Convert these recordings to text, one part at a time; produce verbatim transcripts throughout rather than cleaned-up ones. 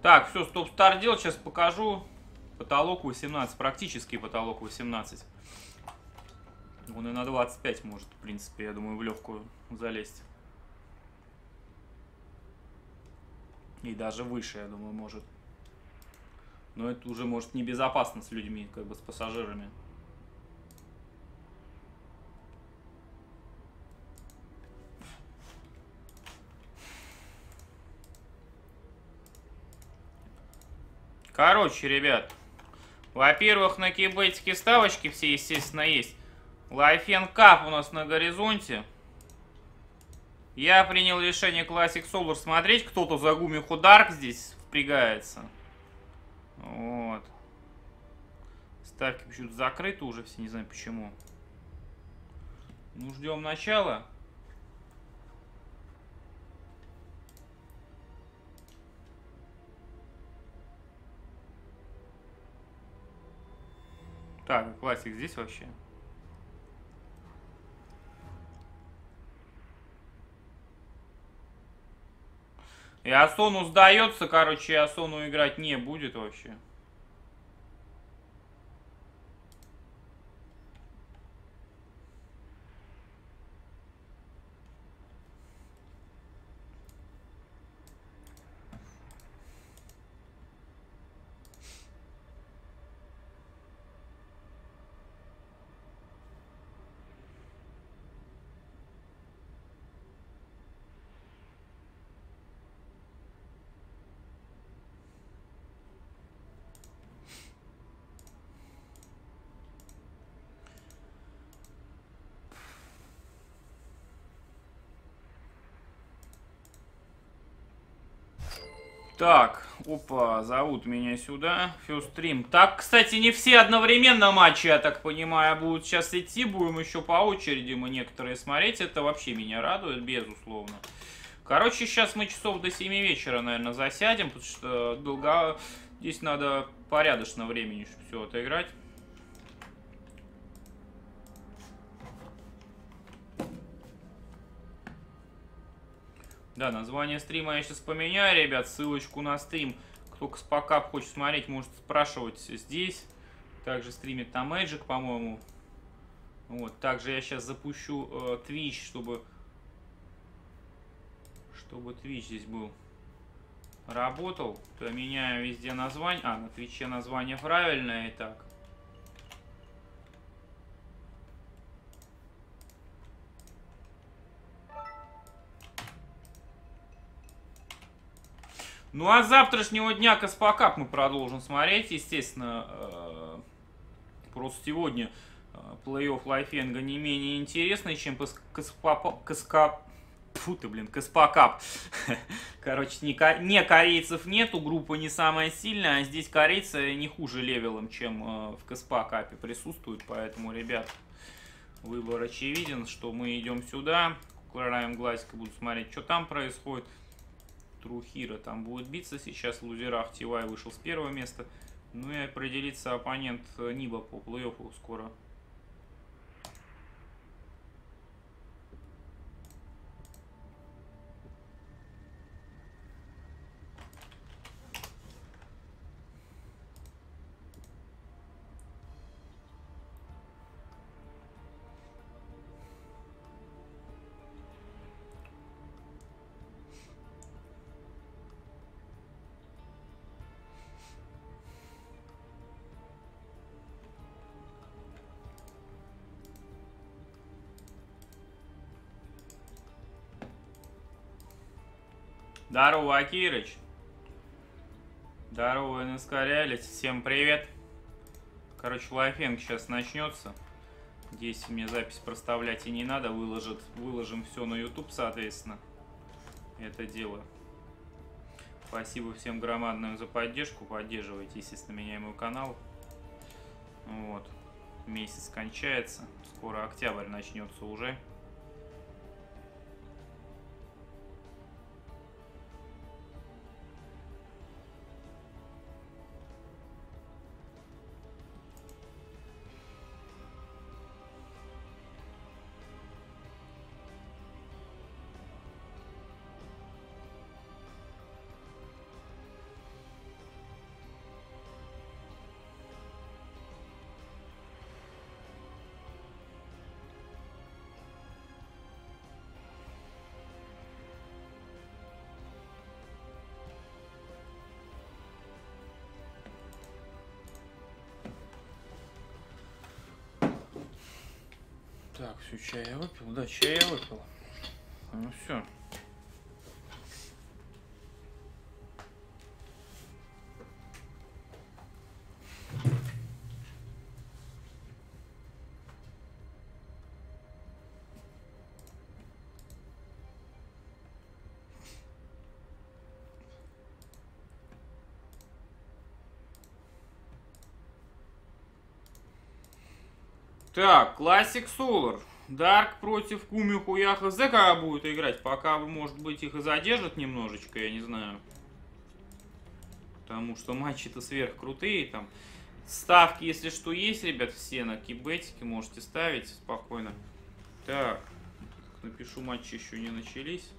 Так, все, стоп-старт делать. Сейчас покажу. Потолок восемнадцать. Практически потолок восемнадцать. Он и на двадцать пять может, в принципе, я думаю, в легкую залезть. И даже выше, я думаю, может. Но это уже, может, небезопасно с людьми, как бы с пассажирами. Короче, ребят. Во-первых, на кибетике ставочки все, естественно, есть. Лайфен Кап у нас на горизонте. Я принял решение Classic Solar смотреть. Кто-то за Гумиху Дарк здесь впрягается. Вот. Ставки почему-то закрыты уже все, не знаю почему. Ну, ждем начала. Так, классик здесь вообще. И Асону сдается, короче, Асону играть не будет вообще. Так, опа, зовут меня сюда. Фьюстрим. Так, кстати, не все одновременно матчи, я так понимаю, будут сейчас идти. Будем еще по очереди мы некоторые смотреть. Это вообще меня радует, безусловно. Короче, сейчас мы часов до семи вечера, наверное, засядем, потому что долго... Здесь надо порядочно времени, чтобы все отыграть. Да, название стрима я сейчас поменяю, ребят, ссылочку на стрим. Кто Каспакап хочет смотреть, может спрашивать здесь. Также стримит там Magic, по-моему. Вот, также я сейчас запущу э, Twitch, чтобы... Чтобы Twitch здесь был. Работал. То меняю везде название. А, на Твиче название правильное. Итак. Ну а с завтрашнего дня Каспакап мы продолжим смотреть. Естественно, э, просто сегодня э, плей-офф Лайфенга не менее интересный, чем Каспакап. Каспакап. Фу ты, блин, Каспакап. Короче, не, не корейцев нету, группа не самая сильная, а здесь корейцы не хуже левелом, чем э, в Каспакапе присутствуют. Поэтому, ребят, выбор очевиден, что мы идем сюда. Краем глазика буду смотреть, что там происходит. Трухира там будет биться сейчас. В лузерах Ти Вай вышел с первого места. Ну и определится оппонент Ниба по плей-оффу скоро. Здорово, Акирыч. Здорово, НСК Всем привет. Короче, лайфенг сейчас начнется. Здесь мне запись проставлять и не надо. Выложит, выложим все на YouTube, соответственно. Это дело. Спасибо всем громадным за поддержку. Поддерживайте, естественно, меня и мой канал. Вот. Месяц кончается. Скоро октябрь начнется уже. Так, все, чай я выпил. Да, чай я выпил. Ну все. Так, Classic Solar. Дарк против Кумиху я хз, когда будет играть. Пока, может быть, их и задержат немножечко, я не знаю. Потому что матчи-то сверхкрутые. Там ставки, если что, есть, ребят, все на кибетике. Можете ставить спокойно. Так, напишу, матчи еще не начались.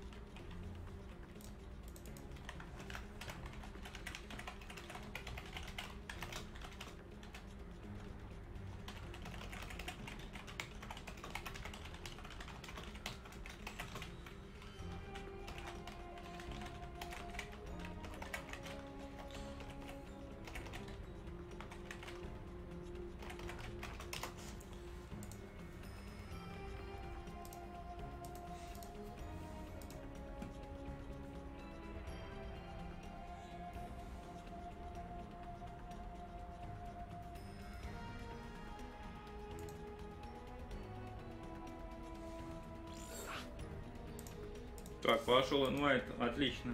Так, пошел инвайт, отлично.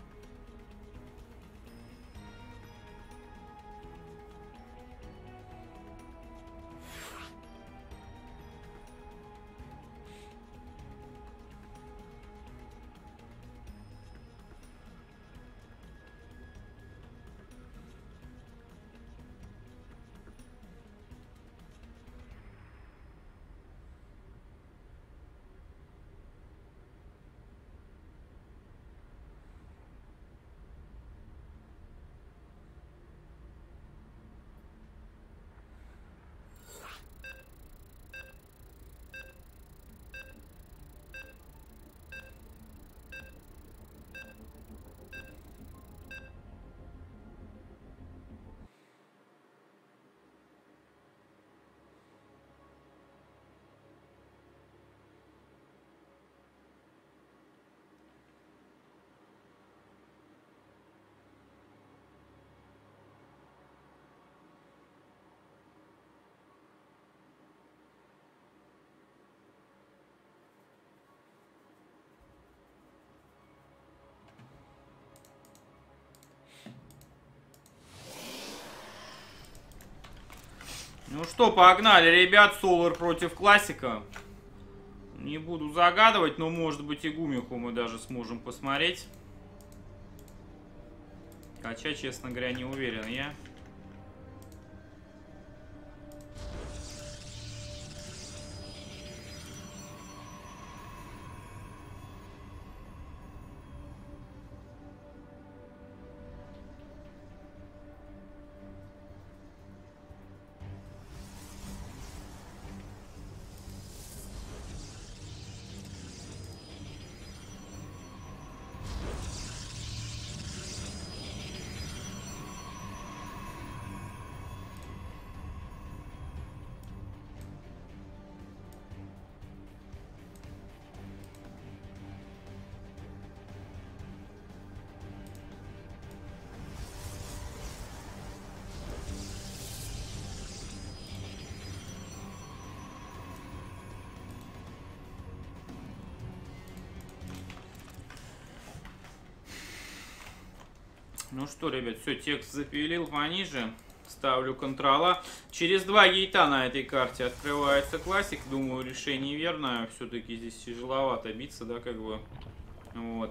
Ну что, погнали, ребят, Solar против Классика. Не буду загадывать, но может быть и Гумиху мы даже сможем посмотреть. Хотя, честно говоря, не уверен я. Ну что, ребят, все, текст запилил пониже. Ставлю контрола. Через два гейта на этой карте открывается классик. Думаю, решение верное. Все-таки здесь тяжеловато биться, да, как бы. Вот.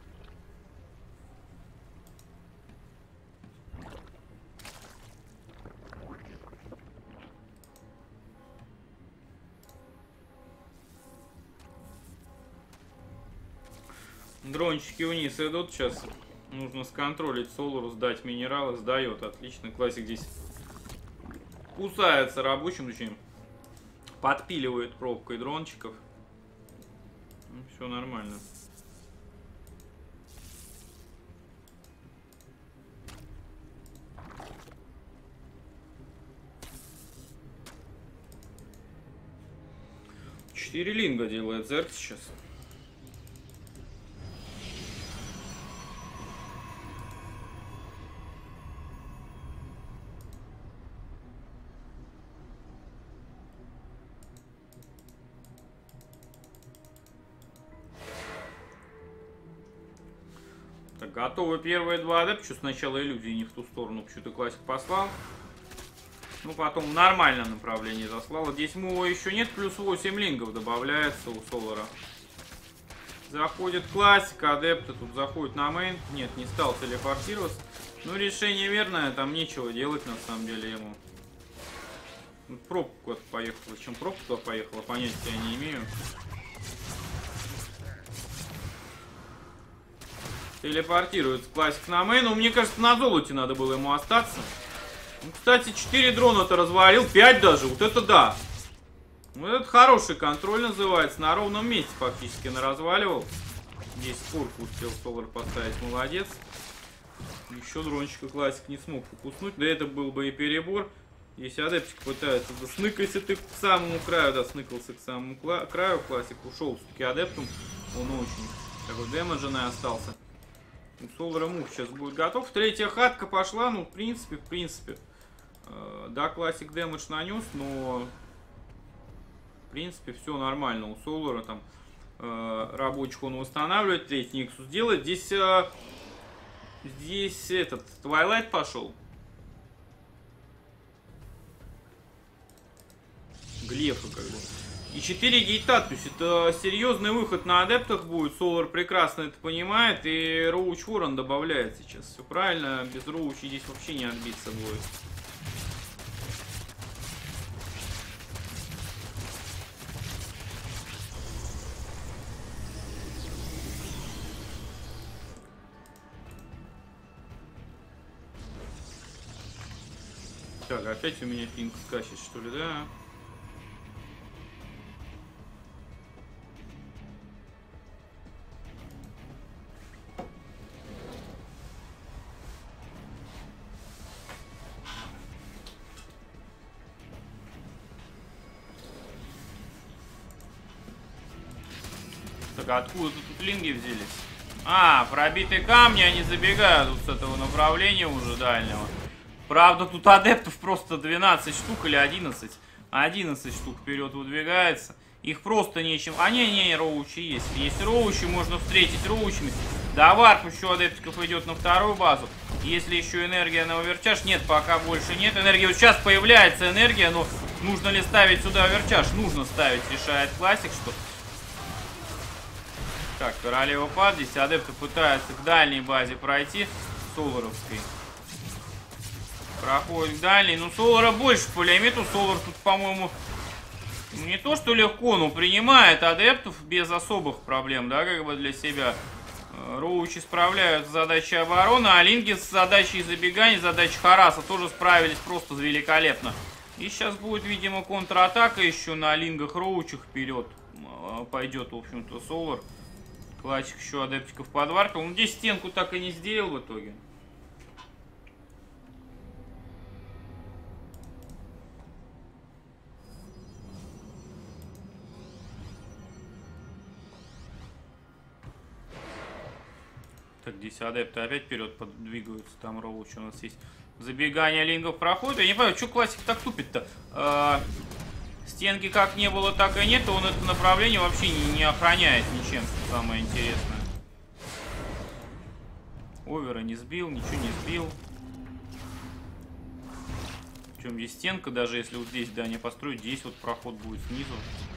Дрончики вниз идут сейчас. Нужно сконтролить Солару, сдать минералы. Сдает. Отлично. Классик здесь кусается рабочим. Точнее, подпиливает пробкой дрончиков. Ну, все нормально. четыре линга делает Зерк сейчас. Так, готовы первые два адепта. Что сначала иллюзии не в ту сторону, почему-то классик послал. Ну, потом в нормальное направление заслал. Здесь мува еще нет, плюс восемь лингов добавляется у Солара. Заходит классика, адепты тут заходит на мейн. Нет, не стал телепортироваться. Ну, решение верное, там нечего делать на самом деле ему. Пробка куда-то поехала. Зачем пробка туда поехала, понятия я не имею. Телепортируется классик на мейн. Ну, мне кажется, на золоте надо было ему остаться. Ну, кстати, четыре дрона-то развалил, пять даже, вот это да. Вот это хороший контроль называется, на ровном месте фактически наразваливал. Здесь спорку успел Солар поставить, молодец. Еще дрончика классик не смог фокуснуть, да это был бы и перебор. Если адептик пытается, да сныкайся ты к самому краю, да сныкался к самому краю, классик ушел все-таки адептом, он очень такой дэмэдженный остался. У Солара мув сейчас будет готов, третья хатка пошла, ну в принципе, в принципе. Да, классик дэмэдж нанес, но в принципе все нормально. У Солара там э, рабочих он восстанавливает, третий Нексус делает. Здесь э, здесь этот Твайлайт пошел. Глефа как бы. И четыре гейта, то есть это серьезный выход на адептах будет. Солар прекрасно это понимает. И Роуч Ворон добавляет сейчас. Все правильно, без Роуча здесь вообще не отбиться будет. Так, опять у меня пинг скачет, что ли, да? Так, откуда тут линги взялись? А, пробитые камни, они забегают вот с этого направления уже дальнего. Правда, тут адептов просто двенадцать штук или одиннадцать. одиннадцать штук вперед выдвигается. Их просто нечем. А не, не, роучи есть. Есть роучи, можно встретить роучами. Да, варп еще адептиков идет на вторую базу. Если еще энергия на оверчаж. Нет, пока больше нет энергии. Вот сейчас появляется энергия, но нужно ли ставить сюда оверчаж? Нужно ставить, решает классик, что... Так, королева пад. Здесь адепты пытаются к дальней базе пройти. Соларовской. Проходит к дальней. Ну, Солара больше по лимиту. Солар тут, по-моему, не то что легко, но принимает адептов без особых проблем, да, как бы для себя. Роучи справляют с задачей обороны, а линги с задачей забегания, задачей хараса тоже справились просто великолепно. И сейчас будет, видимо, контратака еще на лингах роучах вперед. Пойдет, в общем-то, Солар. Классик еще адептиков подварпил. Он здесь стенку так и не сделал в итоге. Так, здесь адепты опять вперед подвигаются. Там роуч у нас есть. Забегание лингов проходит. Я не понимаю, что классик так тупит-то? А, стенки как не было, так и нет. Он это направление вообще не, не охраняет ничем, что самое интересное. Овера не сбил, ничего не сбил. Причем здесь стенка, даже если вот здесь, да, не построить, здесь вот проход будет снизу.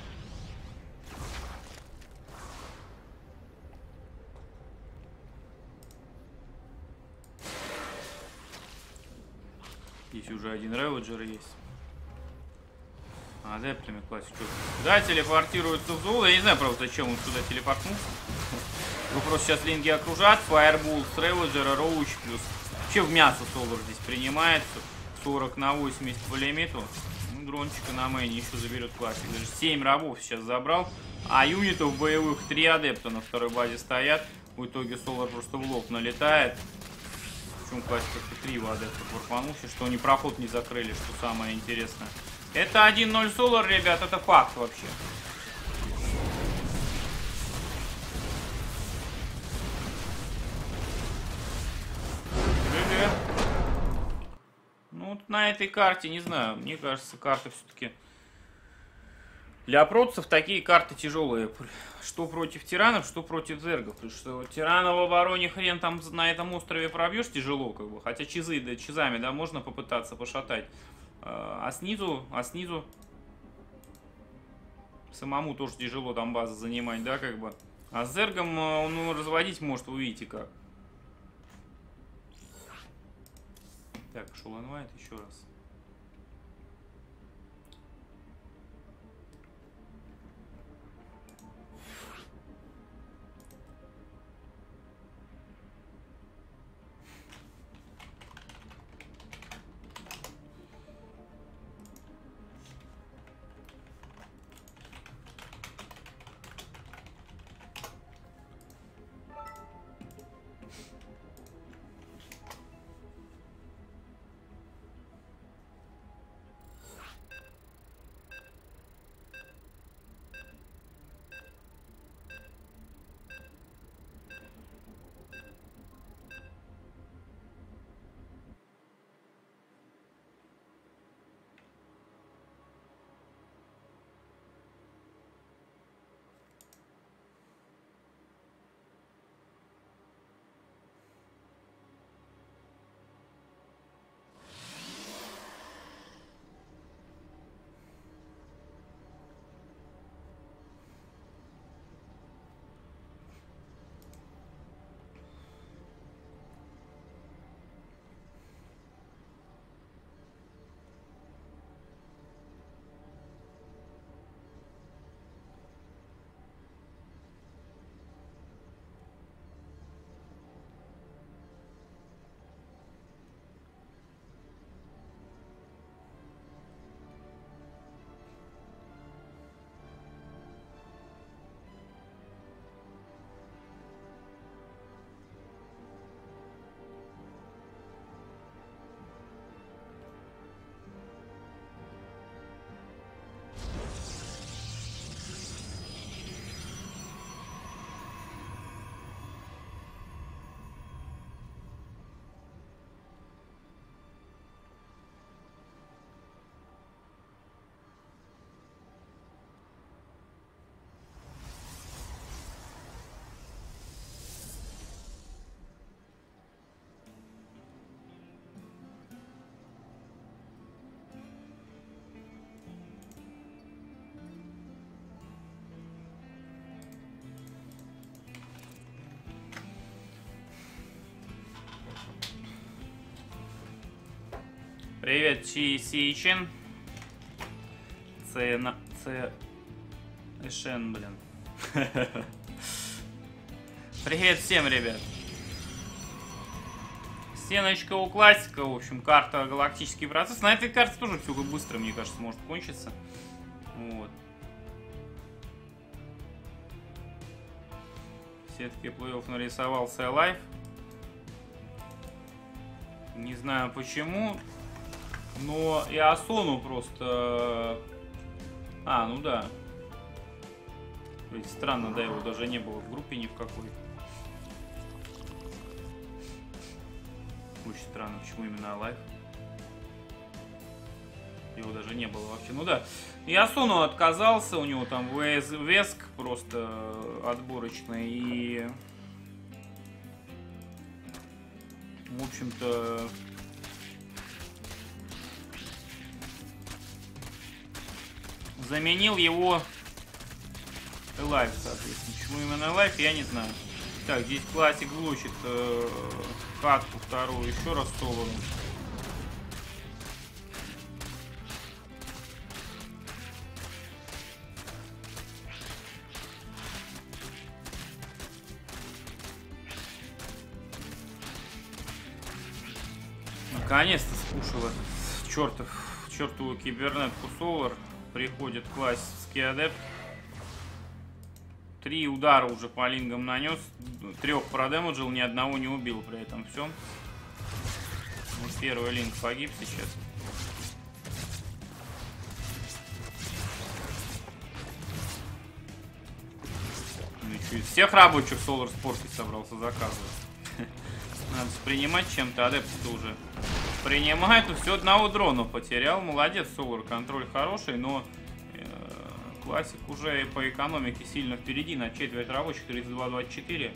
Здесь уже один реводжер есть. Адептами классик. Да, телепортируется в золото. Я не знаю, правда, зачем он сюда телепортнулся. Вы просто сейчас линги окружат. Фаербул с реводжера, роуч плюс. Вообще в мясо Солар здесь принимается. сорок на восемьдесят по лимиту. Ну, дрончика на мейне еще заберет классик. Даже семь рабов сейчас забрал. А юнитов боевых три адепта на второй базе стоят. В итоге Солар просто в лоб налетает. Причем классик три адепта порпанулся, что они проход не закрыли, что самое интересное. Это один ноль Солар, ребят, это факт вообще. на этой карте, не знаю, мне кажется, карта все-таки... Для протцев такие карты тяжелые. Что против тиранов, что против зергов. Потому что тирана в обороне хрен там на этом острове пробьешь тяжело, как бы. Хотя чизы, да, чизами, да, можно попытаться пошатать. А снизу, а снизу самому тоже тяжело там базу занимать, да, как бы. А с зергом он ну, разводить может, вы видите как. Так, шел инвайт еще раз. Привет, Чи Сейчен. Ц... Ц... Эшен, блин. Привет всем, ребят. Стеночка у классика, в общем, карта галактический процесс. На этой карте тоже все быстро, мне кажется, может кончиться. Вот. Все-таки плей-офф нарисовался Alive. Не знаю почему. Но и Асону просто... А, ну да. Ведь странно, да, его даже не было в группе ни в какой. Очень странно, почему именно Алайв. Его даже не было вообще. Ну да. И Асону отказался, у него там Веск просто отборочный. И... В общем-то... Заменил его Элайв, соответственно. Почему именно Элайв, я не знаю. Так, здесь классик глучит э, катку вторую, еще раз соло. Наконец-то скушал этот чертов, чертову кибернетку Солар. Приходит классический адепт. Три удара уже по лингам нанес. Трех продемеджил, ни одного не убил при этом всем. Вот первый линк погиб сейчас. Ну и что, из всех рабочих Solar Sports собрался заказывать. Надо принимать чем-то, адепты уже принимает, но все одного дрона потерял. Молодец, Солар, контроль хороший, но э, Классик уже по экономике сильно впереди, на четверть рабочих, тридцать два двадцать четыре.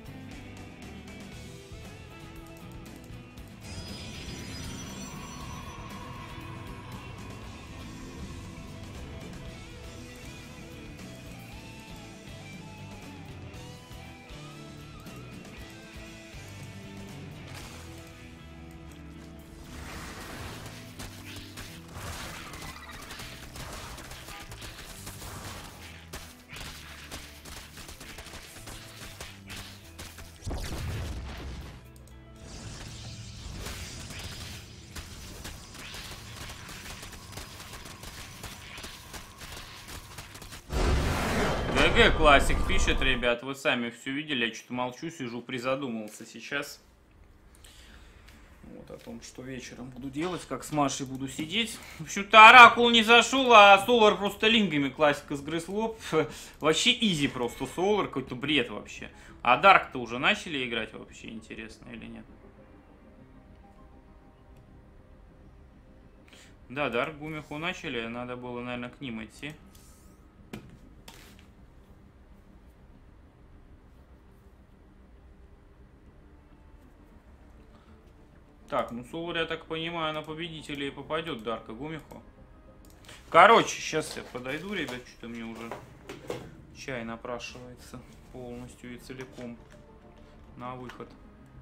ГГ Классик пишет, ребят, вы сами все видели, я что-то молчу, сижу, призадумывался сейчас. Вот о том, что вечером буду делать, как с Машей буду сидеть. В общем-то, Оракул не зашел, а Солар просто лингами Классика сгрыз лоб. Вообще изи просто Солар, какой-то бред вообще. А Дарк-то уже начали играть вообще, интересно или нет? Да, Дарк Гумиху начали, надо было, наверное, к ним идти. Так, ну Солар, я так понимаю, на победителей попадет Дарка Гумиху. Короче, сейчас я подойду, ребят, что-то мне уже чай напрашивается полностью и целиком на выход.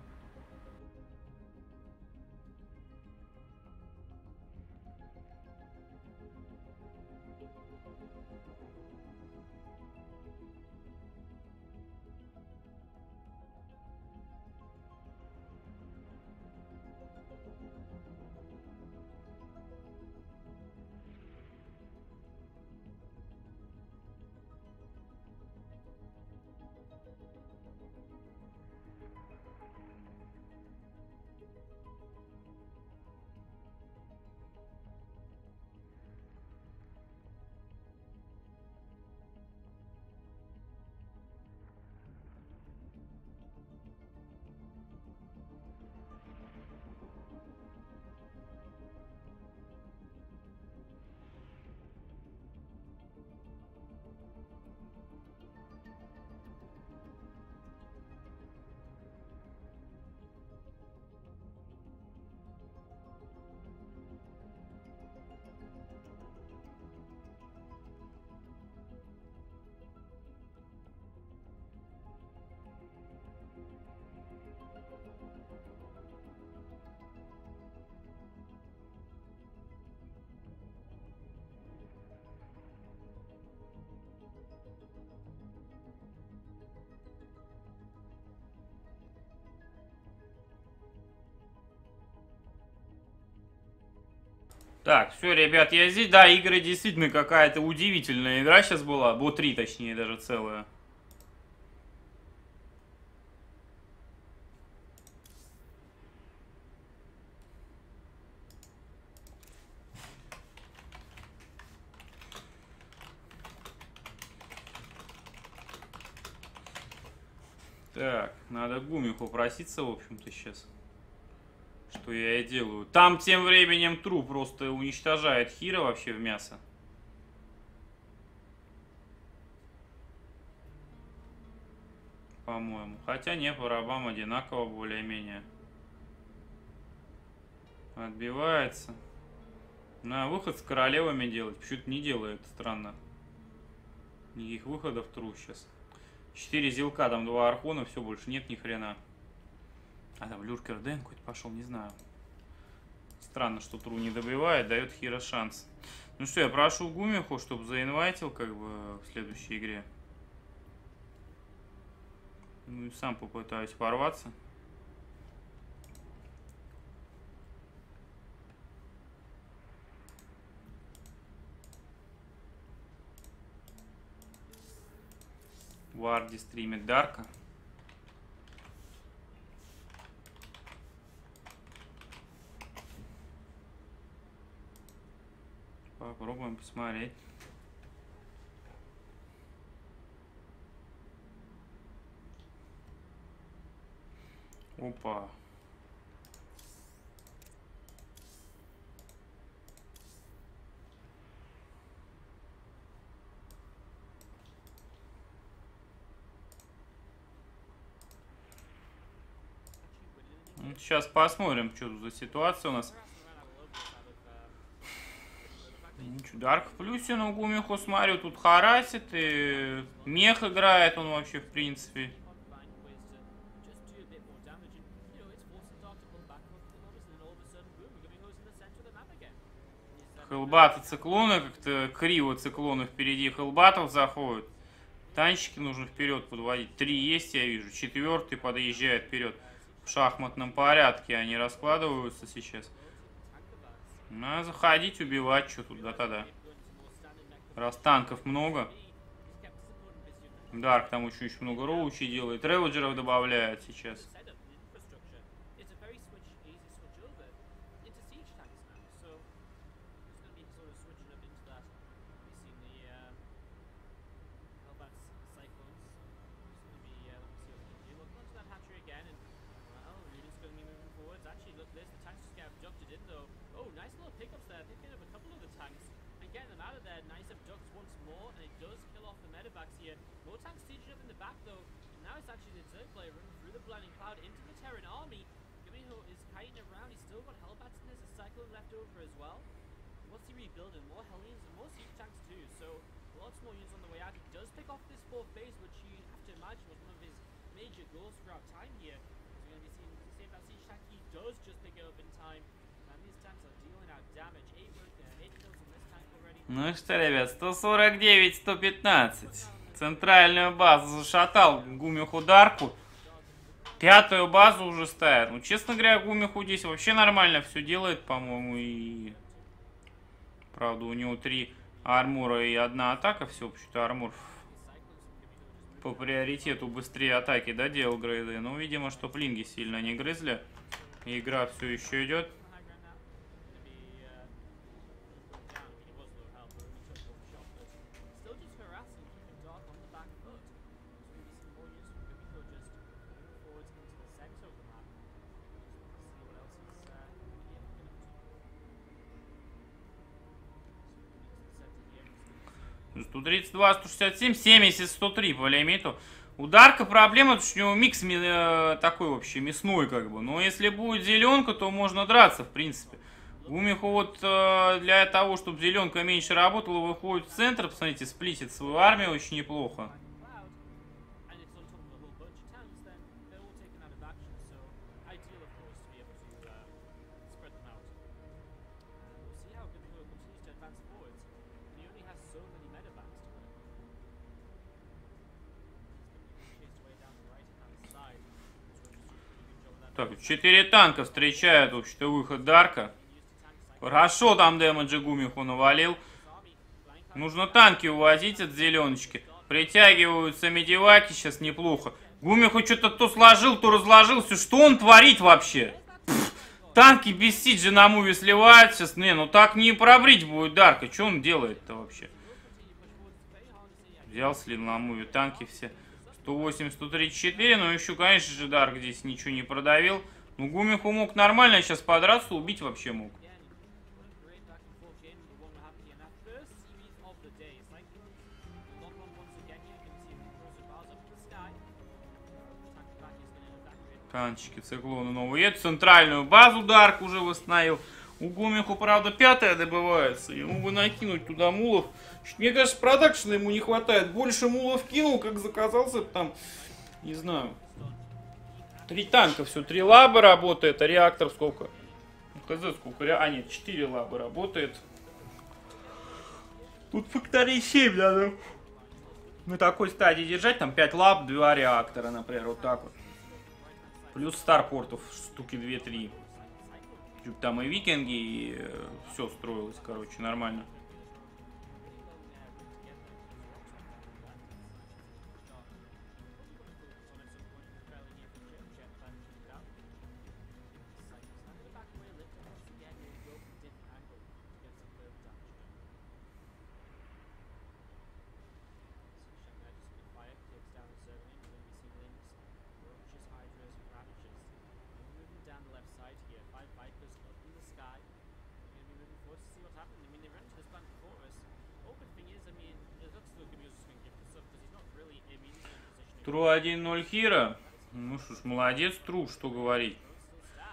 Так, все, ребят, я здесь. Да, игры действительно какая-то удивительная игра сейчас была. Бо три, точнее, даже целая. Так, надо Гумиху проситься, в общем-то, сейчас. Что я и делаю. Там тем временем Тру просто уничтожает Хира вообще в мясо. По-моему. Хотя не, по рабам одинаково более-менее. Отбивается. На выход с королевами делать. Почему-то не делает. Странно. Никаких выходов Тру сейчас. Четыре зилка, там два архона, все, больше нет ни хрена. А там Люркер Дэн какой-то пошел, не знаю. Странно, что Тру не добивает, дает Хира шанс. Ну что, я прошу Гумиху, чтобы заинвайтил как бы в следующей игре. Ну и сам попытаюсь порваться. Варди стримит Дарка. Попробуем посмотреть. Опа. Сейчас посмотрим, что тут за ситуация у нас. Ничего, Дарк в плюсе, но Гумиху, смотрю, тут харасит, и мех играет он вообще, в принципе. Хелбаты, циклоны, как-то криво циклоны впереди хелбатов заходят. Танчики нужно вперед подводить. Три есть, я вижу. Четвертый подъезжает вперед. В шахматном порядке они раскладываются сейчас. Надо заходить, убивать, что тут, да-да-да. Раз танков много. Дарк там еще очень много роучи делает. Реводжеров добавляет сейчас. Ну что, ребят, сто сорок девять сто пятнадцать. Центральную базу зашатал Гумиху Дарку. Пятую базу уже ставит. Ну, честно говоря, Гумиху здесь вообще нормально все делает, по-моему. И... Правда, у него три армура и одна атака. Все, вообще-то армур по приоритету быстрее атаки, да, делал грейды. Ну, видимо, что плинги сильно не грызли. Игра все еще идет. сто тридцать два, сто шестьдесят семь, семьдесят, сто три по лимиту. У Дарка проблема, что у него микс э, такой вообще мясной как бы. Но если будет зеленка, то можно драться в принципе. Гумиху вот э, для того, чтобы зеленка меньше работала, выходит в центр. Посмотрите, сплитит свою армию очень неплохо. Так, четыре танка встречают, вообще-то, выход Дарка. Хорошо там дэмэджа Гумиху навалил. Нужно танки увозить от зеленочки. Притягиваются медиваки сейчас неплохо. Гумиху что-то то сложил, то разложился. Что он творит вообще? Пфф, танки без сиджи на муве сливают сейчас. Не, ну так не пробрить будет Дарка. Что он делает-то вообще? Взял, слил на муве танки все. сто восемь, сто тридцать четыре, но еще, конечно же, Дарк здесь ничего не продавил. Ну, Гумиху мог нормально сейчас подраться, убить вообще мог. Танчики, циклоны новые. Эту центральную базу Дарк уже восстановил. У Гумиху, правда, пятая добывается. Ему бы накинуть туда мулов. Мне кажется, продакшена ему не хватает. Больше мулов кинул, как заказался там, не знаю. Три танка, все, три лаба работает, а реактор сколько? Хз, сколько? А, нет, четыре лаба работает. Тут факторий семь надо на такой стадии держать. Там пять лаб, два реактора, например, вот так вот. Плюс старпортов штуки две-три. Там и викинги, и все строилось, короче, нормально. Тру один ноль Хира. Ну что ж, молодец, Тру, что говорить.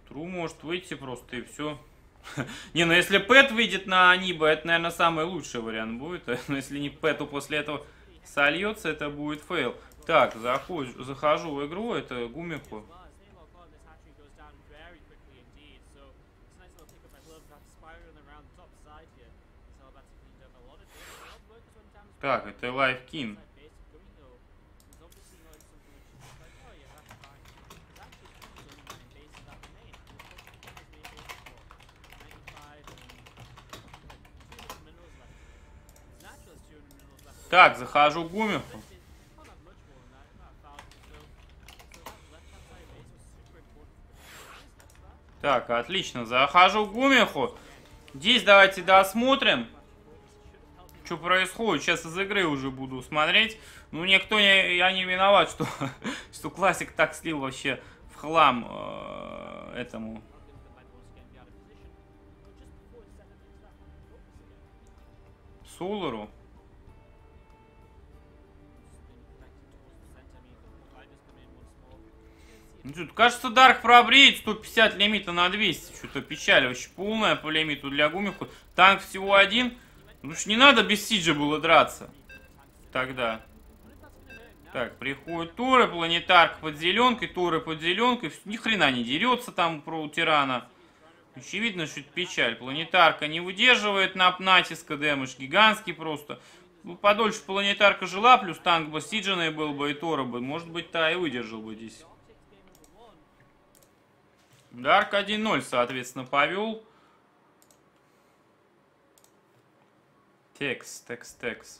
Тру может выйти просто и все. Не, ну если Пэт выйдет на Аниба, это, наверное, самый лучший вариант будет. Но если не Пэту после этого сольется, это будет фейл. Так, захожу, захожу в игру, это Гумико. Так, это Life King. Так, захожу в Гумиху. Так, отлично, захожу в Гумиху. Здесь давайте досмотрим, что происходит. Сейчас из игры уже буду смотреть. Ну, никто не, я не виноват, что, что классик так слил вообще в хлам э, этому. Солару. Ну, тут, кажется, Дарк пробреет, сто пятьдесят лимита на двести. Что-то печаль вообще полная по лимиту для Гумиху. Танк всего один. Ну ж не надо без Сиджа было драться. Тогда. Так, приходит Торы, планетарка под зеленкой, Торы под зеленкой. Ни хрена не дерется там про тирана. Очевидно, что это печаль. Планетарка не выдерживает на натиска, дэмэдж гигантский просто. Ну, подольше планетарка жила, плюс танк бы Сиджаный был бы и Тора бы. Может быть, та и выдержал бы здесь. Дарк один ноль, соответственно, повел. Текс, текс, текс.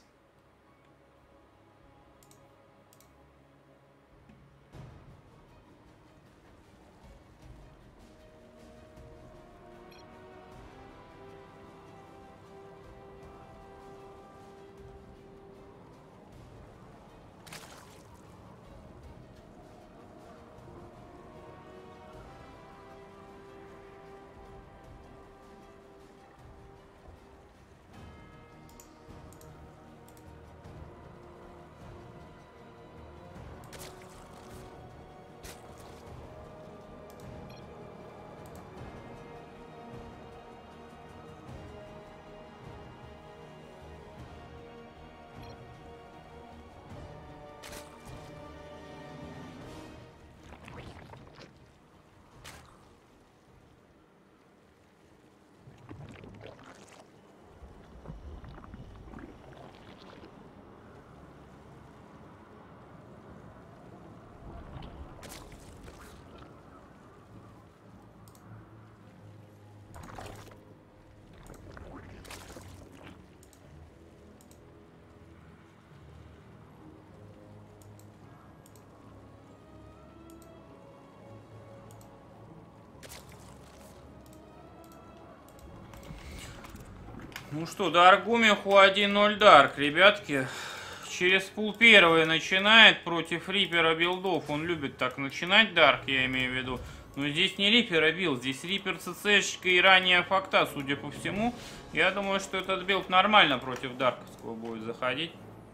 Ну что, Дарк Гумиху один ноль Дарк, ребятки. Через пул первый начинает против Рипера билдов. Он любит так начинать, Дарк, я имею в виду. Но здесь не Рипера билд, здесь Рипер ЦЦшка и ранее Факта, судя по всему. Я думаю, что этот билд нормально против Дарковского будет заходить.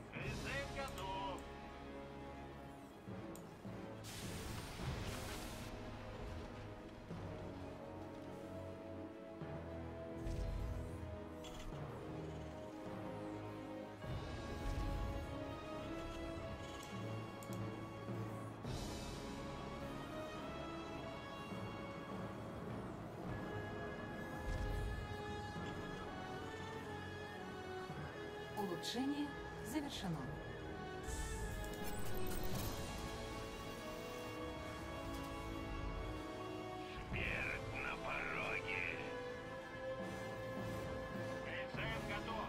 Улучшение завершено. Смерть на пороге. Прицеп готов.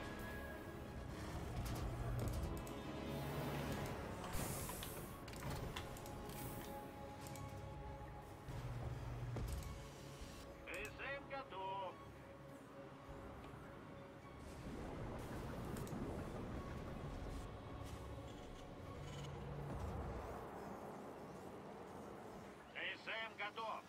Прицеп готов. КСМ готов.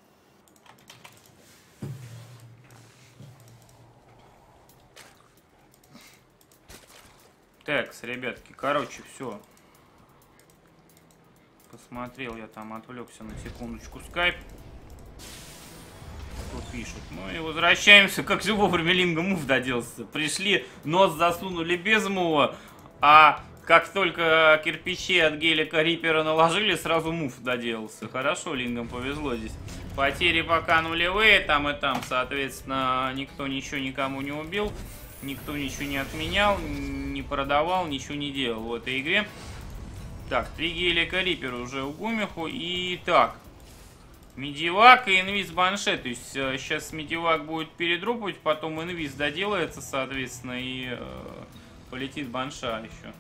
Так, ребятки, короче, все. Посмотрел я там, отвлекся на секундочку скайп. пишут. Ну и возвращаемся, как же вовремя Линга мув доделался. Пришли, нос засунули без мува, а как только кирпичи от гелика Рипера наложили, сразу мув доделался. Хорошо, Лингам повезло здесь. Потери пока нулевые, там и там, соответственно, никто ничего никому не убил, никто ничего не отменял, не продавал, ничего не делал в этой игре. Так, три гелика Рипера уже у Гумиху. И так, Медивак и инвиз Банше. То есть э, сейчас Медивак будет передрупывать, потом инвиз доделается, соответственно, и э, полетит Банша еще.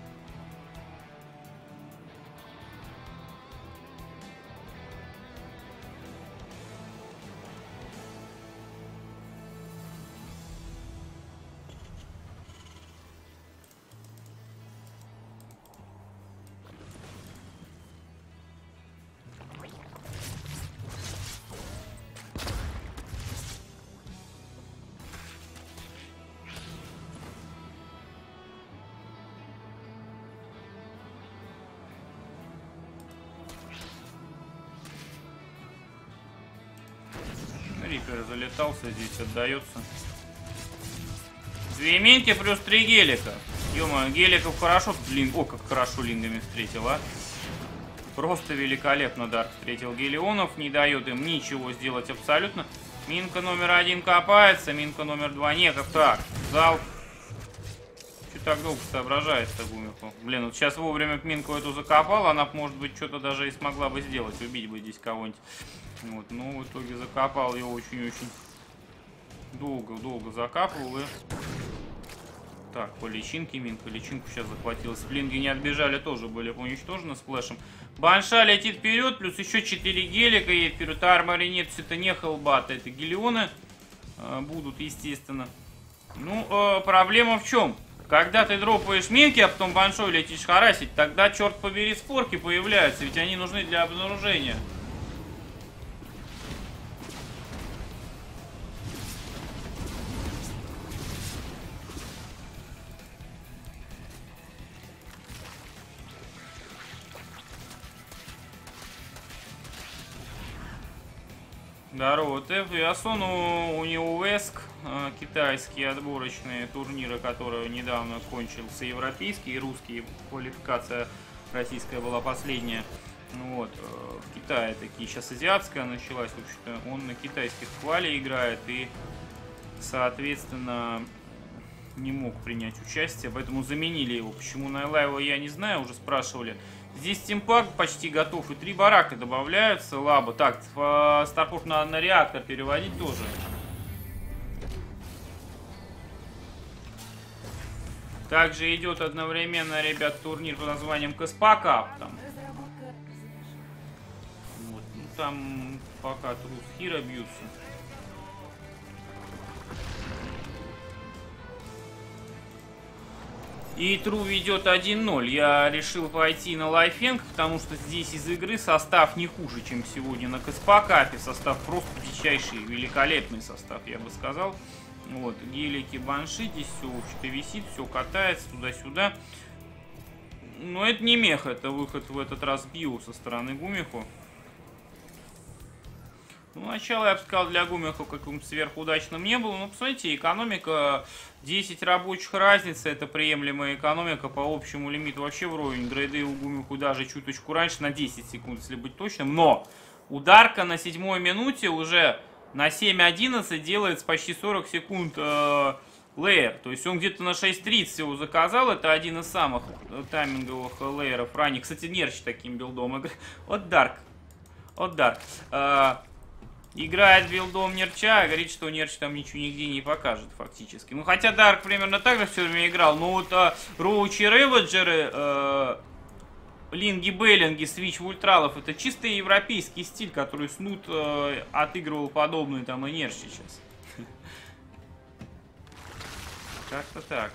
Рипер залетался, здесь отдается. Две минки плюс три гелика. Ё-моё, геликов хорошо. Блин, о, как хорошо Лингами встретил, а. Просто великолепно Дарк встретил Гелионов. Не дает им ничего сделать абсолютно. Минка номер один копается, минка номер два не, как так. Залп. Че так долго соображает-то Гумиху? Блин, вот сейчас вовремя минку эту закопал, она, может быть, что-то даже и смогла бы сделать. Убить бы здесь кого-нибудь. Вот, но в итоге закопал ее очень-очень долго-долго закапывал. И... Так, по личинке минка. Личинку сейчас захватилась. Сплинги не отбежали, тоже были уничтожены сплэшем. Банша летит вперед, плюс еще четыре гелика едет вперед. Армори нет, это не хелбат, это гелионы э, будут, естественно. Ну, э, проблема в чем? Когда ты дропаешь минки, а потом баншой летишь харасить, тогда, черт побери, спорки появляются, ведь они нужны для обнаружения. Здорово, Тэф. И Асону Униуэск, китайские отборочные турниры, которые недавно кончился, европейский и русский, квалификация российская была последняя. Вот, в Китае такие, сейчас азиатская началась, в общем-то, он на китайских квале играет и, соответственно, не мог принять участие, поэтому заменили его. Почему на Элайва, я не знаю, уже спрашивали. Здесь стимпак почти готов, и три барака добавляются. Лаба. Так, Старпорт надо на реактор переводить тоже. Также идет одновременно, ребят, турнир под названием Каспакап. Там. Вот, ну, там пока Трус Хира бьются. И Тру ведет один ноль. Я решил пойти на лайфенг, потому что здесь из игры состав не хуже, чем сегодня на Каспакапе. Состав просто дичайший, великолепный состав, я бы сказал. Вот, гелики, банши, здесь все, в общем-то, висит, все катается туда-сюда. Но это не мех, это выход в этот раз био со стороны Гумиху. Ну, начало, я бы сказал, для Гумиху каким-то сверхудачным не было. Но, посмотрите, экономика, десять рабочих разница, это приемлемая экономика по общему лимиту. Вообще вровень, грейды у Гумиху даже чуточку раньше, на десять секунд, если быть точным. Но у Дарка на седьмой минуте уже на семь одиннадцать делается почти сорок секунд э, лейер. То есть он где-то на шесть тридцать его заказал. Это один из самых тайминговых лейеров ранее. Кстати, Нерч таким билдом играет. Вот Дарк. Вот Дарк. Э, Играет билдом Нерча, а говорит, что Нерч там ничего нигде не покажет, фактически. Ну, хотя Дарк примерно так же все время играл. Но вот а, Роучи Реведжеры, а, Линги Беллинги, Свич Ультралов, это чисто европейский стиль, который Снут а, отыгрывал подобный там и Нерч сейчас. Как-то так.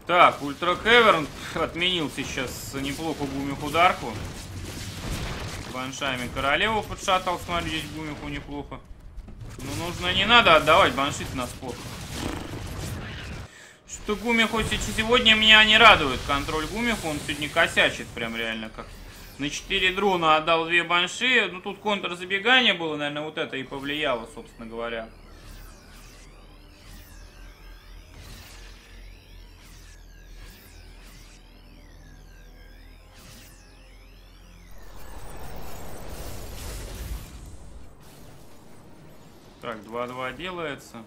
Так, Ультра Кеверн отменил сейчас неплохо Гумиху Дарку. Баншами королеву подшатал, смотрю, здесь Гумиху неплохо. Ну, нужно, не надо отдавать баншит на спорт. Что Гумиху сегодня меня не радует. Контроль Гумиху, он сегодня косячит прям реально как. На четыре дрона отдал две банши. Ну, тут контрзабегание было, наверное, вот это и повлияло, собственно говоря. Так, два-два делается.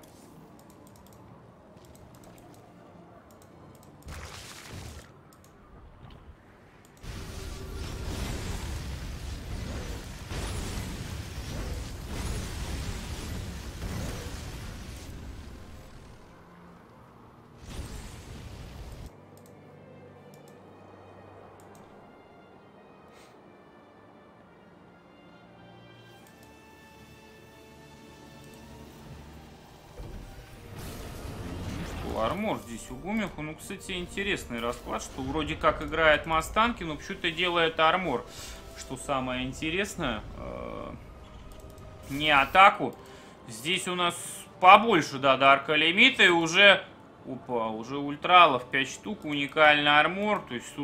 Армор здесь у Гумиху. Ну, кстати, интересный расклад, что вроде как играет Мастанки, но почему-то делает армор. Что самое интересное, э, не атаку. Здесь у нас побольше, да, дарка лимита, и уже, опа, уже ультралов пять штук, уникальный армор. То есть тут,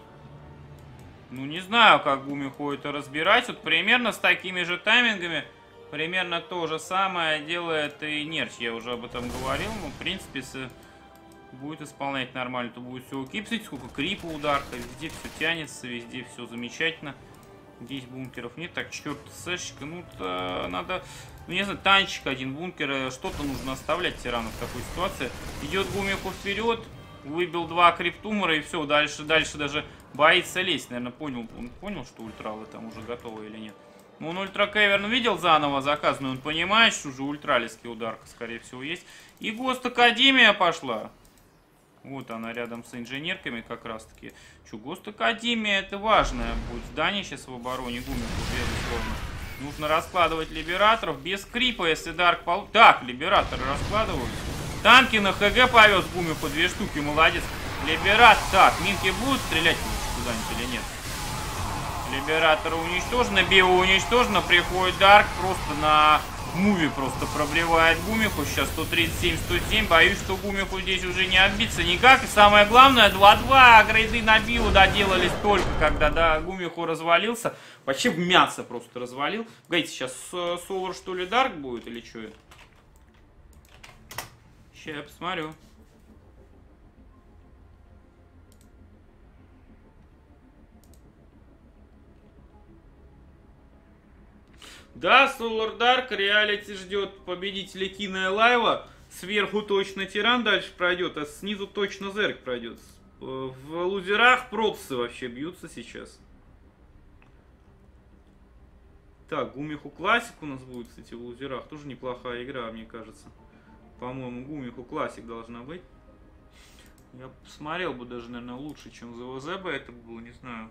ну, не знаю, как Гумиху это разбирать. Вот примерно с такими же таймингами, примерно то же самое делает и Нерч. Я уже об этом говорил. Ну, в принципе, если будет исполнять нормально, то будет все окей. Посмотрите, сколько крипа ударка. Везде все тянется, везде все замечательно. Здесь бункеров нет. Так, четвертый сэшечка. Ну, надо, ну, не знаю, танчик, один бункер. Что-то нужно оставлять тирану в такой ситуации. Идет Гумиху вперед. Выбил два криптумора и все. Дальше, дальше даже боится лезть. Наверное, понял, он понял, что ультралы там уже готовы или нет. Ну, он Ультра Кеверн видел заново заказанный, он понимает, что уже ультралийский ударка, скорее всего, есть. И Гост Академия пошла. Вот она рядом с инженерками как раз-таки. Что, Гост Академия это важное будет здание сейчас в обороне Гумиху, безусловно. Нужно раскладывать либераторов без крипа, если Дарк пол... Так, либераторы раскладывают. Танки на ХГ повез Гумиху, две штуки, молодец. Либератор. Так, минки будут стрелять куда-нибудь или нет? Либератора уничтожено, био уничтожено, приходит Дарк просто на муви, просто пробривает Гумиху, сейчас сто тридцать семь сто семь, боюсь, что Гумиху здесь уже не отбиться никак, и самое главное, два-два, грейды на био доделались только, когда, да, Гумиху развалился, почти в мясо просто развалил. Погодите, сейчас Солар, что ли, Дарк будет, или что это? Сейчас я посмотрю. Да, Solar Dark, реалити ждет победителя Кина и Лайва. Сверху точно Тиран дальше пройдет, а снизу точно Зерк пройдет. В лузерах протсы вообще бьются сейчас. Так, Гумиху Классик у нас будет, кстати, в лузерах. Тоже неплохая игра, мне кажется. По-моему, Гумиху Классик должна быть. Я посмотрел бы даже, наверное, лучше, чем за ВЗ бы это было, не знаю.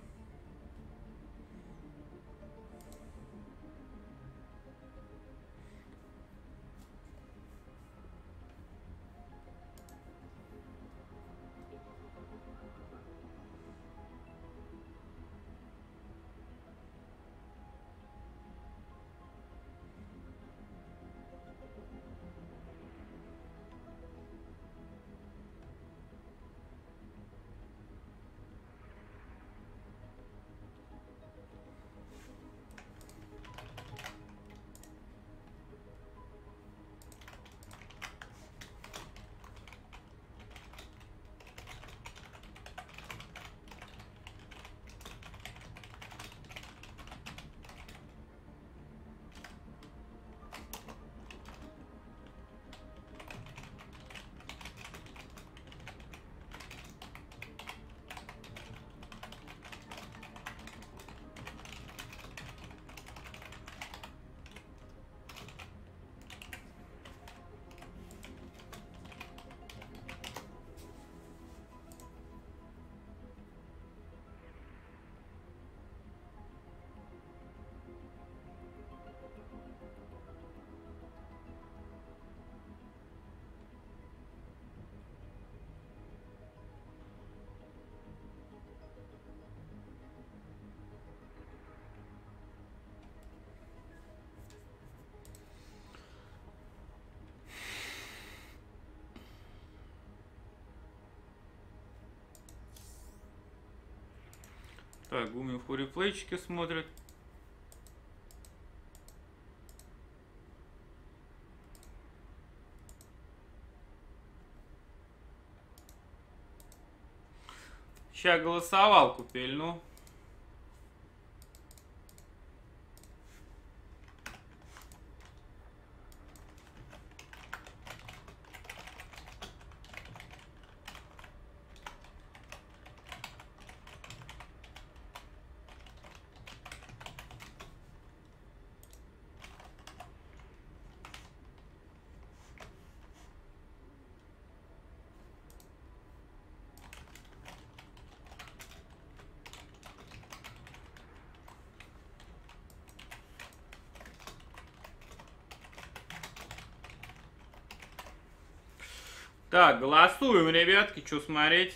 Так, Гумилев по реплейчике смотрит. Сейчас голосовалку пильну. Так, голосуем, ребятки, что смотреть?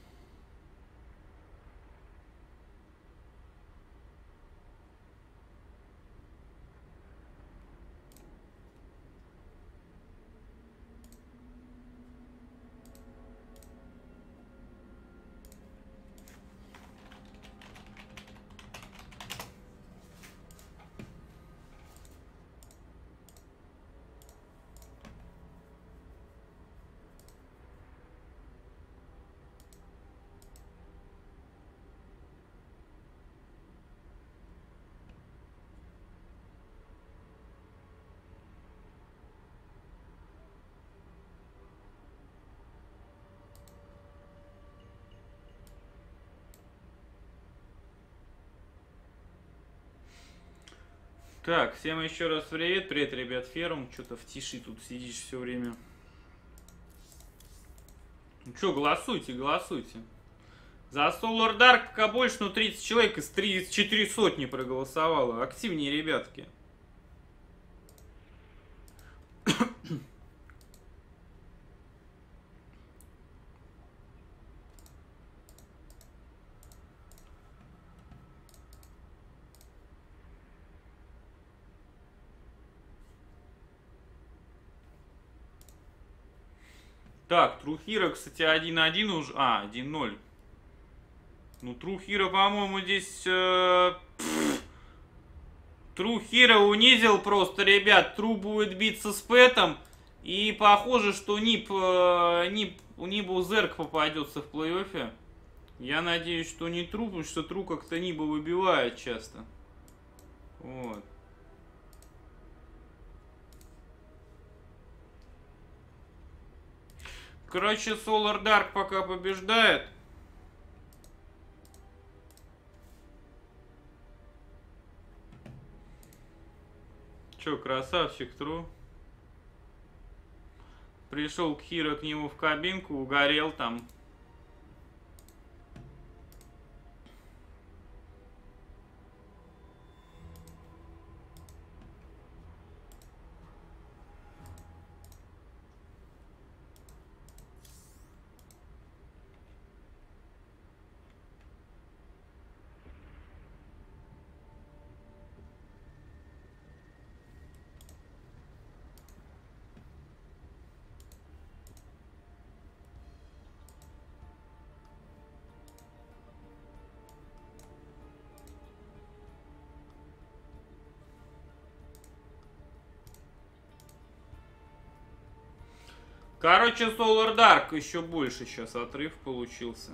Так, всем еще раз привет. Привет, ребят, Ферум. Что-то в тиши тут сидишь все время. Ну что, голосуйте, голосуйте. За Solar Dark пока больше, но тридцать человек из четыре сотни проголосовало. Активнее, ребятки. Так, Трухира, кстати, один один уже. А, один ноль. Ну, Трухира, по-моему, здесь... Э, Трухира унизил просто, ребят. Тру будет биться с Пэтом. И похоже, что Нип, э, Нип, у Нибу Зерк попадется в плей-оффе. Я надеюсь, что не Тру, потому что Тру как-то Ниба выбивает часто. Вот. Короче, Solar Dark пока побеждает. Че, красавчик Тру. Пришел Кхира к нему в кабинку, угорел там. Короче, Solar Dark еще больше сейчас отрыв получился.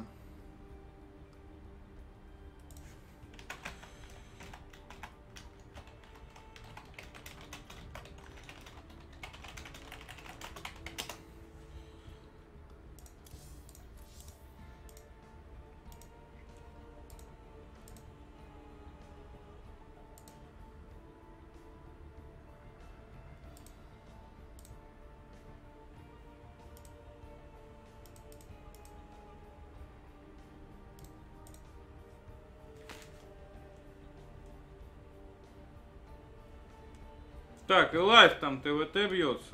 Так, и лайф там ТВТ бьется.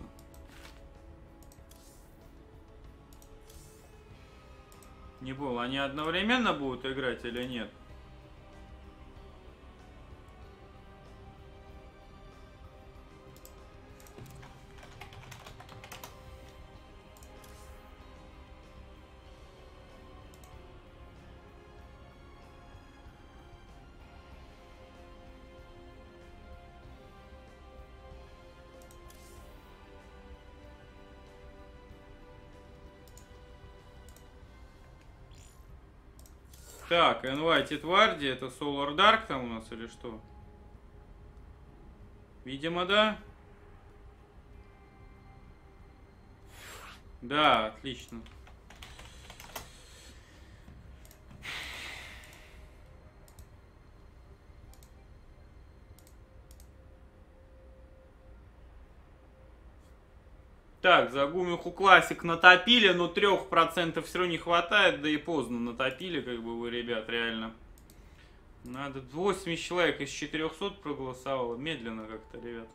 Не было, они одновременно будут играть или нет? Так, Invited Варди, это Solar Dark там у нас или что? Видимо, да. Да, отлично. Так, за Гумиху Классик натопили, но трех процентов все равно не хватает, да и поздно натопили, как бы вы, ребят, реально. Надо восемьдесят человек из четырёхсот проголосовало, медленно как-то, ребят.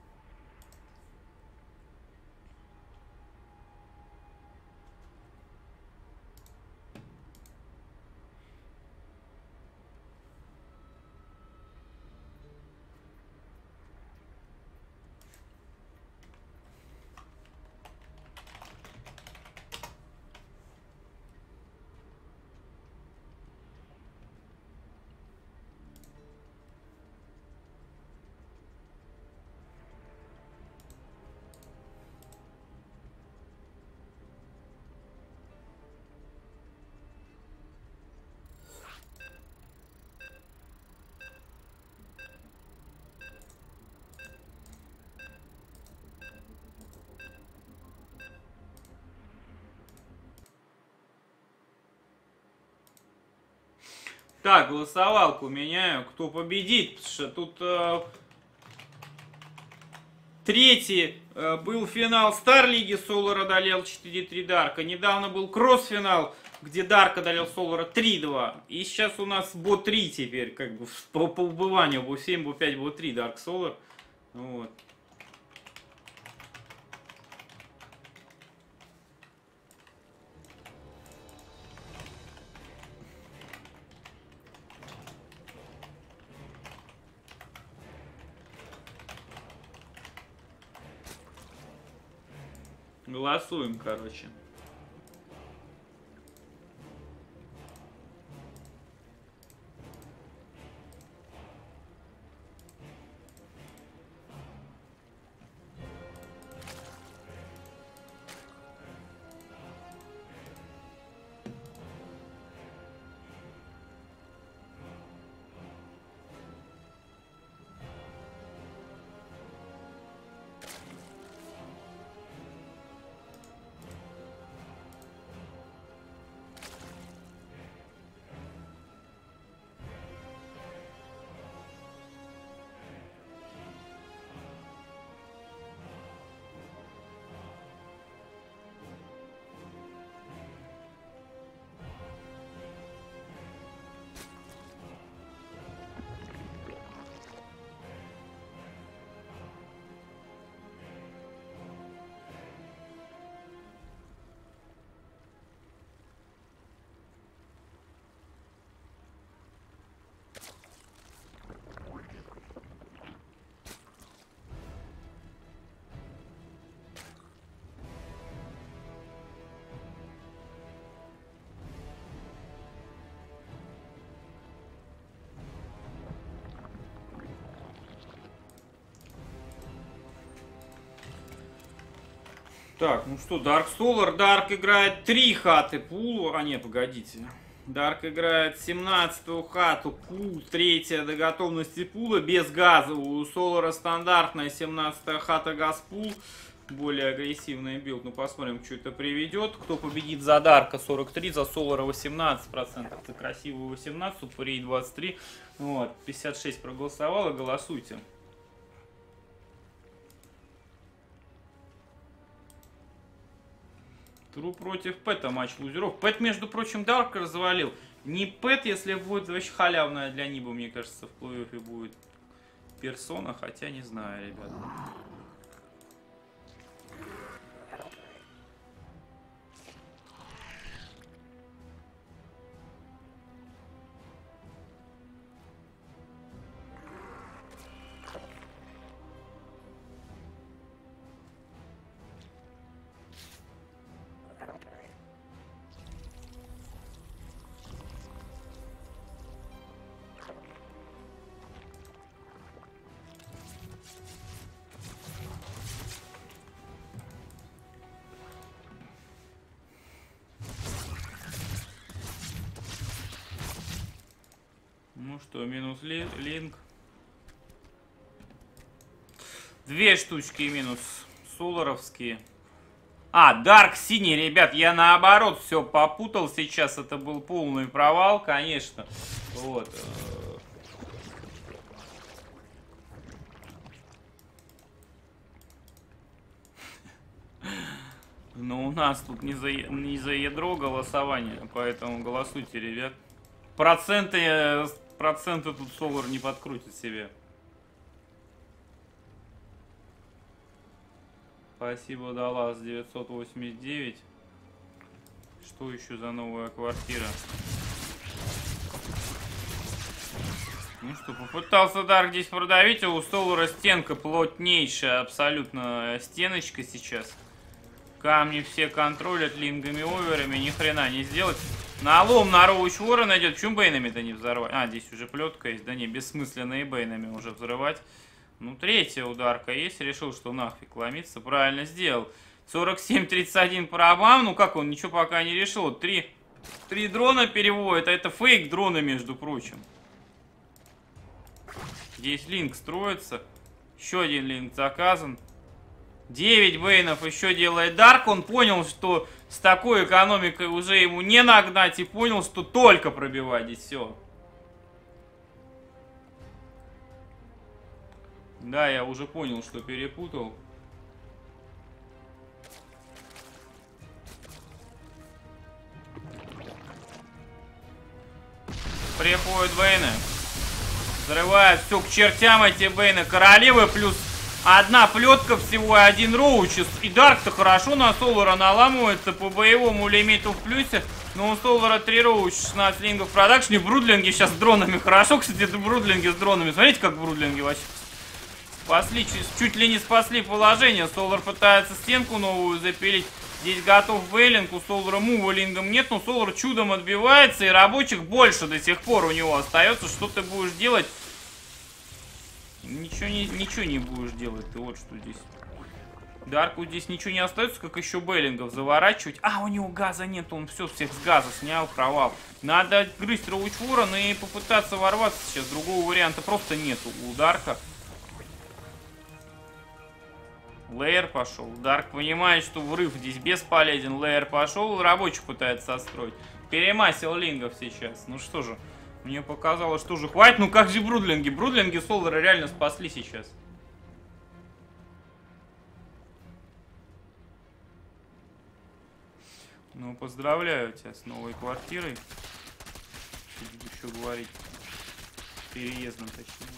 Так, голосовалку меняю. Кто победит? Потому что тут э, третий э, был финал Стар-лиги, Солар одолел четыре три Дарка. Недавно был кросс-финал, где Дарк одолел Солара три два. И сейчас у нас бо три теперь, как бы по, по убыванию. бо семь, бо пять, бо три Дарк Солар. Вот. Голосуем, короче. Так, ну что, Dark Solar. Dark играет три хаты пулу. А не, погодите. Dark играет семнадцатую хату, пул, третья до готовности пула, без газовую. У Солара стандартная семнадцатая хата газпул. Более агрессивный билд. Ну посмотрим, что это приведет. Кто победит за Дарка сорок три, за Солара восемнадцать процентов. За красивую восемнадцать, Супрей двадцать три. Вот, пятьдесят шесть проголосовало, голосуйте. Тру против Пэта матч лузеров. Пэт, между прочим, Дарк развалил. Не Пэт, если будет вообще халявная для Ниба, мне кажется, в плей-оффе будет персона, хотя не знаю, ребята. Ну что, минус ли, линк. Две штучки минус соларовские. А, Дарк синий, ребят, я наоборот все попутал сейчас. Это был полный провал, конечно. Вот. Но у нас тут не за, не за ядро голосование, поэтому голосуйте, ребят. Проценты, проценты тут Solar не подкрутит себе. Спасибо, Даллас девятьсот восемьдесят девять. Что еще за новая квартира? Ну что, попытался Дарк здесь продавить, а у Солара стенка плотнейшая, абсолютно стеночка сейчас. Камни все контролят лингами, оверами, ни хрена не сделать. Налом на Роуч Ворон идет. Почему бейнами-то не взорвать? А, здесь уже плетка есть. Да не, бессмысленно и бейнами уже взрывать. Ну, третья ударка есть. Решил, что нафиг ломиться. Правильно сделал. сорок семь тридцать один пробам. Ну, как он, ничего пока не решил. Три, три дрона переводит. А это фейк дрона, между прочим. Здесь линк строится. Еще один линк заказан. девять бейнов еще делает Дарк. Он понял, что с такой экономикой уже ему не нагнать. И понял, что только пробивать здесь все. Да, я уже понял, что перепутал. Приходят бейны. Взрывают все к чертям эти бейны. Королевы плюс... Одна плетка всего и один роуч. И Дарк-то хорошо на Солара наламывается по боевому лимиту в плюсе. Но у Солара три роуч, шестнадцать лингов в продакшне. Брудлинги сейчас с дронами хорошо. Кстати, это брудлинги с дронами. Смотрите, как брудлинги вообще спасли. Чуть ли не спасли положение. Солар пытается стенку новую запилить. Здесь готов бейлинг. У Солара мува лингом нет. Но Солар чудом отбивается. И рабочих больше до сих пор у него остается. Что ты будешь делать? Ничего не, ничего не будешь делать, ты вот что здесь. Дарку здесь ничего не остается, как еще бейлингов заворачивать. А, у него газа нет, он все, всех с газа снял, провал. Надо грызть Роуч Ворон и попытаться ворваться сейчас. Другого варианта просто нету у Дарка. Лейер пошел. Дарк понимает, что врыв здесь бесполезен. Лейер пошел, рабочих пытается отстроить. Перемасил лингов сейчас. Ну что же. Мне показалось, что же хватит. Ну как же брудлинги? Брудлинги Солара реально спасли сейчас. Ну, поздравляю тебя с новой квартирой. Что буду еще говорить? Переездом, точнее.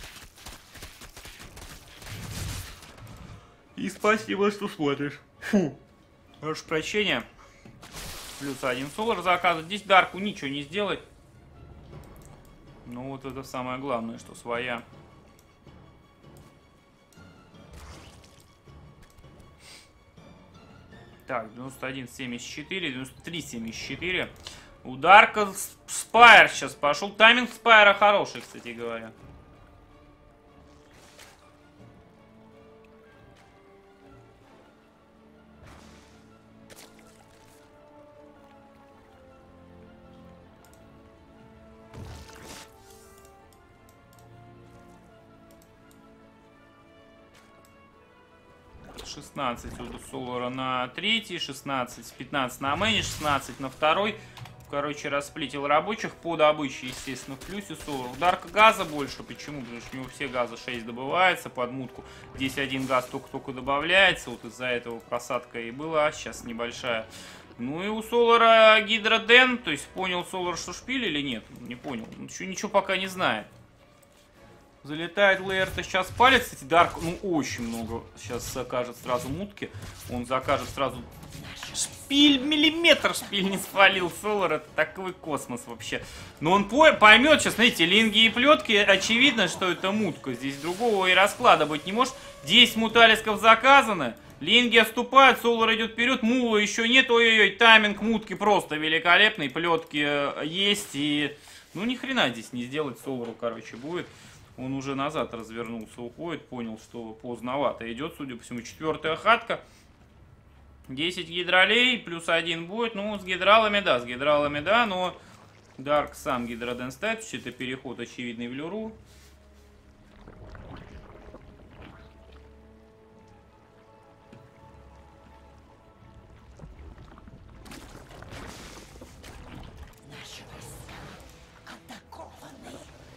И спасибо, что смотришь. Фу. Прошу прощения. Плюс один Солар заказывает. Здесь Дарку ничего не сделать. Ну вот это самое главное, что своя. Так, девяносто один семьдесят четыре, девяносто три семьдесят четыре. У Дарка Спайр сейчас пошел. Тайминг Спайра хороший, кстати говоря. шестнадцать у Солара на третий, шестнадцать, пятнадцать на мэне, шестнадцать на второй. Короче, расплитил рабочих по добыче, естественно, в плюсе Солар. У Дарка газа больше. Почему? Потому что у него все газа шесть добывается под мутку. Здесь один газ только-только добавляется. Вот из-за этого просадка и была. Сейчас небольшая. Ну и у Солара гидроден. То есть понял Солар, что шпиль или нет? Не понял. Он еще ничего пока не знает. Залетает Лейер-то сейчас палец. Кстати, Дарк, ну, очень много сейчас закажет сразу мутки. Он закажет сразу... Шпиль, миллиметр шпиль не спалил. Солар, это такой космос вообще. Но он поймет сейчас, знаете, линги и плетки, очевидно, что это мутка. Здесь другого и расклада быть не может. десять муталисков заказано. Линги отступают, Солар идет вперед, мула еще нет. Ой-ой-ой, тайминг мутки просто великолепный. Плетки есть и... Ну, ни хрена здесь не сделать Солару, короче, будет. Он уже назад развернулся, уходит, понял, что поздновато идет, судя по всему, четвертая хатка. десять гидролей, плюс один будет. Ну, с гидралами, да, с гидралами, да, но Дарк сам гидроденстат, это переход очевидный в Люру. Наши войска атакованы.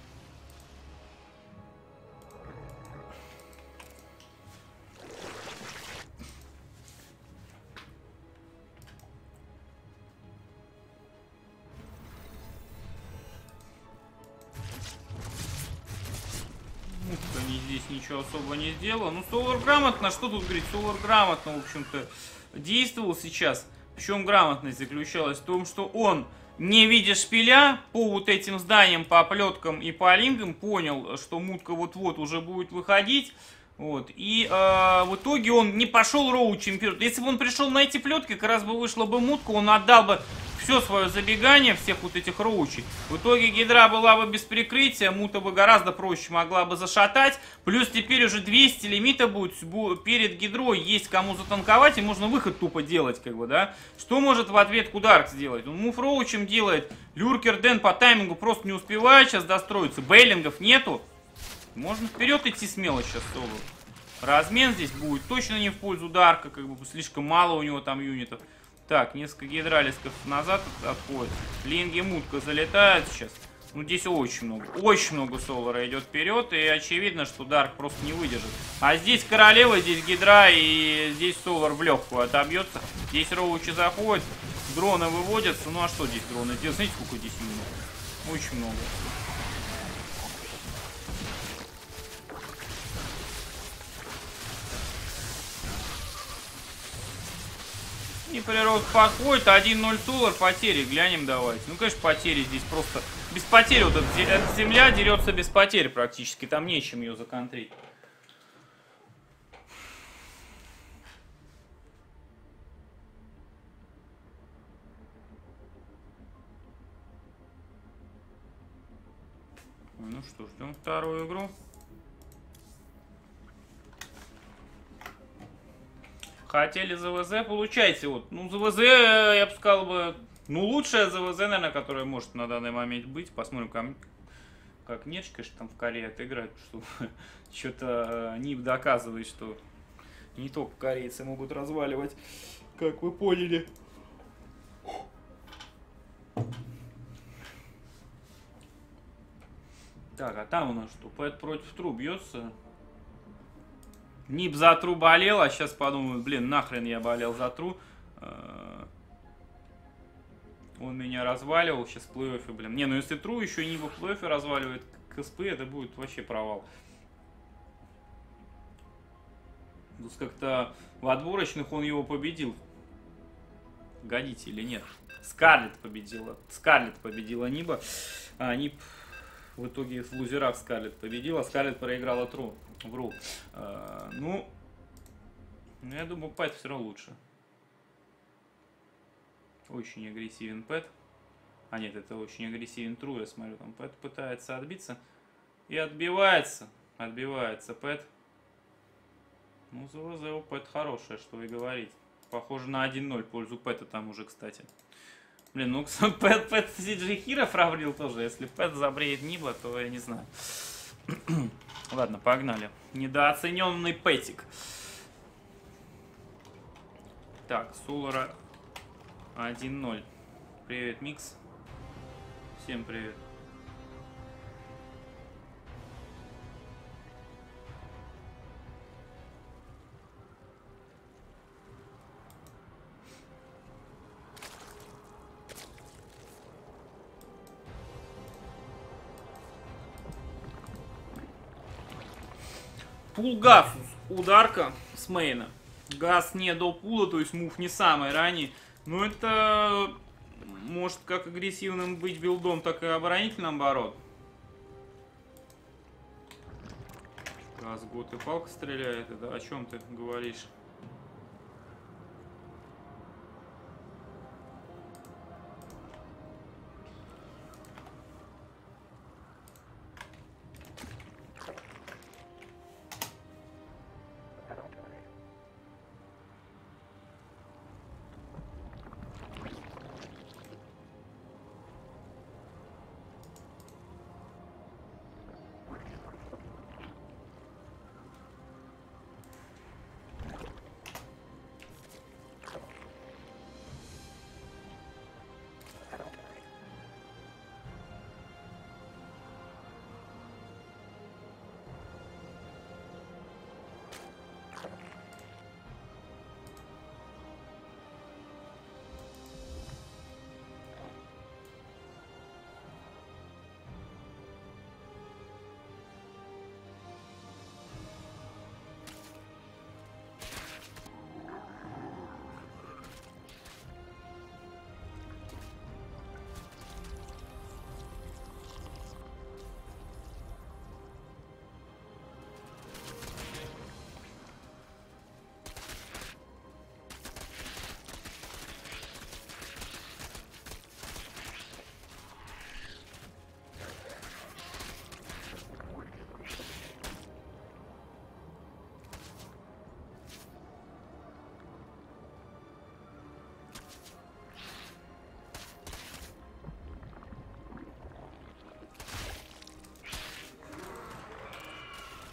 Они здесь ничего особо не сделал. Ну, Солар грамотно, что тут говорить? Солар грамотно, в общем-то, действовал сейчас. Причем грамотность заключалась в том, что он, не видя шпиля, по вот этим зданиям, по оплеткам и по лингам, понял, что мутка вот-вот уже будет выходить. Вот. И э, в итоге он не пошел роучем вперед. Если бы он пришел на эти плетки, как раз бы вышла бы мутка, он отдал бы все свое забегание, всех вот этих роучей. В итоге гидра была бы без прикрытия, мута бы гораздо проще могла бы зашатать. Плюс теперь уже двести лимита будет перед гидрой, есть кому затанковать, и можно выход тупо делать, как бы, да. Что может в ответ Кударк сделать? Он мув роучем делает, Люркер Дэн по таймингу просто не успевает сейчас достроиться, бейлингов нету. Можно вперед идти смело сейчас соло. Размен здесь будет точно не в пользу Дарка, как бы слишком мало у него там юнитов. Так, несколько гидралисков назад отходит. Линги мутка залетает сейчас. Ну, здесь очень много. Очень много солара идет вперед. И очевидно, что Дарк просто не выдержит. А здесь королева, здесь гидра. И здесь солар в легкую отобьется. Здесь роучи заходят. Дроны выводятся. Ну, а что здесь дроны? Здесь, знаете, сколько здесь юнитов? Очень много. И природ подходит, один ноль Солар, потери, глянем давайте. Ну, конечно, потери здесь просто... Без потерь, вот эта, эта земля дерется без потерь практически, там нечем ее законтрить. Ну что, ждем вторую игру. Хотели ЗВЗ, получайте. Вот. Ну, ЗВЗ, я бы сказал бы, ну, лучшая ЗВЗ, наверное, которая может на данный момент быть. Посмотрим, как, как Нечка, конечно, там в Корее отыграет, что что-то НИП доказывает, что не только корейцы могут разваливать, как вы поняли. Так, а там у нас что? Пэт против Тру бьется. НИП за Тру болел, а сейчас подумают, блин, нахрен я болел за Тру. Он меня разваливал сейчас в плей-оффе, блин. Не, ну если Тру еще НИПа в плей-оффе разваливает КСП, это будет вообще провал. Как-то в отборочных он его победил. Годите или нет? Скарлетт победила. Скарлетт победила НИПа. А НИП в итоге в лузерах Скарлетт победила. Скарлетт проиграла Тру. Вру. А, ну, я думаю, Пэт все равно лучше. Очень агрессивен Пэт. А нет, это очень агрессивен Тру. Я смотрю, там Пэт пытается отбиться. И отбивается. Отбивается Пэт. Ну, ЗВЗ у Пэт хорошая, что и говорить. Похоже на один ноль в пользу Пэта там уже, кстати. Блин, ну, Пэт, Пэт Сиджи Хиро проврил тоже. Если Пэт забреет Ниба, то я не знаю. Ладно, погнали. Недооцененный Пэтик. Так, Солара один ноль. Привет, Микс. Всем привет. Пул Гасус, ударка с мейна. Газ не до пула, то есть мув не самый ранний. Но это может как агрессивным быть билдом, так и оборонительным, наоборот. Газ, год и палка стреляет. Это о чем ты говоришь?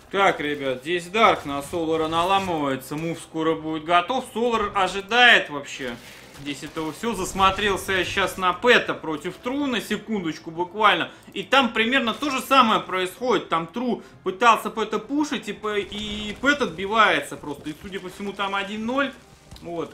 Так, ребят, здесь Дарк на Солара наламывается. Мув скоро будет готов. Солар ожидает вообще. Здесь этого все. Засмотрелся я сейчас на Пэта против Тру на секундочку буквально. И там примерно то же самое происходит. Там Тру пытался Пэта пушить, и, и Пэт отбивается просто. И судя по всему там один ноль. Вот.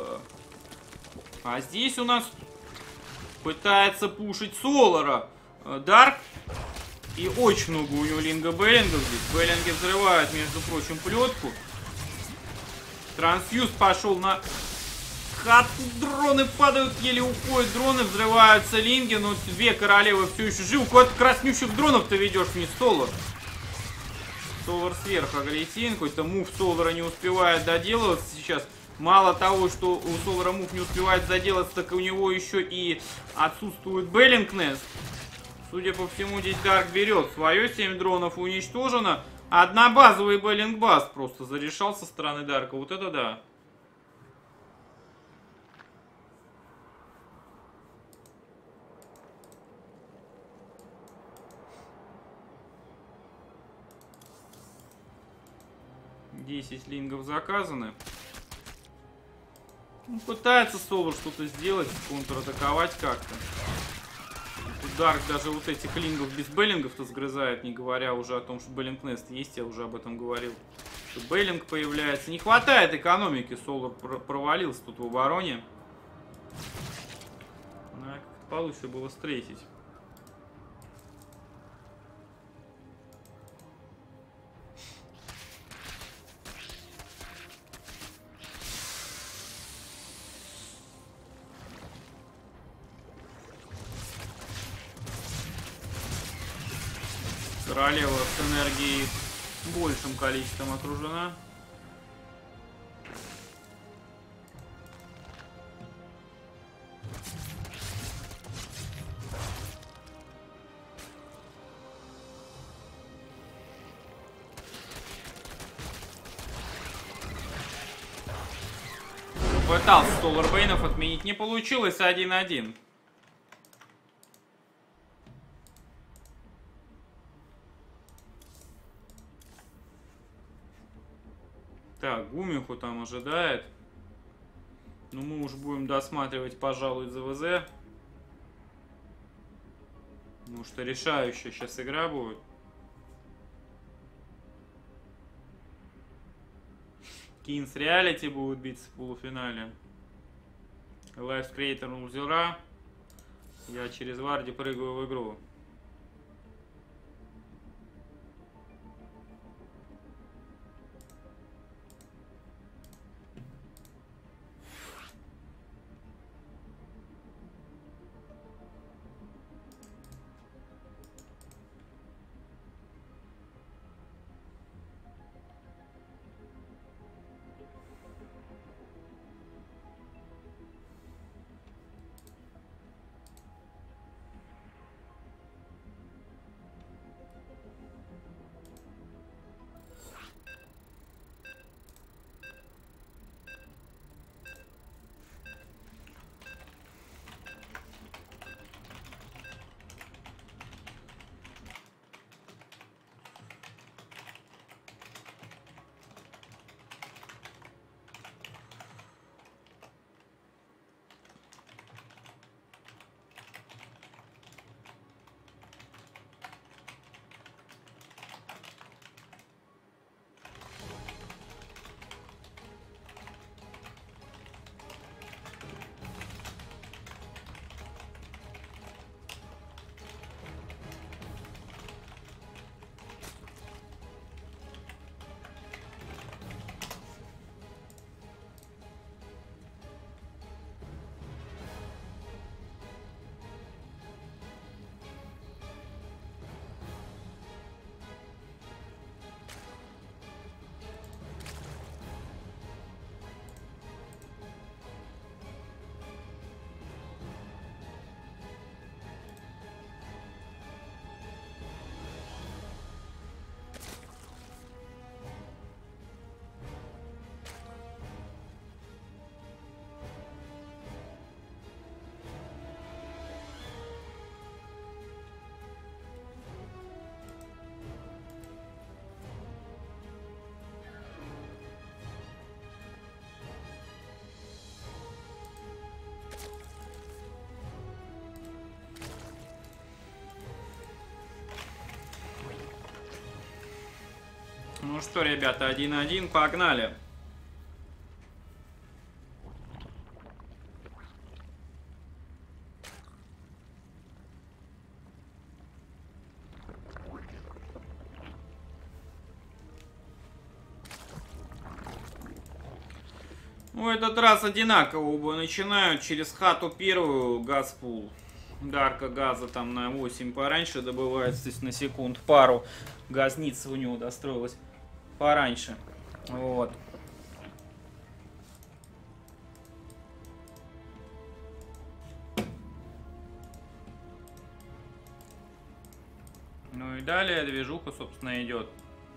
А здесь у нас пытается пушить Солара Дарк. И очень много у него линга Беллингов здесь. Беллинги взрывают, между прочим, плетку. Трансфьюз пошел на хатку. Дроны падают, еле уходят. Дроны, взрываются линги. Но две королевы все еще живы. Куда-то краснющих дронов ты ведешь, не Солар. Солар сверху агрессивен. Какой-то мув Солара не успевает доделываться сейчас. Мало того, что у Солара мув не успевает заделаться, так у него еще и отсутствует Беллингнес. Судя по всему, здесь Дарк берет свое. семь дронов уничтожено. Однобазовый Беллингбаз просто зарешал со стороны Дарка. Вот это да. десять лингов заказаны. Ну, пытается Солар что-то сделать, контратаковать как-то. Дарк даже вот этих лингов без Беллингов-то сгрызает, не говоря уже о том, что Беллингнест есть, я уже об этом говорил. Что Беллинг появляется. Не хватает экономики, Солар провалился тут в обороне. Ну, как-то получше было встретить. Королева с энергией большим количеством окружена. Пытался Солар Бейнов отменить, не получилось. один один. Так, Гумиху там ожидает. Ну, мы уж будем досматривать, пожалуй, ЗВЗ. Потому что решающая сейчас игра будет. Кинс Реалити будут биться в полуфинале. Лайф Креатор лузера. Я через Варди прыгаю в игру. Ну что, ребята, один-один, погнали. Ну, этот раз одинаково оба начинают через хату первую газпул. Дарка газа там на восемь пораньше добывается, то есть на секунд пару. Газница у него достроилась пораньше. Вот. Ну и далее движуха, собственно, идет.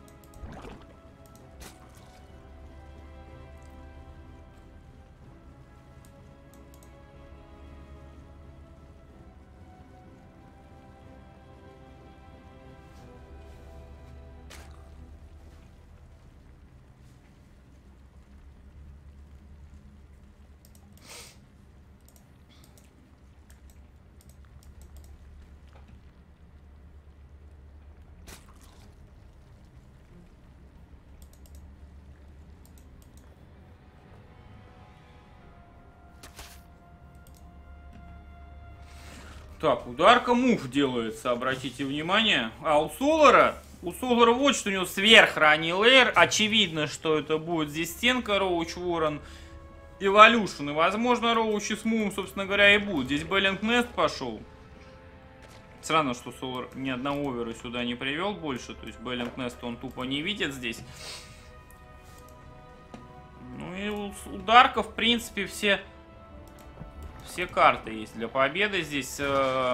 Так, ударка мув делается, обратите внимание. А у Солара, у Солара вот что у него сверхранний лейер. Очевидно, что это будет здесь стенка Роуч Ворон, Эволюшн. И, возможно, Роуч и с Мувом, собственно говоря, и будут. Здесь Беллинг Нест пошел. Странно, что Солар ни одного овера сюда не привел больше. То есть Беллинг Нест он тупо не видит здесь. Ну и у, у Дарка, в принципе, все... Все карты есть для победы здесь. Э...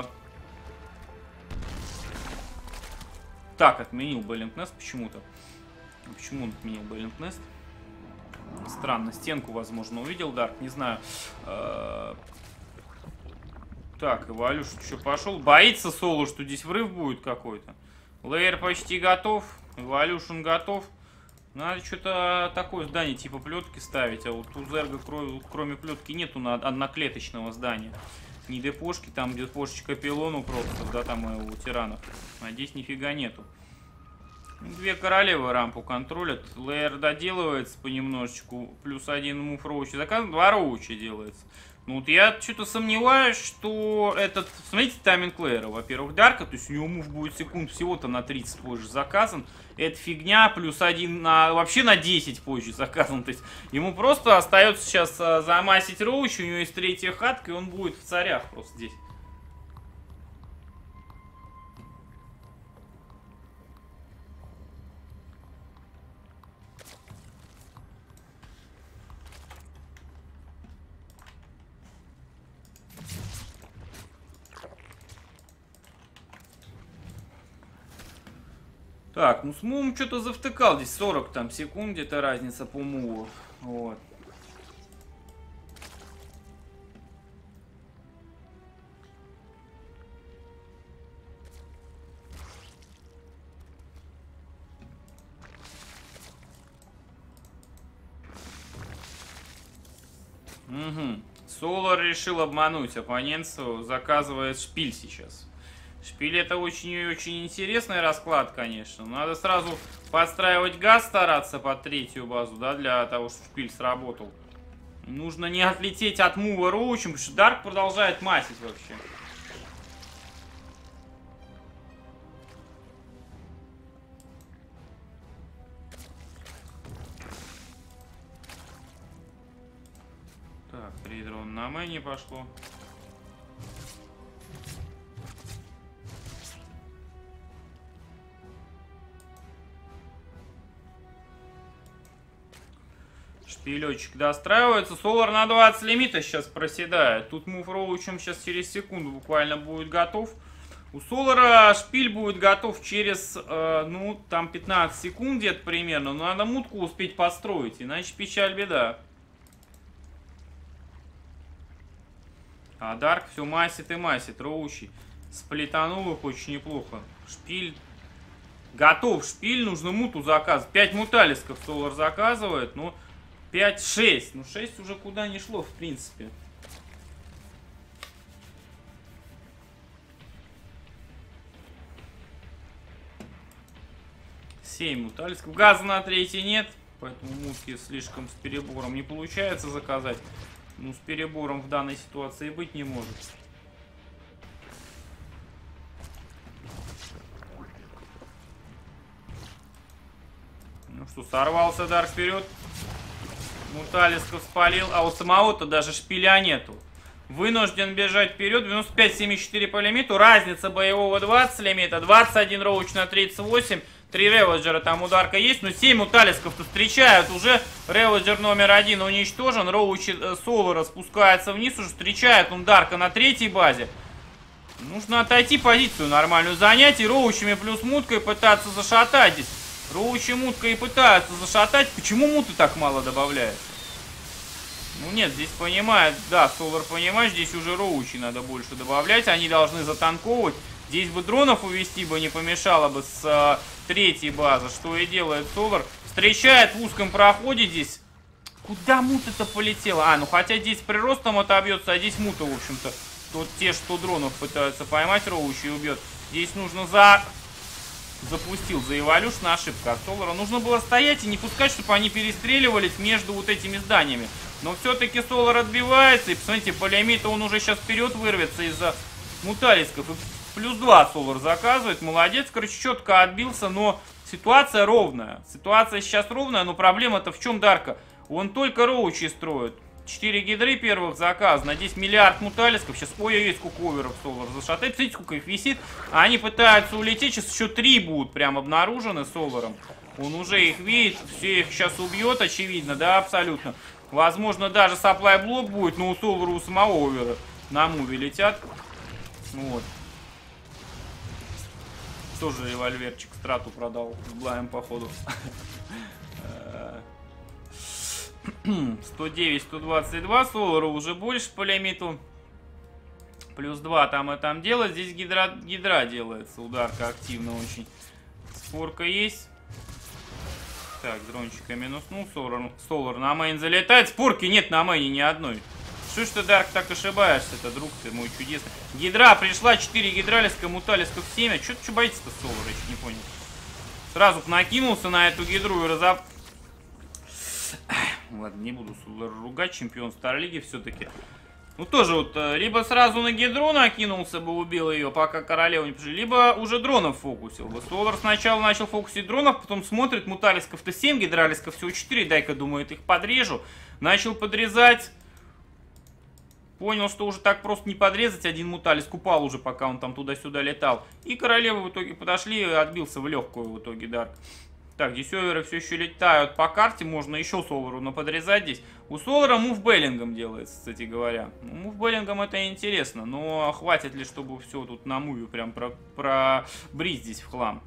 Так, отменил Беллинг Нест почему-то. Почему он отменил Беллинг Нест? Странно, стенку, возможно, увидел Дарк, не знаю. Э... Так, Эволюшн еще пошел. Боится Соло, что здесь врыв будет какой-то. Лейер почти готов. Эволюшн готов. Надо что-то такое здание типа плетки ставить, а вот у Зерга кроме плетки нету на одноклеточного здания. Не депошки, там депошечка пилону просто, да, там и у тиранов. А здесь нифига нету. Две королевы рампу контролят, Лейер доделывается понемножечку, плюс один мув роучи заказан, два роучи делается. Ну вот я что-то сомневаюсь, что этот... Смотрите, тайминг Лейера, во-первых, Дарка, то есть у него мув будет секунд всего-то на тридцать позже заказан. Это фигня, плюс один на... Вообще на десять позже заказан. То есть ему просто остается сейчас а, замасить роучи, у него есть третья хатка, и он будет в царях просто здесь. Так, ну с мувом что-то завтыкал. Здесь сорок там секунд где-то разница по муву. Вот. Угу. Солар решил обмануть оппонентцу, заказывает шпиль сейчас. Шпиль это очень и очень интересный расклад, конечно. Надо сразу подстраивать газ, стараться под третью базу, да, для того, чтобы шпиль сработал. Нужно не отлететь от мува роучем, потому что Дарк продолжает масить вообще. Так, три дрона на мэне пошло. Шпилечек достраивается. Солар на двадцать лимита сейчас проседает. Тут мув роучем сейчас через секунду буквально будет готов. У Солара шпиль будет готов через, э, ну, там пятнадцать секунд где-то примерно. Но надо мутку успеть построить, иначе печаль беда. А Дарк все масит и масит. Роучи сплетанул их очень неплохо. Шпиль готов. Шпиль, нужно муту заказывать. пять муталисков Солар заказывает, но... пять-шесть. Ну, шесть уже куда не шло, в принципе. семь муталисков. Газа на третий нет. Поэтому мутки слишком с перебором не получается заказать. Ну, с перебором в данной ситуации быть не может. Ну что, сорвался дар вперед. Муталисков спалил, а у самого-то даже шпиля нету. Вынужден бежать вперед. девяносто пять семьдесят четыре по лимиту. Разница боевого двадцать лимита. двадцать один роуч на тридцать восемь. три реводжера, там ударка есть. Но семь муталисков-то встречают. Уже реводжер номер один уничтожен. Роуч э, Солара спускается вниз. Уже встречает он Дарка на третьей базе. Нужно отойти, позицию нормальную занять. И роучами плюс муткой пытаться зашатать здесь. Роучи мутка и пытаются зашатать. Почему муты так мало добавляет? Ну нет, здесь понимает, да, Солар понимает, здесь уже роучи надо больше добавлять. Они должны затанковывать. Здесь бы дронов увести бы не помешало бы с э, третьей базы. Что и делает Солар. Встречает в узком проходе здесь. Куда мута-то полетела? А, ну хотя здесь приростом отобьется, а здесь мута, в общем-то. Тут те, что дронов пытаются поймать, роучи убьет. Здесь нужно за... Запустил за эволюшн, ошибка от Солара. Нужно было стоять и не пускать, чтобы они перестреливались между вот этими зданиями. Но все-таки Солар отбивается. И посмотрите, по лимиту он уже сейчас вперед вырвется из-за муталисков. И плюс два Солар заказывает. Молодец, короче, четко отбился. Но ситуация ровная. Ситуация сейчас ровная, но проблема-то в чем, Дарка? Он только роучи строит. четыре гидры первых заказано. Здесь миллиард муталисков. Сейчас, ой-ой-ой, сколько оверов Солар зашатает. Смотрите, сколько их висит. А они пытаются улететь. Сейчас еще три будут прям обнаружены Соларом. Он уже их видит. Все их сейчас убьет, очевидно. Да, абсолютно. Возможно, даже сапплай блок будет. Но у Солара у самого овера на муве летят. Вот. Тоже револьверчик страту продал. С Блаем, походу. сто девять сто двадцать два, Солара уже больше по лимиту. Плюс два там и там делать. Здесь гидра, гидра делается. Ударка активно очень. Спорка есть. Так, дрончика минуснул. Солар, Солар на мейн залетает. Спорки нет на мейне ни одной. Что ж ты, Дарк, так ошибаешься-то, друг ты мой чудесный. Гидра пришла, четыре гидралиска, муталисков семь. А что ты боитесь-то Солара, я еще не понял. Сразу накинулся на эту гидру и разоб... Ладно, не буду ругать, чемпион Старлиги все-таки. Ну тоже вот, либо сразу на гидру накинулся бы, убил ее, пока королеву не пришли, либо уже дронов фокусил бы. Солар сначала начал фокусить дронов, потом смотрит, муталисков-то семь, гидралисков всего четыре, дай-ка, думает, их подрежу. Начал подрезать. Понял, что уже так просто не подрезать, один муталиск упал уже, пока он там туда-сюда летал. И королевы в итоге подошли, и отбился в легкую в итоге Дарк. Так, здесь оверы все еще летают по карте. Можно еще Солару наподрезать здесь. У Солара мувбеллингом делается, кстати говоря. Ну, мувбеллингом это интересно. Но хватит ли, чтобы все тут на муве прям пробрить здесь в хлам?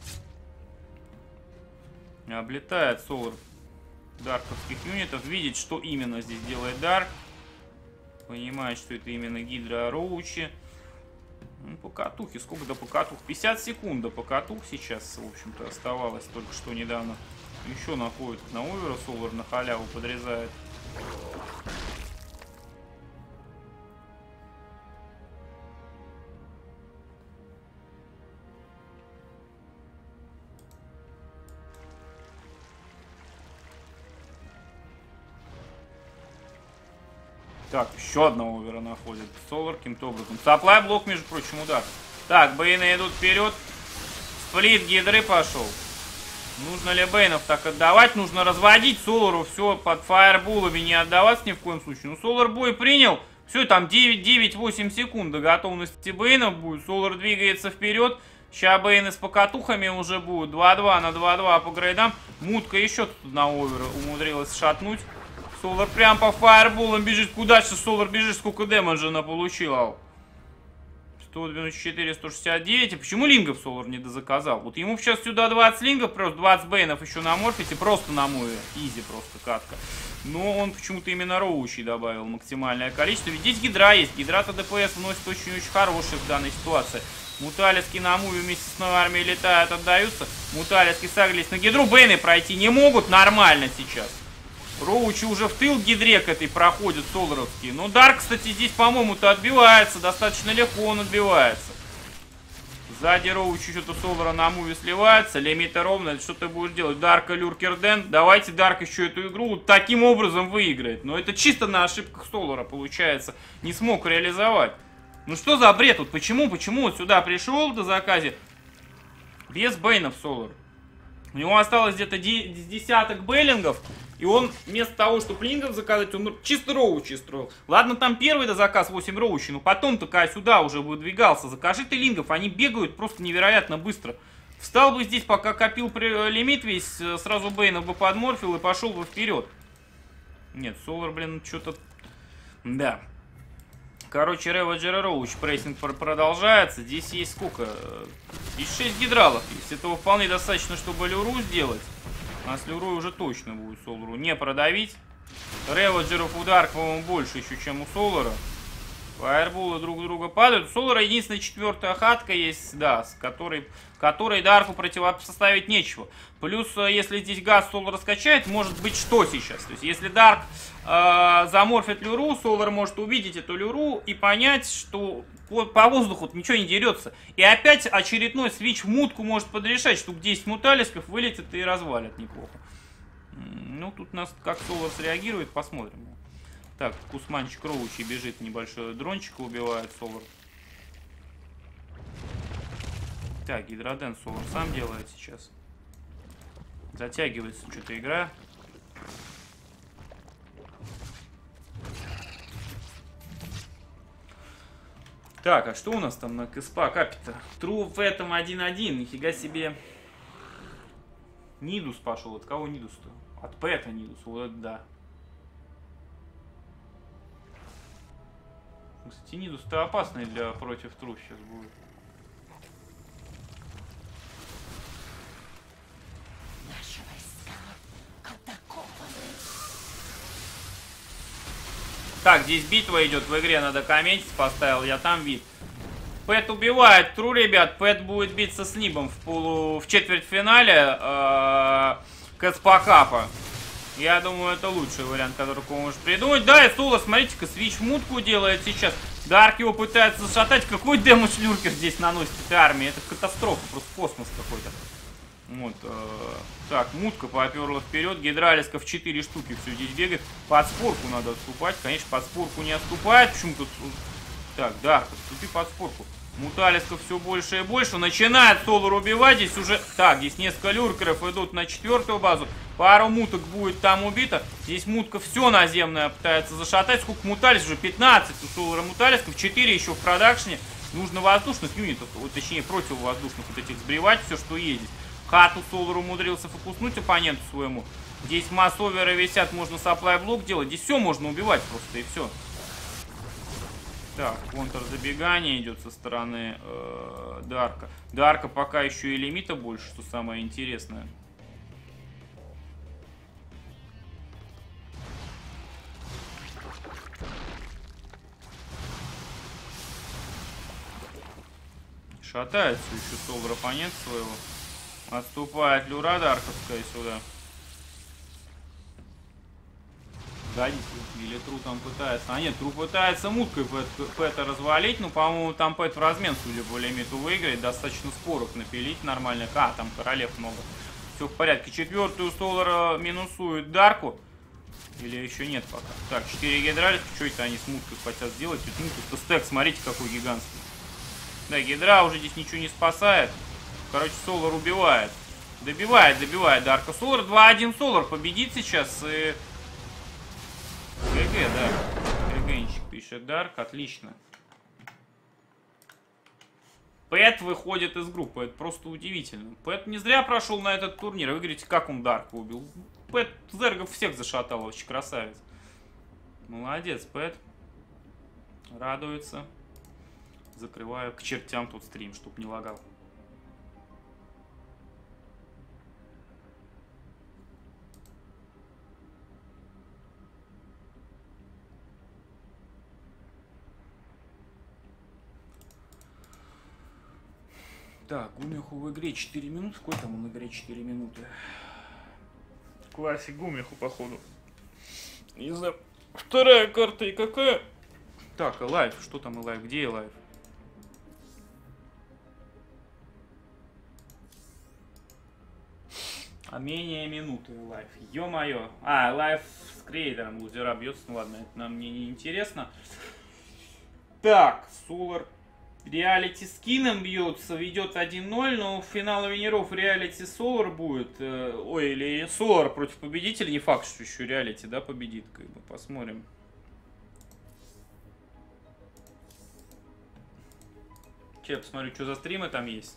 Облетает Солар дарковских юнитов. Видеть, что именно здесь делает Дарк. Понимает, что это именно Гидра Роучи. Ну, покатухи. Сколько до покатух? пятьдесят секунд до покатух сейчас, в общем-то, оставалось только что недавно. Еще находит на овера. Солар на халяву подрезает. Так, еще одного овера находит Солар каким-то образом. Сапплай блок, между прочим, удар. Так, бейны идут вперед. Сплит гидры пошел. Нужно ли бейнов так отдавать? Нужно разводить Солару все под фаербулами, не отдаваться ни в коем случае. Ну, Солар бой принял. Все, там девять-восемь секунд до готовности бейнов будет. Солар двигается вперед. Сейчас бейны с покатухами уже будут. два-два на два-два по грейдам. Мутка еще тут на овера умудрилась шатнуть. Солар прям по фаерболам бежит. Куда сейчас Солар бежит? Сколько дэмэджа она получила? сто девяносто четыре сто шестьдесят девять. А почему лингов Солар не дозаказал? Вот ему сейчас сюда двадцать лингов, просто двадцать бейнов еще на морфите. Просто на муве. Изи просто катка. Но он почему-то именно роучей добавил максимальное количество. Ведь здесь гидра есть. Гидра-то ДПС вносит очень-очень хороший в данной ситуации. Муталиски на муве вместе с новой армией летают, отдаются. Муталиски сагрились на гидру. Бейны пройти не могут нормально сейчас. Роучи уже в тыл гидре к этой проходят соларовские. Но Дарк, кстати, здесь, по-моему-то отбивается. Достаточно легко он отбивается. Сзади Роучи что-то Солара на муве сливается. Лимиты ровно. Что ты будешь делать? Дарка, Люркерден. Давайте Дарк еще эту игру таким образом выиграет. Но это чисто на ошибках Солара получается. Не смог реализовать. Ну что за бред тут? Почему? Почему вот сюда пришел до заказе без бейнов Солар? У него осталось где-то десяток бейлингов. И он вместо того, чтобы лингов заказать, он чисто роучи строил. Ладно, там первый до заказ восемь роучи, но потом только сюда уже выдвигался. Закажи ты лингов, они бегают просто невероятно быстро. Встал бы здесь, пока копил лимит весь, сразу бейнов бы подморфил и пошел бы вперед. Нет, Солар, блин, что-то... Да. Короче, Ravager Роуч прессинг продолжается. Здесь есть сколько? Здесь шесть гидралов есть. Этого вполне достаточно, чтобы люру сделать. А с люрой уже точно будет Солару не продавить. Реваджеров удар, по-моему, больше еще, чем у Солара. Фаерболы друг друга падают. У Солара единственная четвертая хатка есть, да, с которой, которой Дарку противопоставить нечего. Плюс, если здесь газ Солар раскачает, может быть что сейчас. То есть, если Дарк э, заморфит люру, Солар может увидеть эту люру и понять, что по, по воздуху ничего не дерется. И опять очередной свич в мутку может подрешать. Штук десять муталисков вылетит и развалит неплохо. Ну, тут нас как Солар среагирует, посмотрим. Так, Кусманчик Роучи бежит, небольшой дрончик убивает Солар. Так, Гидроден Солар сам делает сейчас. Затягивается что-то игра. Так, а что у нас там на КСПА капита? Тру в этом один один, нифига себе. Нидус пошел. От кого Нидус-то? От Пэта Нидус, вот да. Кстати, Нидус-то опасный для против Тру сейчас будет. Наши войска атакованы. Так, здесь битва идет в игре, надо комментить, поставил я там вид. Пэт убивает Тру, ребят. Пэт будет биться с Нибом в полу, в четвертьфинале э, КСПА Капа. Я думаю, это лучший вариант, который он может придумать. Да, и Соло, смотрите-ка, свич в мутку делает сейчас. Дарк его пытается зашатать. Какой дэмэдж Люркер здесь наносит этой армии? Это катастрофа, просто космос какой-то. Вот, э, так, мутка поперла вперед. Гидралисков четыре штуки все здесь бегает. Под спорку надо отступать. Конечно, под спорку не отступает. Почему тут... Так, Дарк, отступи под спорку. Муталисков все больше и больше. Начинает Солар убивать. Здесь уже... Так, здесь несколько люркеров идут на четвертую базу. Пару муток будет там убито. Здесь мутка все наземное пытается зашатать. Сколько муталисков? Уже пятнадцать у Солара муталисков. четыре еще в продакшне. Нужно воздушных юнитов. Вот, точнее, противовоздушных вот этих сбривать. Все, что ездит. Хату Солар умудрился фокуснуть оппоненту своему. Здесь массоверы висят. Можно сапплай блок делать. Здесь все можно убивать просто и все. Так, контрзабегание идет со стороны э, Дарка. Дарка пока еще и лимита больше, что самое интересное. Шатается еще Солар оппонент своего. Отступает люра дарковская сюда. Годится. Или Тру там пытается. А нет, Тру пытается муткой Пэта развалить. Но, по-моему, там Пэт в размен, судя по лимиту, выиграет. Достаточно споров напилить нормальных. А, там королев много. Все в порядке. Четвертую Солара минусует Дарку. Или еще нет пока. Так, четыре гидралиска. Что это они с муткой хотят сделать? Мутка стек, смотрите, какой гигантский. Да, гидра уже здесь ничего не спасает. Короче, Солар убивает. Добивает, добивает Дарка. Солар два один Солар победит сейчас. И... ГГ, да. ГГнчик пишет Дарк, отлично. Пэт выходит из группы, это просто удивительно. Пэт не зря прошел на этот турнир. Вы говорите, как он Дарка убил? Пэт зергов всех зашатал, очень красавец. Молодец, Пэт. Радуется. Закрываю к чертям тут стрим, чтоб не лагал. Так, Гумиху в игре четыре минуты. Сколько там он в игре четыре минуты? Классик Гумиху, походу. Не знаю. Вторая карта и какая? Так, Элайв. Что там Элайв? Где Элайв? А менее минуты лайф. Ё-моё. А, лайф с креатором лузера бьется. Ну ладно, это нам мне не интересно. Так, Солар реалити с Кином бьется, ведет один ноль, но в финал винеров реалити Солар будет. Э, ой, или Солар против победителя. Не факт, что еще реалити, да, победит. Как бы посмотрим. Че, я посмотрю, что за стримы там есть.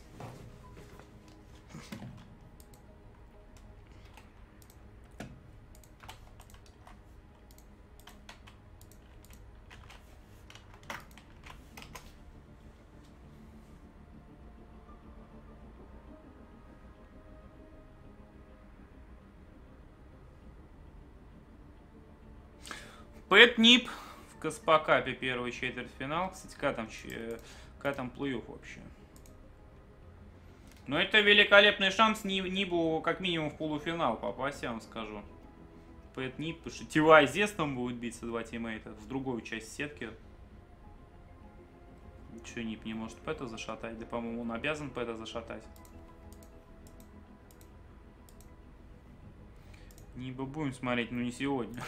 Пэт Нип в Каспакапе первый четвертьфинал. Кстати, как там, как там плей-офф вообще? Но это великолепный шанс Нибу как минимум в полуфинал попасть, я вам скажу. Пэт Нип, потому что Тивай здесь там будет биться два тиммейта в другую часть сетки. Че, Нип не может Пэта зашатать? Да, по-моему, он обязан Пэта зашатать. Ниба будем смотреть, но не сегодня.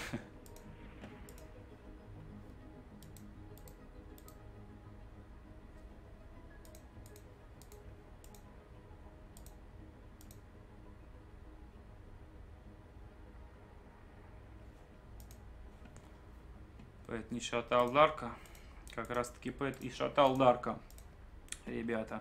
Пэт не шатал Дарка. Как раз таки Пэт и шатал Дарка. Ребята.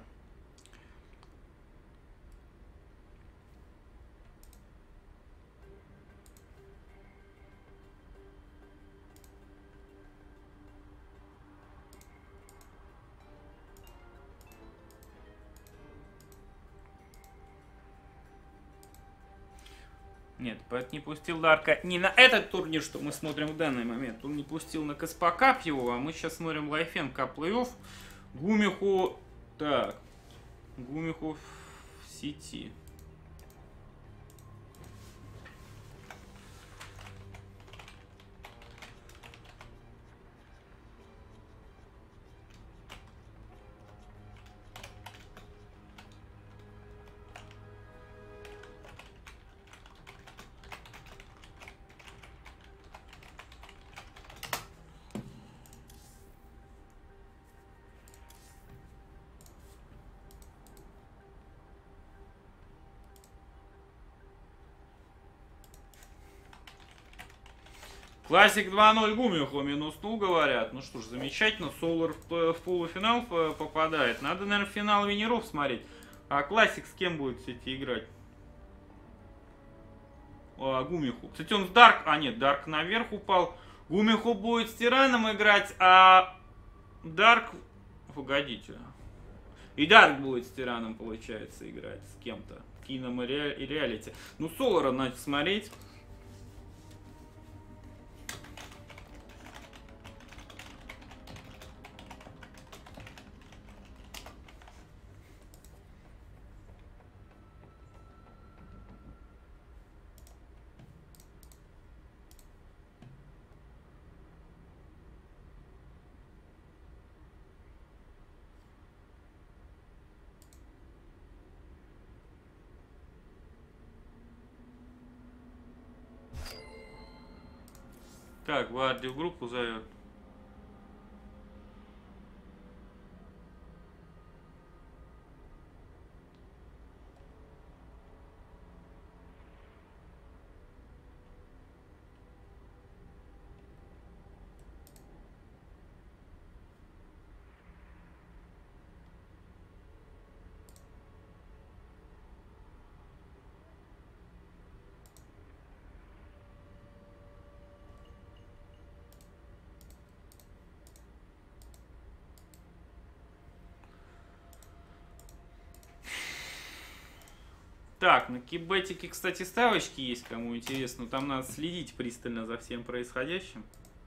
Нет, Пэт не пустил Дарка не на этот турнир, что мы смотрим в данный момент. Он не пустил на Каспакап его, а мы сейчас смотрим Лайфен Кап плей-офф. Гумиху... Так. Гумиху в сети. Классик два ноль Гумиху минуснул, говорят. Ну что ж, замечательно. Солар в, в полуфинал попадает. Надо, наверное, в финал винеров смотреть. А Классик с кем будет, кстати, играть? А, Гумиху. Кстати, он в Дарк... А, нет, Дарк наверх упал. Гумиху будет с Тираном играть, а Дарк... Погодите. И Дарк будет с Тираном, получается, играть с кем-то. Кином и, ре... и Реалити. Ну, Солара надо смотреть. Так, Варди в группу зовет. Так, на Кибетике, кстати, ставочки есть, кому интересно. Там надо следить пристально за всем происходящим.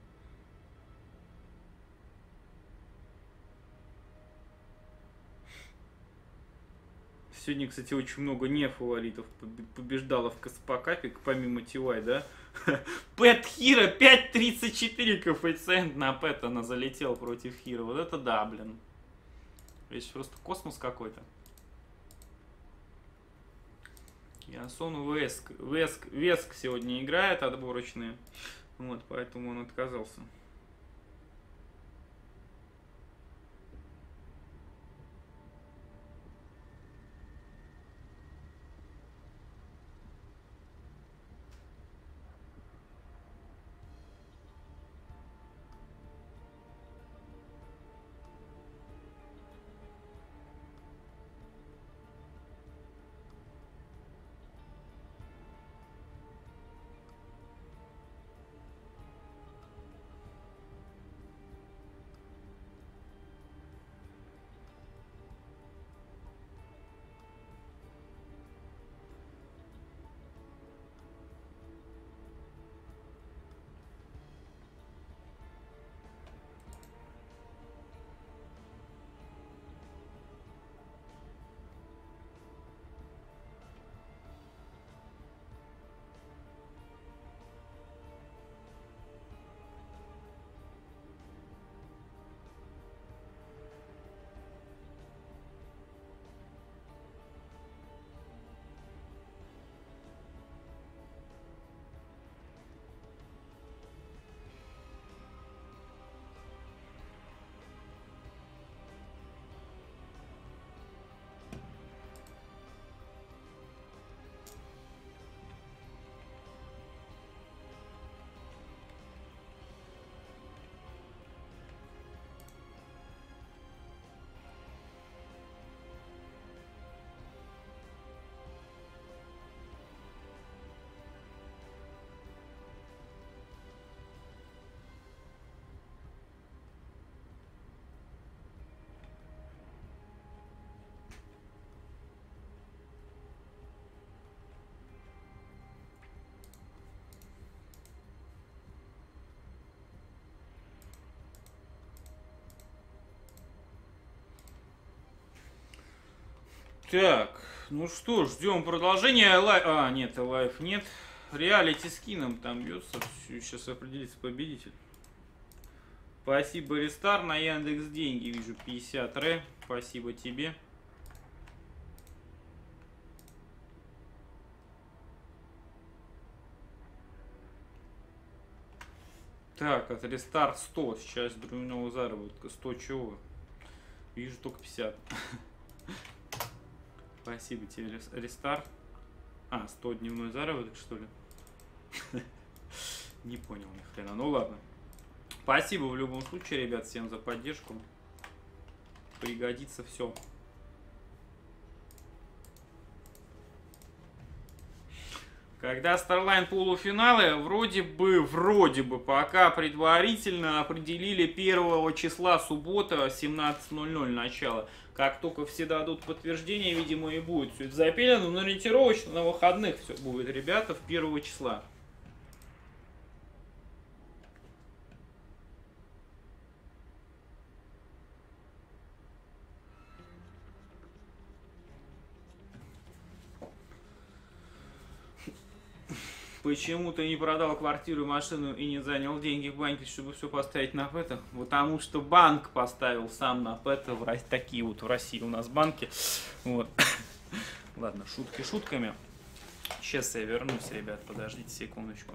Сегодня, кстати, очень много не-фаворитов побеждало в Каспакапе, помимо Тивай, да? Пэт Хиро пять тридцать четыре коэффициент на Пэт, она залетела против Хиро. Вот это да, блин. Здесь просто космос какой-то. Ясон Веск. Веск. Веск сегодня играет отборочные. Вот, поэтому он отказался. Так, ну что ж, ждем продолжения. Лай... А, нет, лайф нет. Реалити скином там бьется. Сейчас определится победитель. Спасибо, Рестар, на Яндекс деньги вижу пятьдесят ре. Спасибо тебе. Так, от Рестарт сто. Сейчас другого заработка. сто чего? Вижу только пятьдесят. Спасибо тебе, Рестарт. А, сто дневной заработок, что ли? Не понял ни хрена. Ну ладно. Спасибо в любом случае, ребят, всем за поддержку. Пригодится все. Когда Starline полуфиналы, вроде бы, вроде бы, пока предварительно определили первого числа суббота, семнадцать ноль ноль начало. Как только все дадут подтверждение, видимо, и будет все это запилено, но ориентировочно на выходных все будет, ребята, в первого числа. Почему ты не продал квартиру, машину и не занял деньги в банке, чтобы все поставить на пэт? Потому что банк поставил сам на пэт. Такие вот в России у нас банки. Вот. Ладно, шутки шутками. Сейчас я вернусь, ребят, подождите секундочку.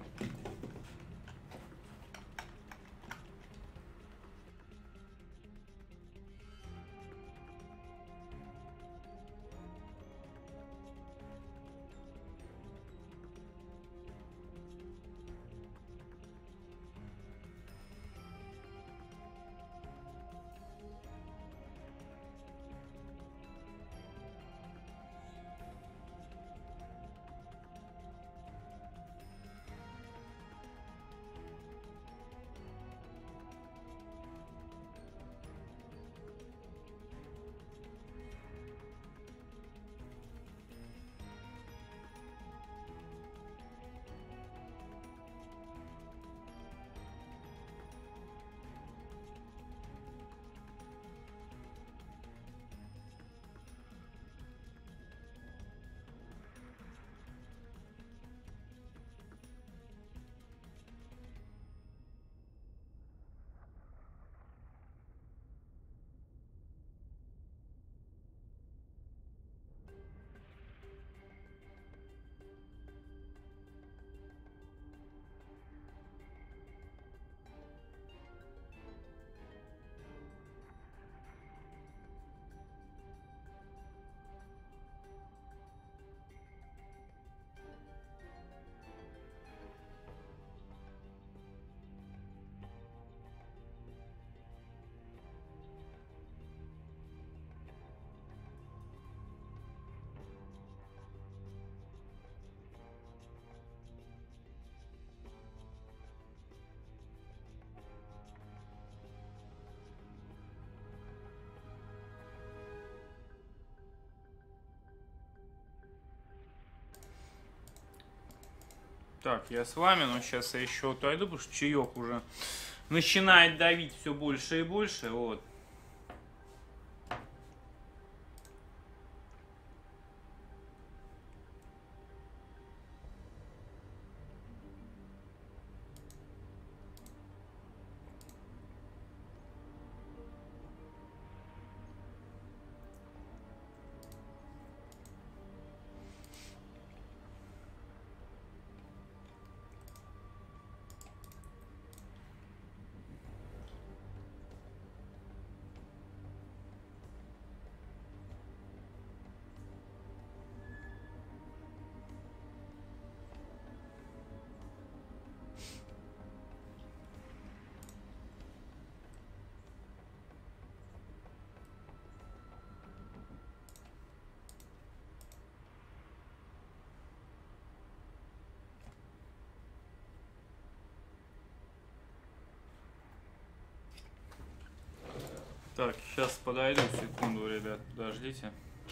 Так, я с вами, но сейчас я еще отойду, потому что чаек уже начинает давить все больше и больше. Вот. Так, сейчас подойду, секунду, ребят, подождите.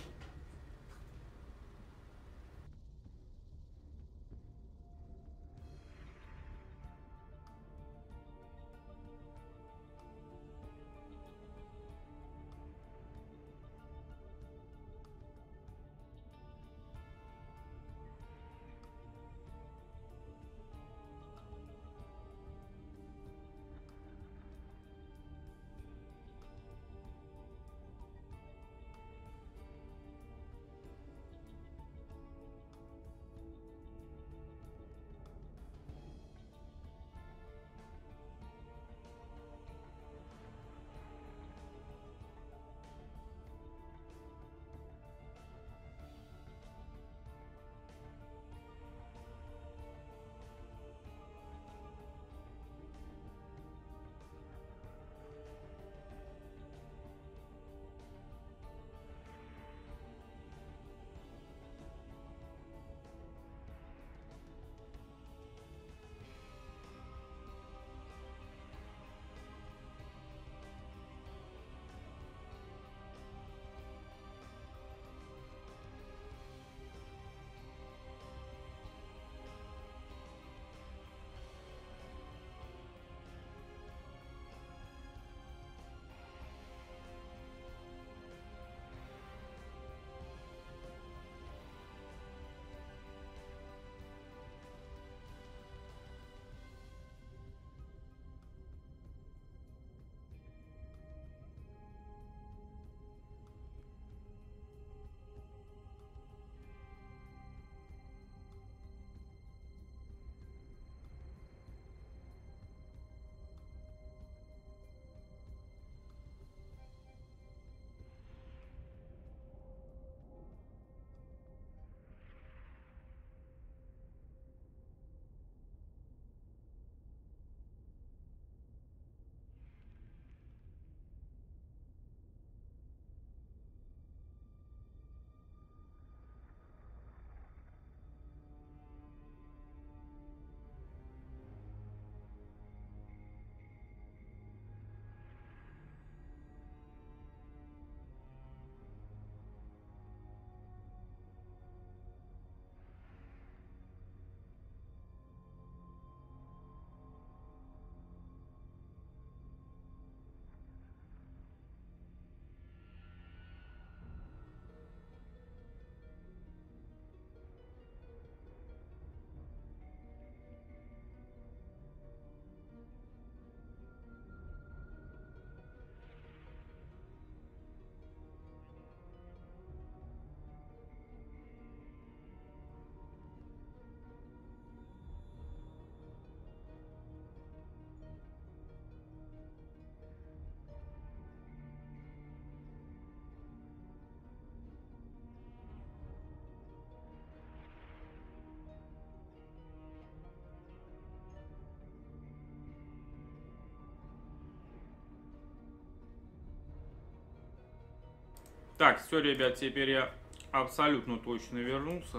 Так, все, ребят, теперь я абсолютно точно вернулся.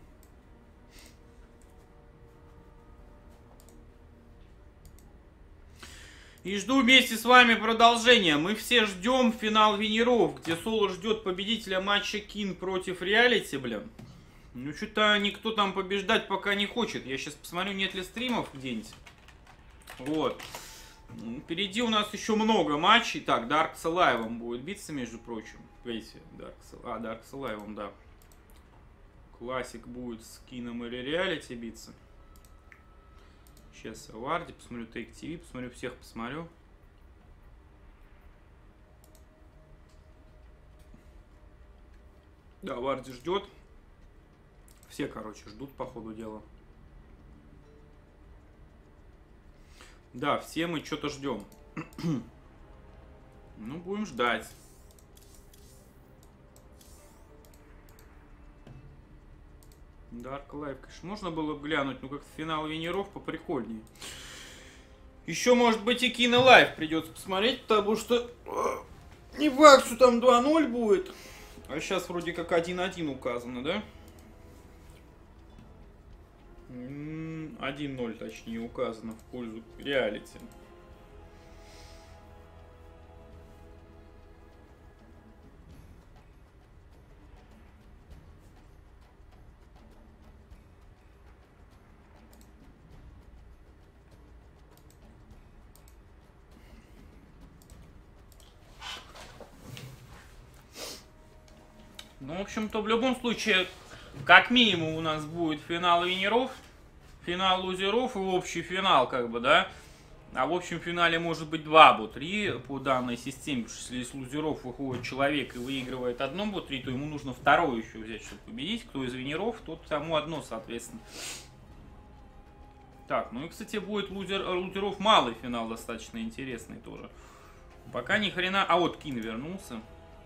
И жду вместе с вами продолжения. Мы все ждем финал Венеров, где Соло ждет победителя матча Кин против Реалити, блин. Ну, что-то никто там побеждать пока не хочет. Я сейчас посмотрю, нет ли стримов где-нибудь. Вот. Впереди у нас еще много матчей. Так, Dark с Alive будет биться, между прочим. Видите, Dark с... А, Dark с Alive, да. Классик будет с Кином или Реалити биться. Сейчас Варди, посмотрю Take ти ви, посмотрю, всех посмотрю. Да, Варди ждет. Все, короче, ждут по ходу дела. Да, все мы что-то ждем. Ну, будем ждать. Dark Life, конечно, можно было бы глянуть, но как-то финал Венеров поприкольнее. Еще, может быть, и Кино Лайв придется посмотреть, потому что не факт, что там два ноль будет. А сейчас вроде как один один указано, да? один ноль, точнее, указано в пользу Реалити. Ну, в общем-то, в любом случае, как минимум у нас будет финал Венеров, финал лузеров и общий финал, как бы, да. А в общем финале может быть два бо три по данной системе, потому что если из лузеров выходит человек и выигрывает одно бо три, то ему нужно второе еще взять, чтобы победить. Кто из Венеров, тот тому одно, соответственно. Так, ну и, кстати, будет лузер, лузеров малый финал, достаточно интересный тоже. Пока ни хрена... А вот Кин вернулся.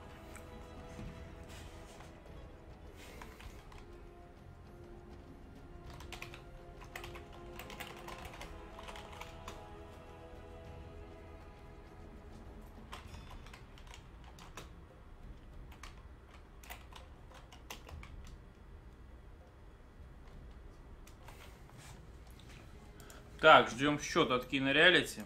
Так, ждем счет от Кино Реалити.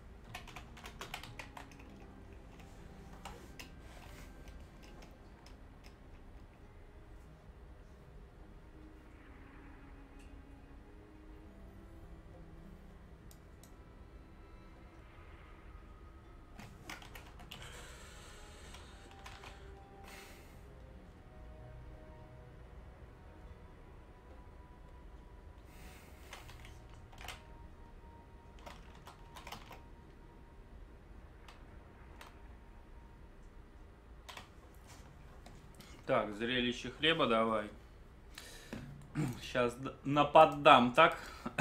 Так, зрелище хлеба давай. Сейчас наподдам, так?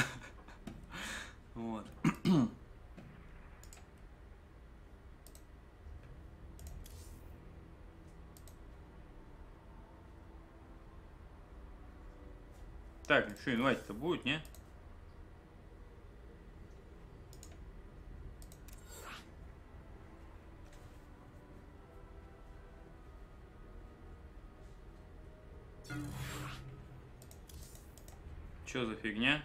Вот. Так, ну что, инвайт-то будет, не? Что за фигня?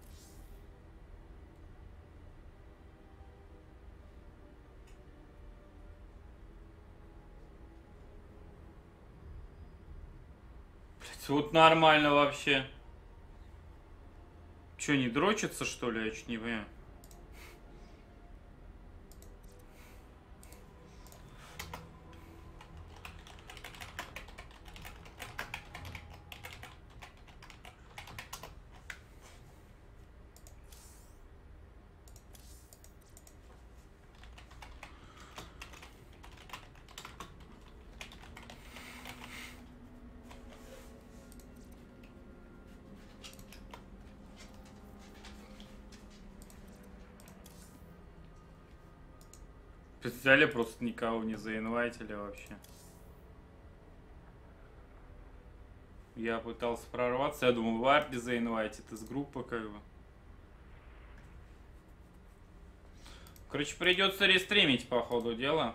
Блять, вот нормально вообще. Че, не дрочится, что ли? Я чуть не понимаю. Взяли, просто никого не заинвайтили вообще. Я пытался прорваться, я думал, Варди заинвайтит из группы, как бы. Короче, придется рестримить по ходу дела.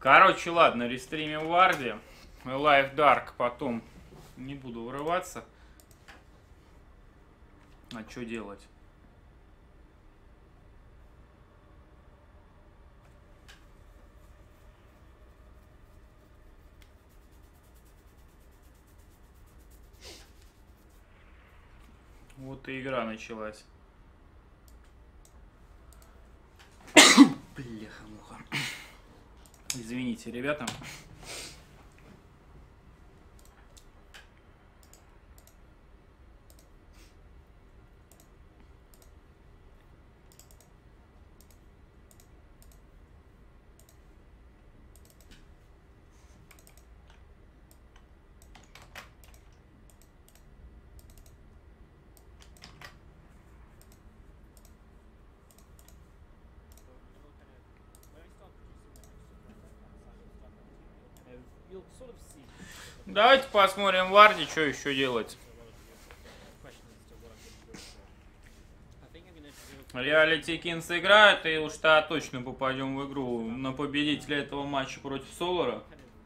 Короче, ладно, рестримим Варди. Life Dark потом. Не буду врываться. А что делать? Вот и игра началась. Бляха-муха. Извините, ребята. Давайте посмотрим Варди, что еще делать. Реалити Кинс играет, и уж то точно попадем в игру на победителя этого матча против Солара.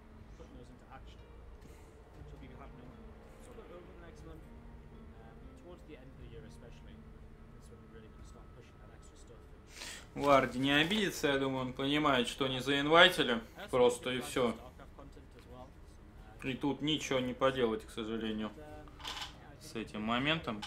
Варди не обидится, я думаю, он понимает, что не заинвайтили, просто и все. И тут ничего не поделать, к сожалению, с этим моментом.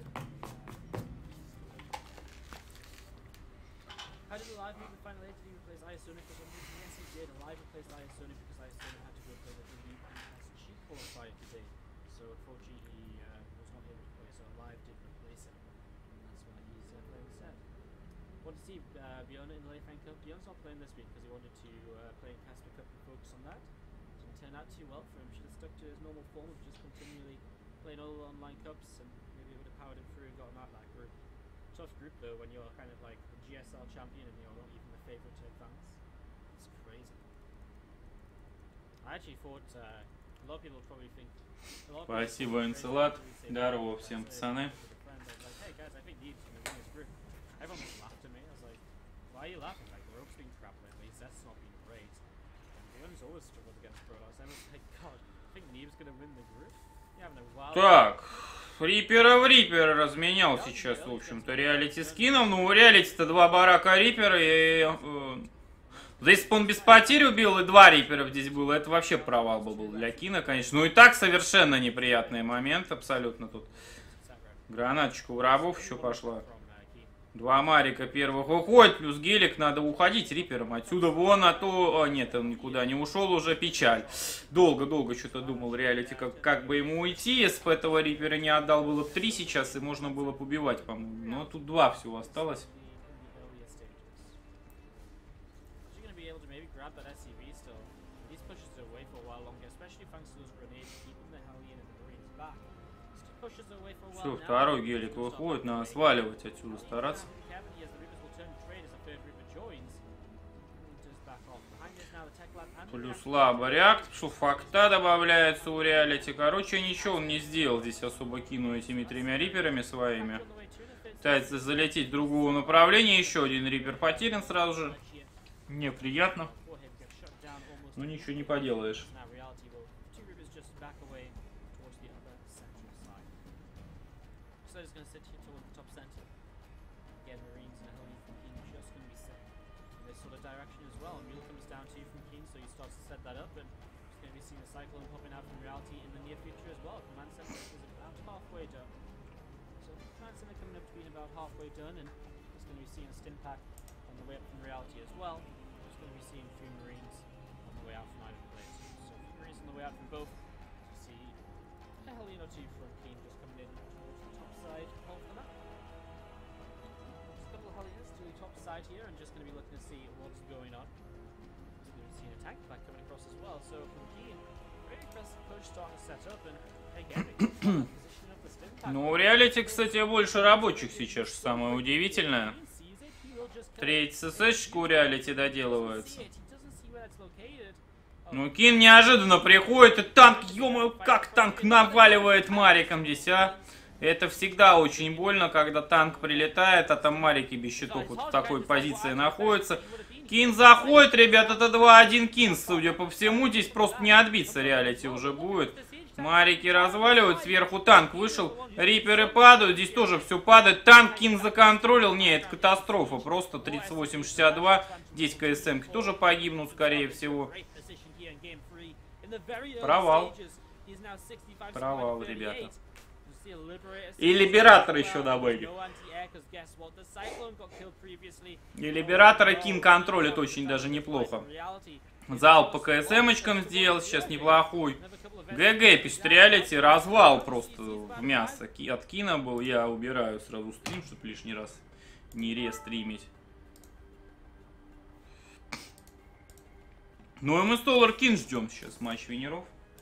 Tough group though when you're kind of like a G S L champion and you're not even the favorite to advance. It's crazy. I actually thought uh, a lot of people probably think. Спасибо, Энцелад. Здорово всем, пацаны. Hey guys, I think Neeb's gonna win this group. Everyone just laughed at me. I was like, why are you laughing? Like the rope's been crap lately. Zeth's not been great. And Bjorn's always struggled against Protoss. I was like, God, I think Neeb's gonna win the group. You having a wild. Так. Рипера в Рипера разменял сейчас, в общем-то, реалити скином. Ну, у реалити-то два барака Рипера и... Э, да если бы он без потерь убил, и два Рипера здесь было, это вообще провал бы был для Кина, конечно. Ну и так совершенно неприятный момент, абсолютно тут. Гранаточка у рабов еще пошла. Два Марика первых уходит, плюс гелик, надо уходить Рипером отсюда вон, а то... О, нет, он никуда не ушел, уже печаль. Долго-долго что-то думал реалити, как, как бы ему уйти, если бы этого Рипера не отдал, было бы три сейчас, и можно было бы убивать, по-моему. Но тут два всего осталось. Все, второй гелик выходит, надо сваливать отсюда, стараться. Плюс слабо реакт, шуфакта добавляется у реалити. Короче, ничего он не сделал здесь особо, Кину этими тремя риперами своими. Пытается залететь в другого направления, еще один рипер потерян сразу же. Неприятно. Но ничего не поделаешь. Is going to sit here towards the top center. Again, Marines and Helene from Keen just going to be set in this sort of direction as well. Mule comes down to you from Keen, so you start to set that up, and it's going to be seeing a Cyclone popping out from Reality in the near future as well. Command Center is about halfway done. So Command Center coming up to being about halfway done, and it's going to be seeing a Stim Pack on the way up from Reality as well. It's going to be seeing a few Marines on the way out from either place. So a few Marines on the way out from both. You see a Helene or two from Keen just coming in towards the top side of the map. Just a couple of Hellions to the top side here, and just going to be looking to see what's going on. Just going to be seeing a tank pack coming across as well. So from Keen, very impressive push starting to set up, and again, position of the Stim Pack. Ну, у реалити, кстати, больше рабочих сейчас, самое удивительное. Третий ССшечка у реалити доделывается. Ну, Кин неожиданно приходит, и танк, ё-моё, как танк наваливает Мариком здесь, а? Это всегда очень больно, когда танк прилетает, а там Марики без щитов вот в такой позиции находятся. Кин заходит, ребят, это два один Кин, судя по всему. Здесь просто не отбиться реалити уже будет. Марики разваливают, сверху танк вышел, риперы падают, здесь тоже все падает. Танк Кин законтролил, не, это катастрофа, просто тридцать восемь шестьдесят два. Здесь КСМки тоже погибнут, скорее всего. Провал. Провал, ребята. И Либератор еще добавили. И Либератора Кин контролит очень даже неплохо. Залп по КСМочкам сделал, сейчас неплохой. ГГ, пишет реалити, развал просто в мясо. От Кина был, я убираю сразу стрим, чтобы лишний раз не рестримить. Ну и мы Столар Кин ждем сейчас, матч винеров.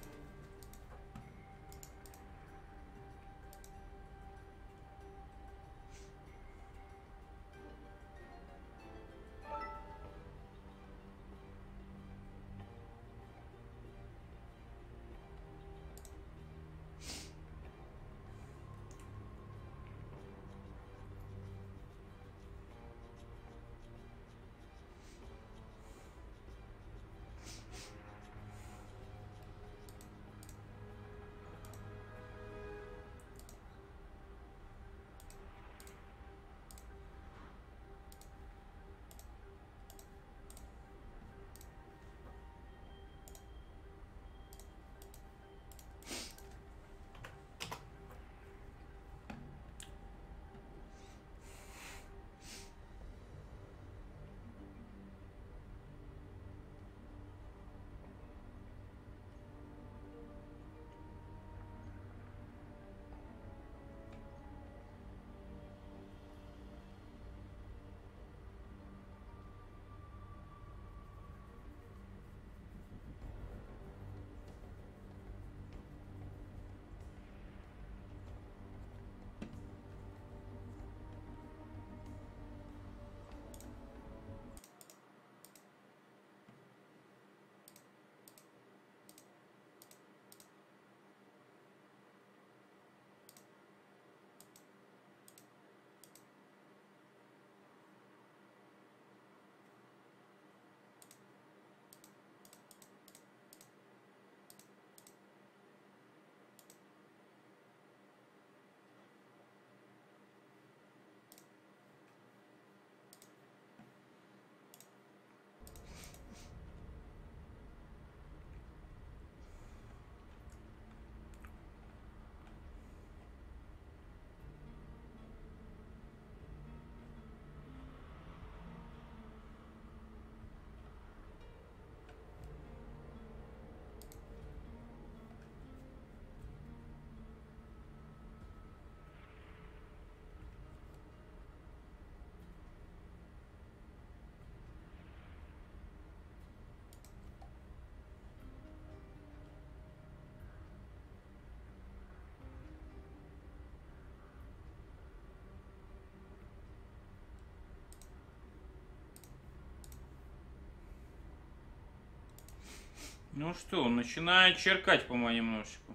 Ну что, он начинает черкать по-немножечку.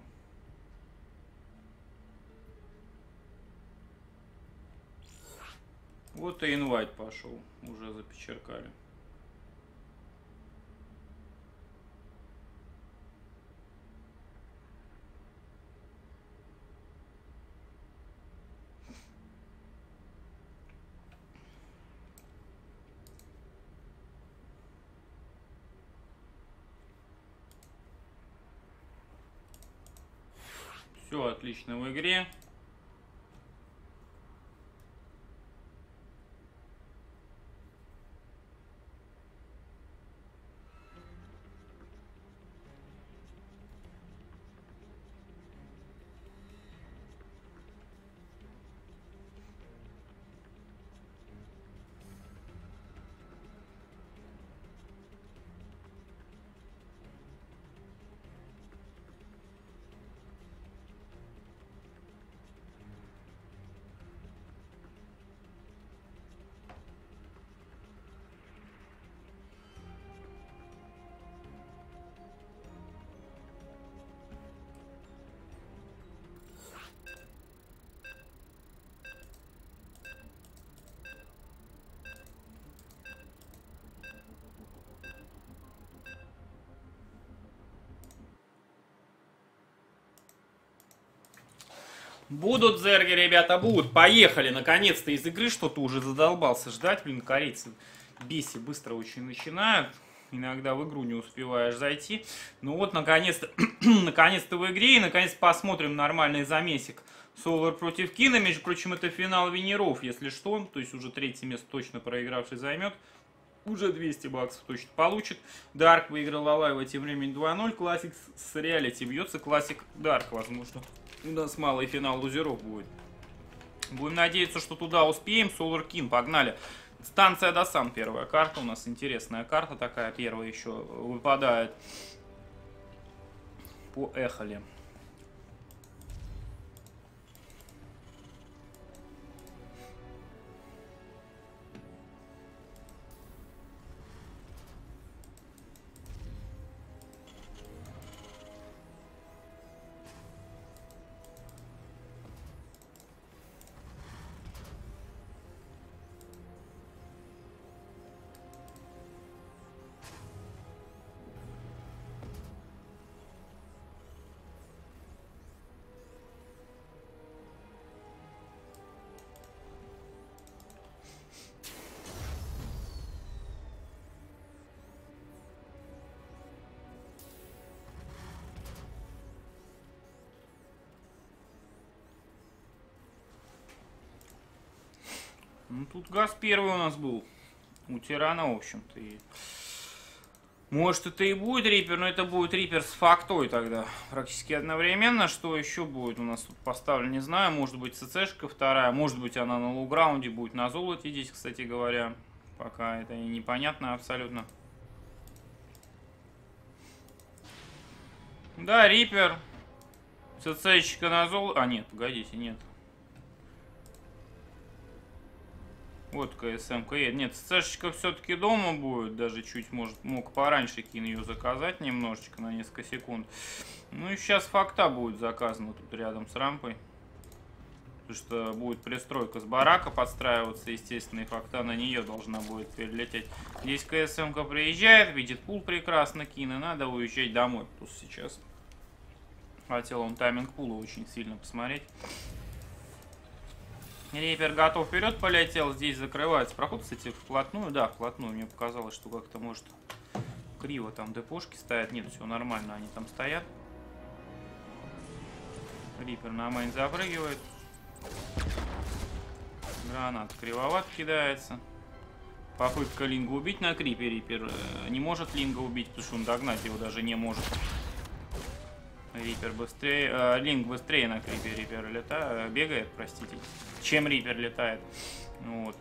Вот и инвайт пошел. Уже запечеркали. Все отлично в игре. Будут зерги, ребята, будут. Поехали, наконец-то из игры. Что-то уже задолбался ждать. Блин, корейцы беси быстро очень начинают. Иногда в игру не успеваешь зайти. Ну вот, наконец-то, наконец-то в игре. И, наконец, посмотрим нормальный замесик. Солар против Кина. Между прочим, это финал Венеров, если что. То есть уже третье место точно проигравший займет. Уже двести баксов точно получит. Дарк выиграл Алайва тем временем два ноль. Классик с Реалити бьется. Классик Дарк, возможно. У нас малый финал лузеров будет. Будем надеяться, что туда успеем. Солар Кин, погнали. Станция Досан, первая карта. У нас интересная карта такая. Первая еще выпадает. Поехали. Ну, тут газ первый у нас был. У Тирана, в общем-то. И... Может, это и будет Рипер, но это будет Рипер с фактой тогда. Практически одновременно. Что еще будет у нас тут поставлено, не знаю. Может быть, ЦЦшка вторая. Может быть, она на лоу-граунде будет на золоте здесь, кстати говоря. Пока это и непонятно абсолютно. Да, Рипер. ЦЦшка на золоте. А, нет, погодите, нет. Вот КСМ-ка едет. Нет, ЦЦшечка все-таки дома будет. Даже чуть, может, мог пораньше Кин ее заказать немножечко, на несколько секунд. Ну и сейчас факта будет заказана тут рядом с рампой. Потому что будет пристройка с барака подстраиваться, естественно, и факта на нее должна будет перелететь. Здесь КСМ-ка приезжает, видит пул прекрасно Кин, и надо уезжать домой. Просто сейчас хотел он тайминг пула очень сильно посмотреть. Рипер готов вперед полетел, здесь закрывается проход, кстати, вплотную, да, вплотную, мне показалось, что как-то может криво там депошки стоят, нет, все нормально, они там стоят. Рипер на мейн запрыгивает, гранат кривоват кидается, попытка Линга убить на крипе, Рипер не может Линга убить, потому что он догнать его даже не может. Рипер быстрее, э, Линк быстрее на крипе Рипер летает, бегает, простите, чем Рипер летает. Вот.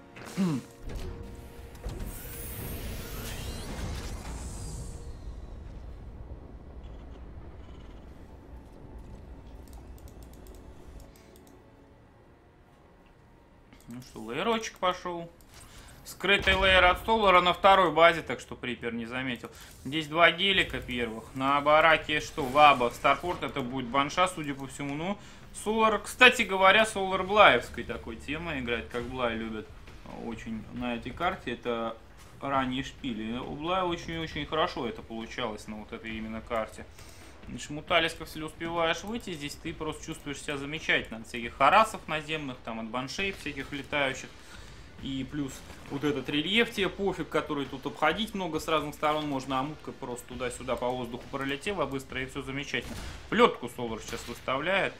Ну что, лейерочек пошел. Скрытый лейер от Солара на второй базе, так что Рипер не заметил. Здесь два гелика первых. На бараке что? Лаба, Старпорт, это будет банша, судя по всему. Ну, Солар, кстати говоря, Солар Блаевской такой темой играет, как Блай любят очень на этой карте. Это ранние шпили. У Блая очень-очень хорошо это получалось на вот этой именно карте. Муталис, как если успеваешь выйти, здесь ты просто чувствуешь себя замечательно. От всяких харасов наземных, там от баншей всяких летающих. И плюс вот этот рельеф тебе пофиг, который тут обходить много с разных сторон можно, а мутка просто туда-сюда по воздуху пролетела быстро, и все замечательно. Плетку Солар сейчас выставляет.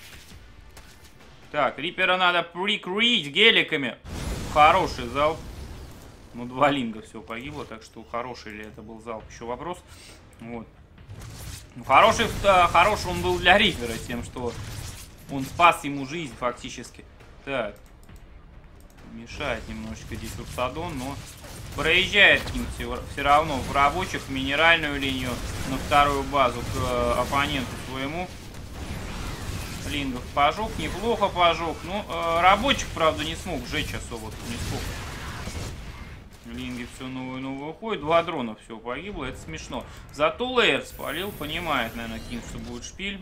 Так, Рипера надо прикрыть геликами. Хороший залп. Ну, два Линга все погибло, так что хороший ли это был залп, еще вопрос. Вот. Ну, хороший, да, хороший он был для Рипера тем, что он спас ему жизнь фактически. Так. Мешает немножечко здесь Урсадон, но проезжает Кин все, все равно в рабочих, в минеральную линию, на вторую базу к э, оппоненту своему. Лингов пожег, неплохо пожег. Ну, э, рабочих, правда, не смог сжечь особо, не смог. Линги все новые новые уходят. Два дрона все погибло, это смешно. Зато лейер спалил, понимает, наверное, Кин, что будет шпиль.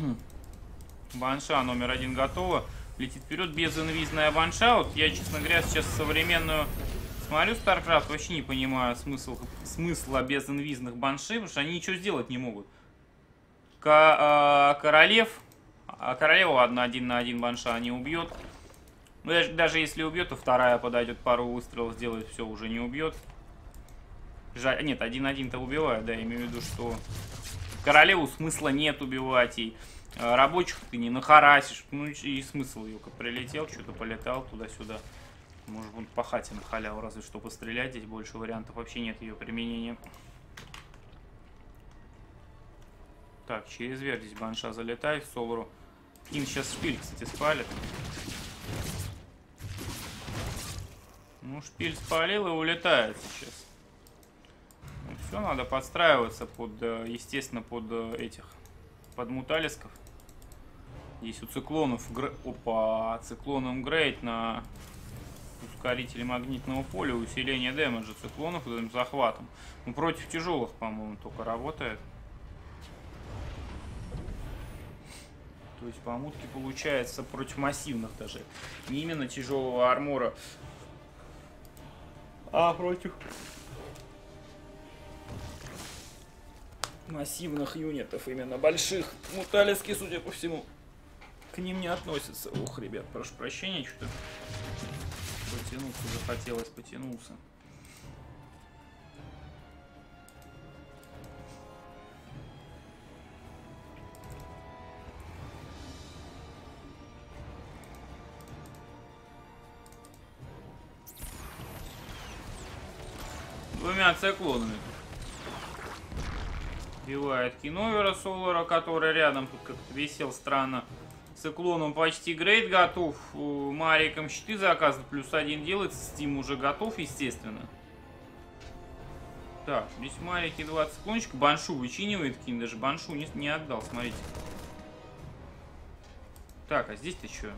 Банша номер один готова. Летит вперед, безинвизная банша. Вот я, честно говоря, сейчас современную смотрю StarCraft, вообще не понимаю смысл, смысла безинвизных баншей, потому что они ничего сделать не могут. К, э, королев а королеву одна один на один банша не убьет. Ну, даже, даже если убьет, то вторая подойдет, пару выстрелов сделает, все, уже не убьет. Жаль, нет, один один-то убивает, да, я имею в виду, что королеву смысла нет убивать, и э, рабочих ты не нахарасишь. Ну и смысл ее, как прилетел, что-то полетал туда-сюда. Может, он по хате на халяву, разве что пострелять, здесь больше вариантов вообще нет ее применения. Так, через верх здесь банша залетает в Солару. Кин сейчас шпиль, кстати, спалит. Ну, шпиль спалил и улетает сейчас. Ну, все, надо подстраиваться под, естественно, под этих, под муталисков. Здесь у циклонов, гр... опа, циклоном грейд на ускорителе магнитного поля, усиление дэмэджа циклонов этим захватом. Ну, против тяжелых, по-моему, только работает. То есть по мутке получается против массивных даже. Не именно тяжелого армора, а против массивных юнитов, именно больших. Муталиски, судя по всему, к ним не относятся. Ух, ребят, прошу прощения, что-то потянуться захотелось, потянулся. Двумя циклонами. Убивает Киновера Солара, который рядом тут как-то висел странно. Циклоном почти грейд готов. Мариком щиты заказывает. Плюс один делает. Стим уже готов, естественно. Так, здесь Марики два циклончика. Баншу вычинивает Кин. Даже Баншу не, не отдал, смотрите. Так, а здесь-то что?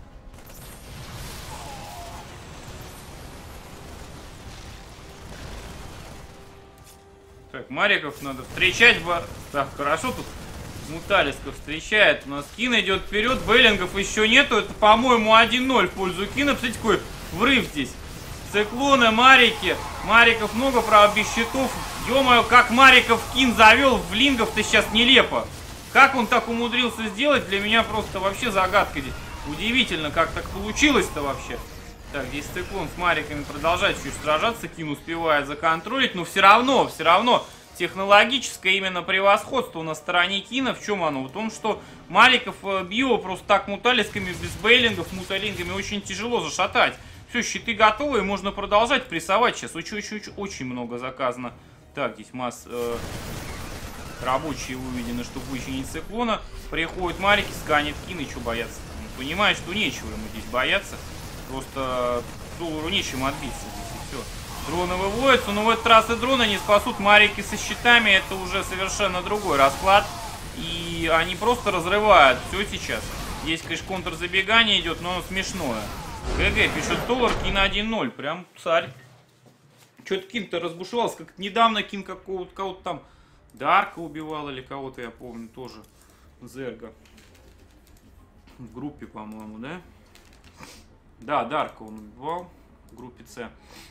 Так, Мариков надо встречать. Так, хорошо тут муталисков встречает. У нас Кин идет вперед. Бейлингов еще нету. Это, по-моему, один ноль в пользу Кина. Посмотрите, какой врыв здесь. Циклоны, Марики. Мариков много, правда, без щитов. Ё-моё, как Мариков Кин завел в лингов-то сейчас нелепо. Как он так умудрился сделать, для меня просто вообще загадка здесь. Удивительно, как так получилось-то вообще. Так, здесь циклон с Мариками продолжает чуть сражаться. Кин успевает законтролить, но все равно, все равно технологическое именно превосходство на стороне Кина. В чем оно? В том, что Мариков био просто так муталисками, без бейлингов, муталингами очень тяжело зашатать. Все, щиты готовы, и можно продолжать прессовать сейчас. Очень-очень-очень много заказано. Так, здесь масс... Э, рабочие выведены, чтобы вычинить циклона. Приходит Марики, сканит Кин, и что бояться? Он понимает, что нечего ему здесь бояться. Просто Солару нечем отбиться здесь, и все. Дроны выводятся, но в этот раз и дроны не спасут. Марики со щитами, это уже совершенно другой расклад. И они просто разрывают все сейчас. Здесь, конечно, контрзабегание идет, но оно смешное. ГГ, пишет Солар, Кин один ноль, прям царь. Что-то Кин-то разбушевался, как недавно Кин какого-то кого-то там Дарка убивал или кого-то, я помню, тоже. Зерга. В группе, по-моему, да? Да, Дарка он убивал в группе С.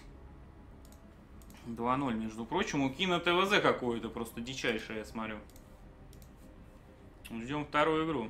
два ноль, между прочим. У Кина ТВЗ какое-то просто дичайшее, я смотрю. Ждем вторую игру.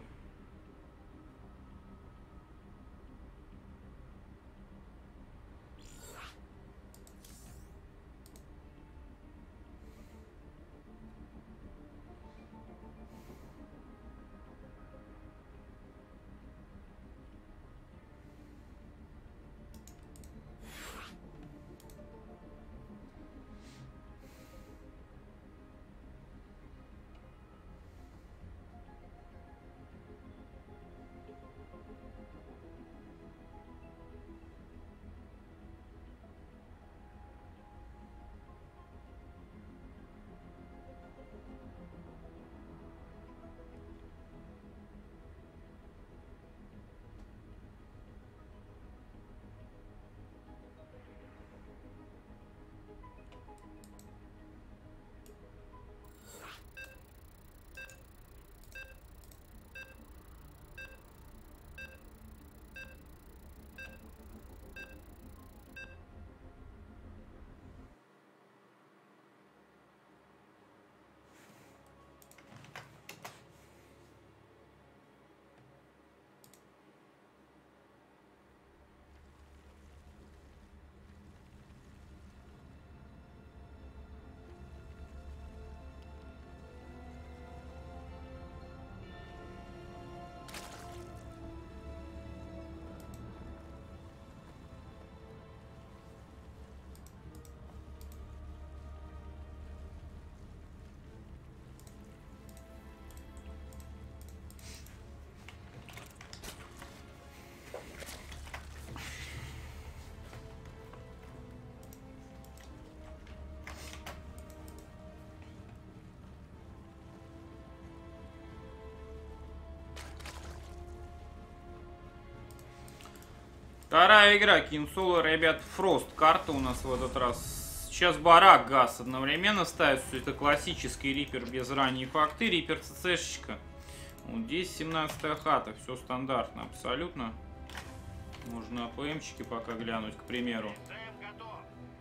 Вторая игра, King Solar, ребят, Frost. Карта у нас в этот раз. Сейчас барак газ одновременно ставится. Все это классический рипер без ранней факты. Рипер ЦЦшечка. Вот здесь семнадцатая хата. Все стандартно абсолютно. Можно АПМчики пока глянуть, к примеру. СМ готов.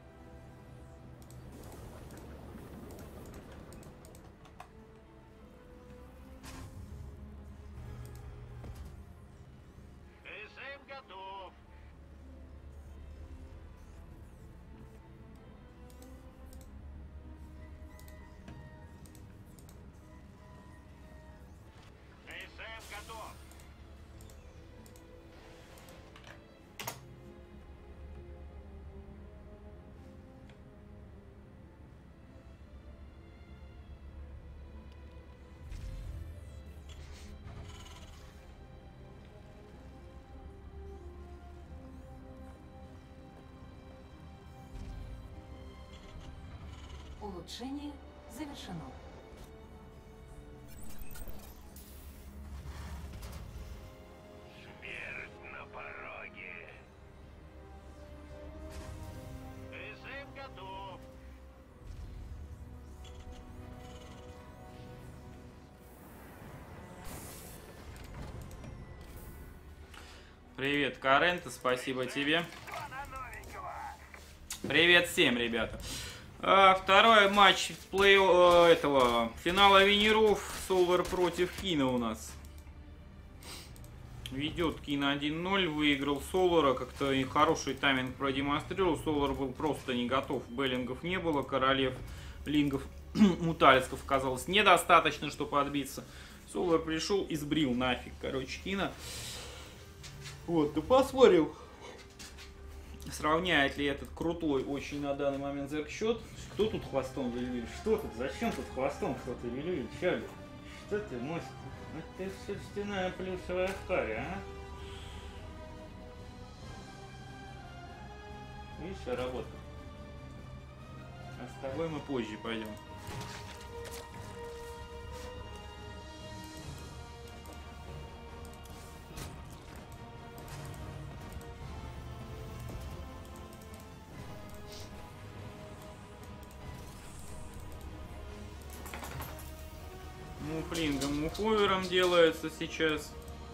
СМ готов. СМ готов. Улучшение завершено. Смерть на пороге. СМ готов. Привет, Карента, спасибо тебе. Привет всем, ребята. А, второй матч плей э, этого финала Венеров. Solar против Кина у нас. Ведет Кина один ноль, выиграл Солара, как-то и хороший тайминг продемонстрировал. Solar был просто не готов, беллингов не было, королев, лингов, муталисков казалось недостаточно, чтобы отбиться. Solar пришел и сбрил нафиг, короче, Кина. Вот, ты посмотрел, сравняет ли этот крутой очень на данный момент зерксчет. Кто тут хвостом вилюет? Что тут? Зачем тут хвостом кто-то вилюет? Чё? Что ты, мой? Это собственная плюсовая история, а? Видишь, работа. А с тобой мы позже пойдем. Муфлингом, муфовером делается сейчас.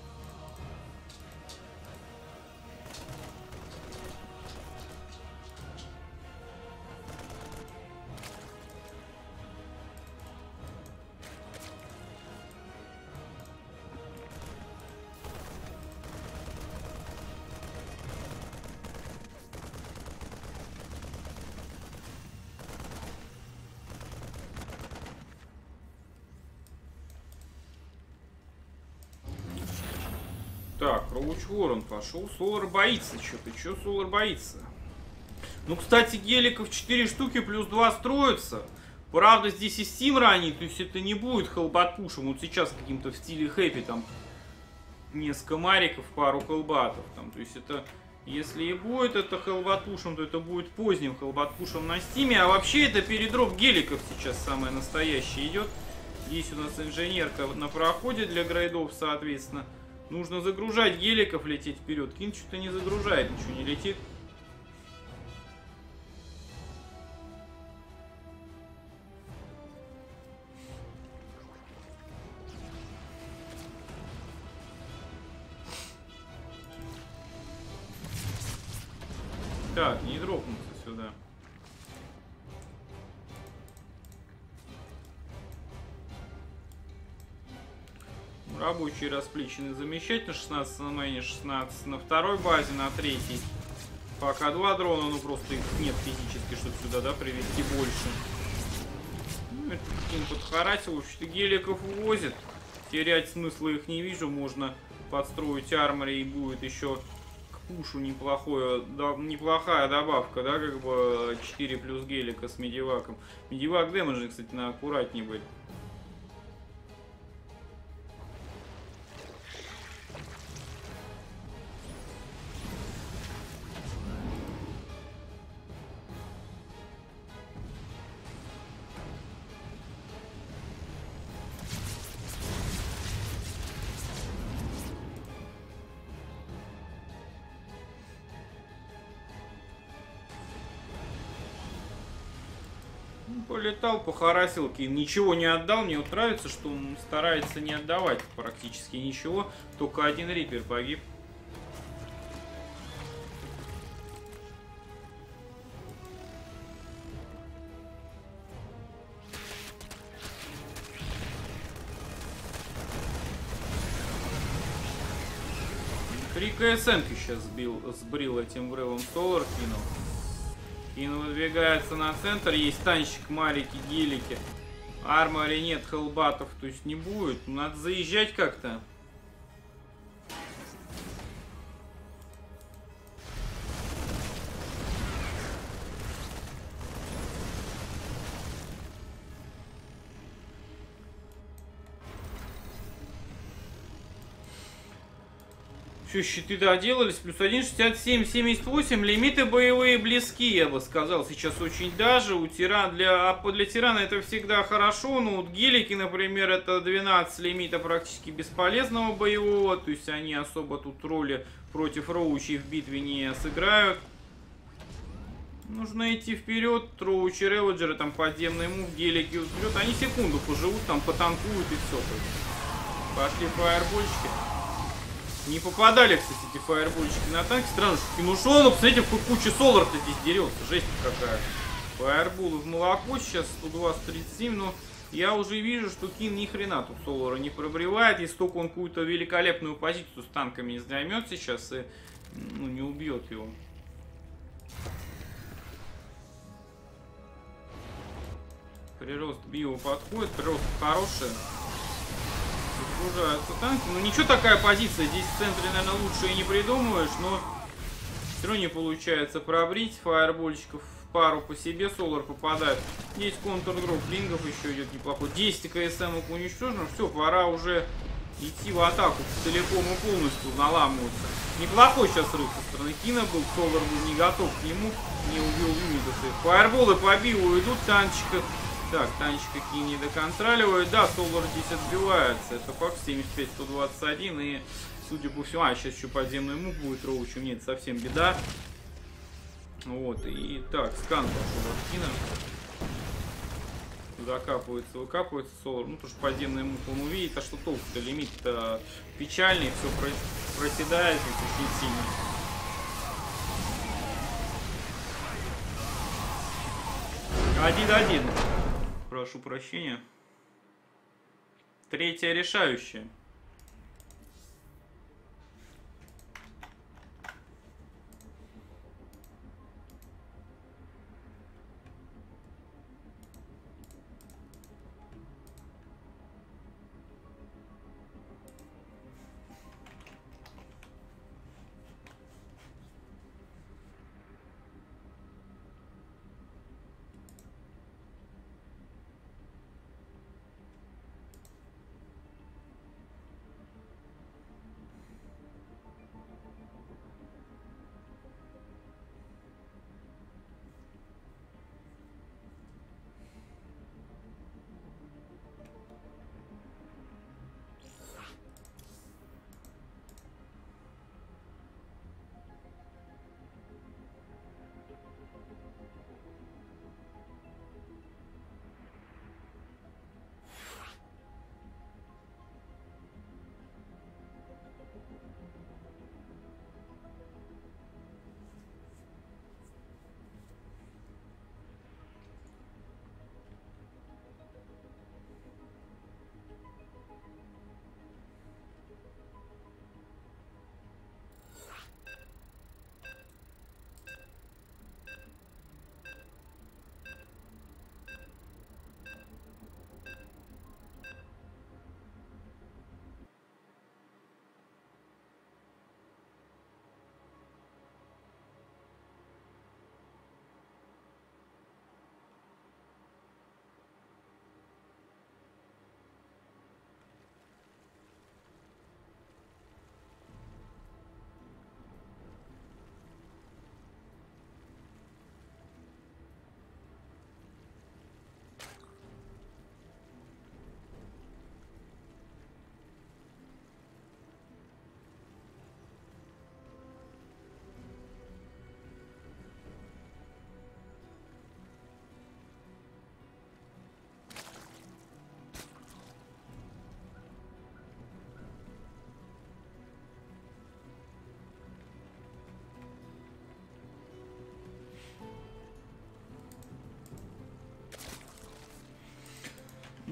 Так, Роуч Ворон пошел. Solar боится что-то. Че Solar боится? Ну, кстати, геликов четыре штуки плюс два строятся. Правда, здесь и Steam ранний, то есть это не будет хелбат-пушем. Вот сейчас каким-то в стиле хэппи там несколько мариков, пару хелбатов. Там, то есть это, если и будет это хелбат-пушем, то это будет поздним хелбат-пушем на Стиме. А вообще это передроп геликов сейчас самое настоящее идет. Здесь у нас инженерка на проходе для грейдов, соответственно. Нужно загружать геликов, лететь вперед. Кин что-то не загружает, ничего не летит. Так, не дропнуться сюда. Рабочие расплечены замечательно. шестнадцать на мейне, шестнадцать на второй базе, на третьей. Пока два дрона, ну просто их нет физически, чтобы сюда, да, привезти больше. Ну, это Кин подхарасил, вообще-то геликов увозит. Терять смысла их не вижу. Можно подстроить армори и будет еще к пушу неплохое, да, неплохая добавка, да, как бы четыре плюс гелика с медиваком. Медивак дэмэджи, кстати, надо аккуратнее быть. Полетал, похарасил Кин. Ничего не отдал. Мне вот нравится, что он старается не отдавать практически ничего. Только один Риппер погиб. Три КСМки сейчас сбил, сбрил этим врывом Солар, кинул. Кин выдвигается на центр, есть танчик, марики, гелики. Армори нет, хелбатов, то есть не будет. Надо заезжать как-то. Все, щиты доделались. Плюс один, шестьдесят семь, семьдесят восемь. Лимиты боевые близки, я бы сказал. Сейчас очень даже. У тирана, для, для тирана это всегда хорошо. Но вот гелики, например, это двенадцать лимита практически бесполезного боевого. То есть они особо тут роли против роучей в битве не сыграют. Нужно идти вперед. Роучи, реводжеры, там подземный мув, гелики вперед. Они секунду поживут, там потанкуют и все. Пошли фаербольчики. Не попадали, кстати, эти фаербольчики на танки. Странно, что Кин ушел, но посмотрите, какой куча Солар-то здесь дерется. Жесть какая. Фаерболы в молоко сейчас, сто двадцать, тридцать семь, но я уже вижу, что Кин ни хрена тут Солара не пробревает. Если только он какую-то великолепную позицию с танками не займет сейчас и ну, не убьет его. Прирост био подходит, прирост хороший. Загружаются танки. Ну ничего, такая позиция. Здесь в центре, наверное, лучше и не придумаешь, но все равно не получается пробрить. Фаербольчиков в пару по себе. Солар попадает. Здесь контргрупп лингов еще идет неплохой. десять КСМок уничтожено. Все, пора уже идти в атаку. Целиком и полностью наламываться. Неплохой сейчас рыв со стороны Кина был. Солар был не готов к нему. Не убил юнитов. Фаерболы по био идут. Танчика. Так, танчика Кин не доконтроливает. Да, Солар здесь отбивается. Это факт. семьдесят пять, сто двадцать один. И, судя по всему... А, сейчас еще подземный мув будет роучем. Нет, совсем беда. Вот. И так, скан пошел от Кина. Закапывается, выкапывается Солар. Ну, потому что подземный мув он увидит. А что толку-то? Лимит-то печальный. Все проседает здесь очень сильно. один-один. Прошу прощения. Третья решающая.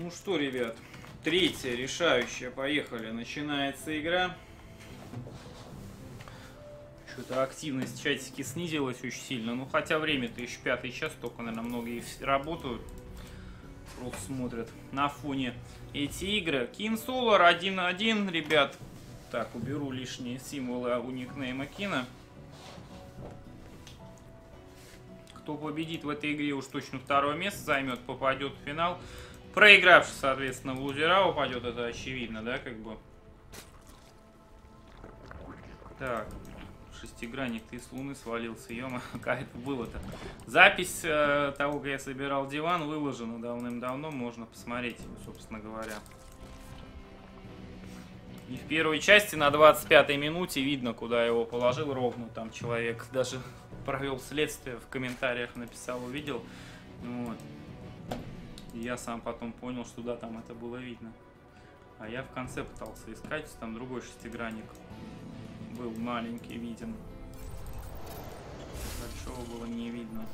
Ну что, ребят, третья решающая, поехали, начинается игра. Что-то активность в чатике снизилась очень сильно, ну хотя время-то еще пятый час, только, наверное, многие работают, просто смотрят на фоне эти игры. Кин Солар один на один, ребят. Так, уберу лишние символы у никнейма Кина. Кто победит в этой игре, уж точно второе место займет, попадет в финал. Проигравший, соответственно, в лузера упадет, это очевидно, да, как бы. Так, шестигранник, ты с луны свалился, ё-мо, как это было-то. Запись э, того, как я собирал диван, выложена давным-давно, можно посмотреть, собственно говоря. И в первой части на двадцать пятой минуте видно, куда я его положил ровно, там человек даже провел следствие, в комментариях написал, увидел, вот. И я сам потом понял, что да, там это было видно. А я в конце пытался искать, там другой шестигранник был маленький, виден. Большого было не видно.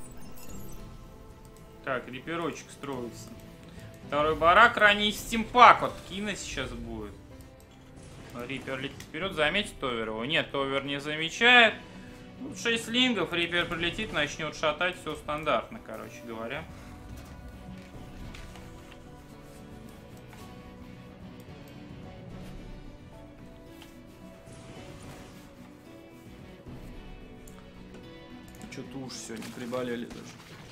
Так, реперочек строится. Второй барак, ранний стимпак от Кина сейчас будет. Рипер летит вперед, заметит Овер его? Нет, Овер не замечает. Тут шесть лингов, Рипер прилетит, начнет шатать, все стандартно, короче говоря. Что-то уж сегодня приболели даже.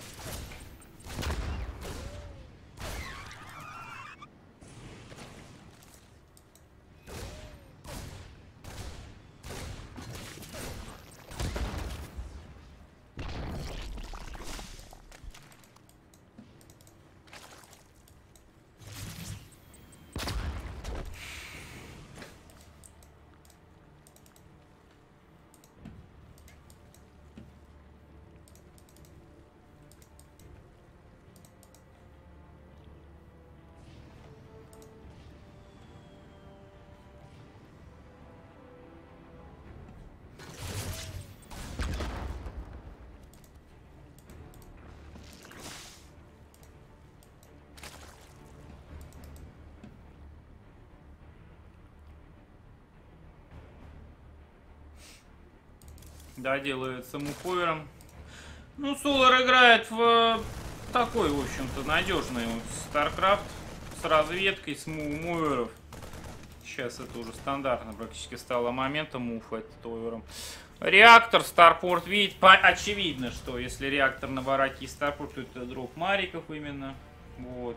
Да, делается муфойером. Ну, Солар играет в такой, в общем-то, надежный вот StarCraft с разведкой, с муфойеров. Сейчас это уже стандартно практически стало моментом муфа этот овером. Реактор, Старпорт, видит, очевидно, что если реактор на бараке и Старпорт, то это дроп мариков именно. Вот.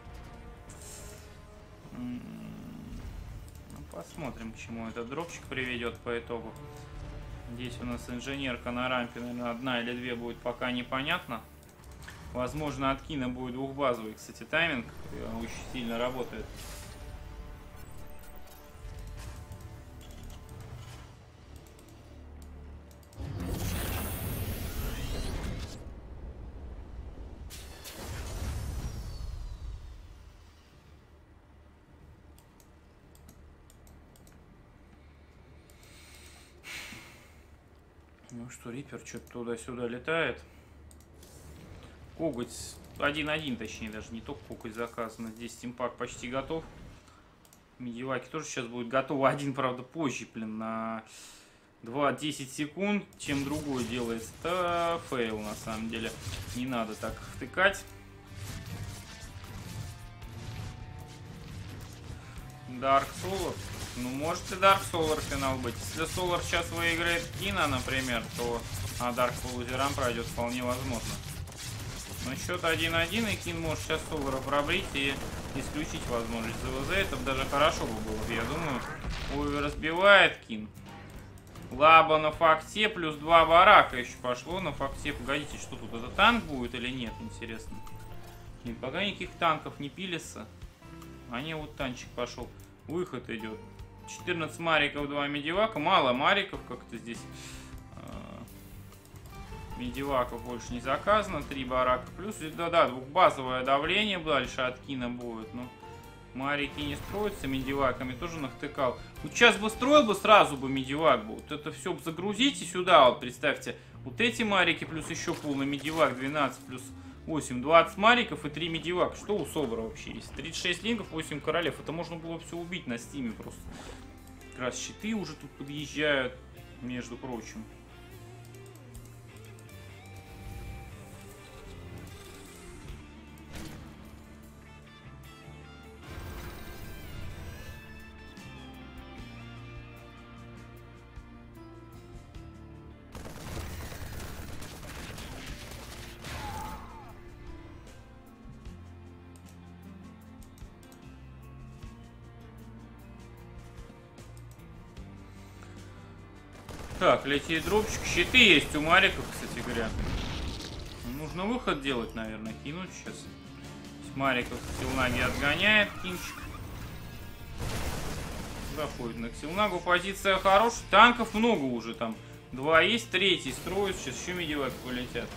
Ну, посмотрим, к чему этот дропчик приведет по итогу. Здесь у нас инженерка на рампе, наверное, одна или две будет пока непонятно. Возможно, от Кина будет двухбазовый, кстати, тайминг. Он очень сильно работает. Ну что, Рипер что-то туда-сюда летает. Коготь один один, точнее, даже не только коготь заказано. Здесь стимпак почти готов. Медиваки тоже сейчас будет готовы. Один, правда, позже, блин, на два-десять секунд, чем другой делается. Это фейл, на самом деле. Не надо так втыкать. Dark Solar. Ну, может и Dark Solar финал быть. Если Solar сейчас выиграет Кина, например, то а Dark по лузерам пройдет вполне возможно. Но счет один один, и Кин может сейчас Solar пробрить и исключить возможность ЗВЗ. Это бы даже хорошо бы было, я думаю. Овер разбивает Кин. Лаба на факте, плюс два барака еще пошло на факте. Погодите, что тут, это танк будет или нет, интересно. Нет, пока никаких танков не пилится. А не, вот танчик пошел. Выход идет. четырнадцать мариков, два медивака. Мало мариков, как-то здесь э, медиваков больше не заказано. три барака. Плюс, да-да, двухбазовое давление дальше от Кина будет. Но марики не строятся, медиваками тоже нахтыкал. Вот сейчас бы строил бы, сразу бы медивак был. Вот это все загрузите сюда, вот представьте. Вот эти марики, плюс еще полный медивак, двенадцать, плюс восемь, двадцать мариков и три медивака. Что у Собора вообще есть? тридцать шесть лингов, восемь королев. Это можно было все убить на стиме просто. Как раз щиты уже тут подъезжают, между прочим. Так, летит дропчик. Щиты есть у мариков, кстати говоря. Нужно выход делать, наверное. Кинуть сейчас. Мариков Ксилнаги отгоняет. Кинчик. Заходит на Ксилнагу. Позиция хорошая. Танков много уже там. Два есть, третий строит. Сейчас еще медиваки полетят.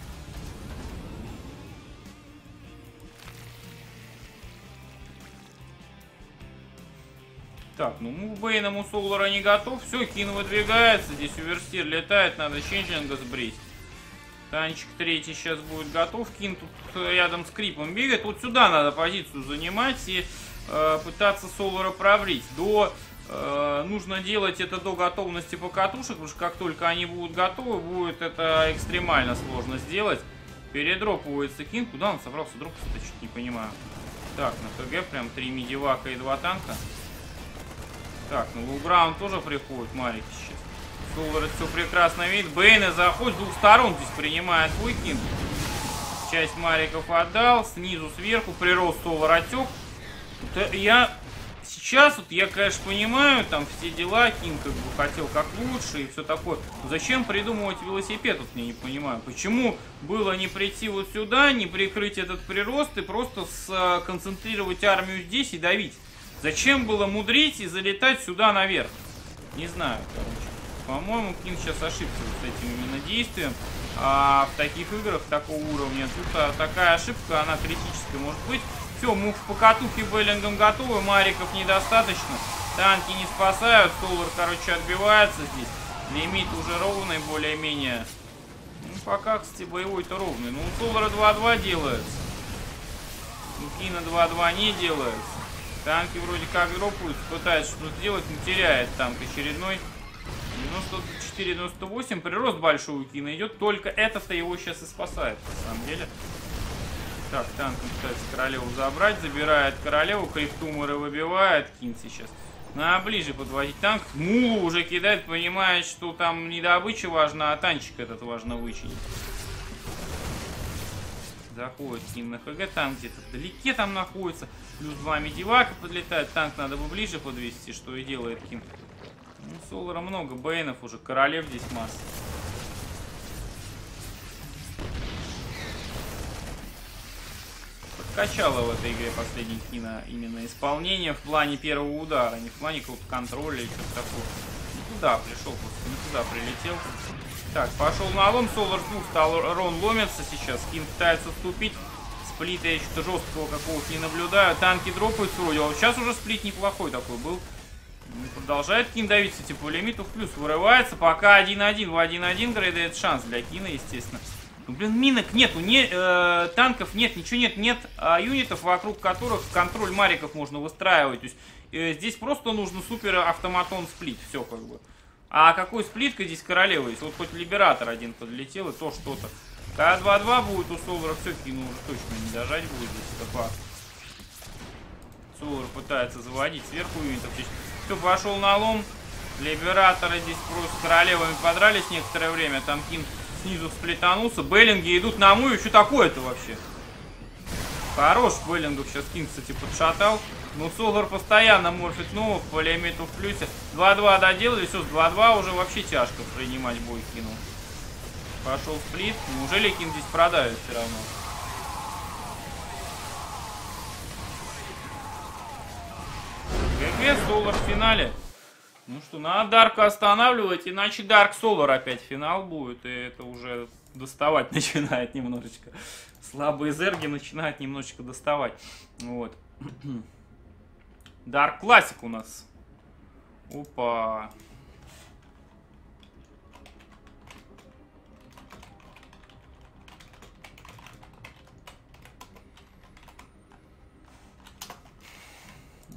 Так, ну мув Бейном у Солара не готов. Все, Кин выдвигается. Здесь Уверстир летает. Надо Ченджлинга сбрить. Танчик третий сейчас будет готов. Кин тут рядом с Крипом бегает. Вот сюда надо позицию занимать и э, пытаться Солара проврить. До, э, нужно делать это до готовности покатушек, потому что как только они будут готовы, будет это экстремально сложно сделать. Передропывается Кин. Куда он собрался дропаться? Я чуть не понимаю. Так, на ХГ прям три медивака и два танка. Так, ну Луграун тоже приходит, марики сейчас. Солар это все прекрасно видит. Бейны заходит, с двух сторон здесь принимает свой Кин. Часть мариков отдал, снизу, сверху, прирост Солар отек. Вот я сейчас, вот я, конечно, понимаю, там все дела, Кин как бы хотел как лучше и все такое. Но зачем придумывать велосипед, вот я не понимаю. Почему было не прийти вот сюда, не прикрыть этот прирост и просто сконцентрировать армию здесь и давить? Зачем было мудрить и залетать сюда наверх? Не знаю, короче. По-моему, Кин сейчас ошибся вот с этим именно действием. А в таких играх такого уровня тут а, такая ошибка, она критическая может быть. Все, мув по катухе Беллингом готовы, мариков недостаточно. Танки не спасают, Солар, короче, отбивается здесь. Лимит уже ровный, более-менее. Ну, пока, кстати, боевой-то ровный. Ну, у Солара два-два делается. У Кина два-два не делается. Танки вроде как дропаются, пытается что-то сделать, но теряет танк очередной. девяносто четыре девяносто восемь, прирост большой у Кина идет, только это-то его сейчас и спасает, на самом деле. Так, танком пытается королеву забрать, забирает королеву, криптумеры выбивает, Кин сейчас. На ближе подводить танк, Мулу уже кидает, понимает, что там не добыча важна, а танчик этот важно вычинить. Заходит Кин на ХГ, танк где-то вдалеке там находится. Плюс два медивака подлетает, танк надо бы ближе подвести, что и делает Кин. Ну, Солара много, Бейнов уже, королев здесь масса. Подкачало в этой игре последний Кина именно исполнение в плане первого удара, не в плане какого-то контроля или что-то такое. Не туда пришел, просто не туда прилетел. Так, пошел на лом, Солар двух стал, Рон ломится сейчас, Кин пытается вступить. Сплита я что-то жесткого какого-то не наблюдаю. Танки дропаются вроде, а вот сейчас уже сплит неплохой такой был. Продолжает Кин давить, кстати, по лимиту в плюс вырывается. Пока один-один в один-один грейдает шанс для Кина, естественно. Ну, блин, минок нету, не, э, танков нет, ничего нет, нет э, юнитов, вокруг которых контроль мариков можно выстраивать. То есть э, здесь просто нужно супер автоматон сплит, все как бы. А какой сплитка здесь королева есть? Вот хоть Либератор один подлетел, и то что-то. Когда два-два будет у Солара, все, Кину уже точно не дожать будет здесь, это факт. Солар пытается заводить сверху юнитов. Все, пошел на лом. Либераторы здесь просто с королевами подрались некоторое время. Там Кин снизу сплетанулся. Беллинги идут на мую. Что такое-то вообще? Хорош Беллингов сейчас Кин, кстати, подшатал. Но Солар постоянно морфит новых по лимиту в плюсе. два-два доделали. Все, с два-два уже вообще тяжко принимать бой Кину. Пошел сплит. Неужели Кин здесь продавит все равно? ГГ, Солар в финале. Ну что, надо Дарка останавливать, иначе Дарк Солар опять финал будет. И это уже доставать начинает немножечко. Слабые зерги начинают немножечко доставать. Вот. Дарк Классик у нас. Опа.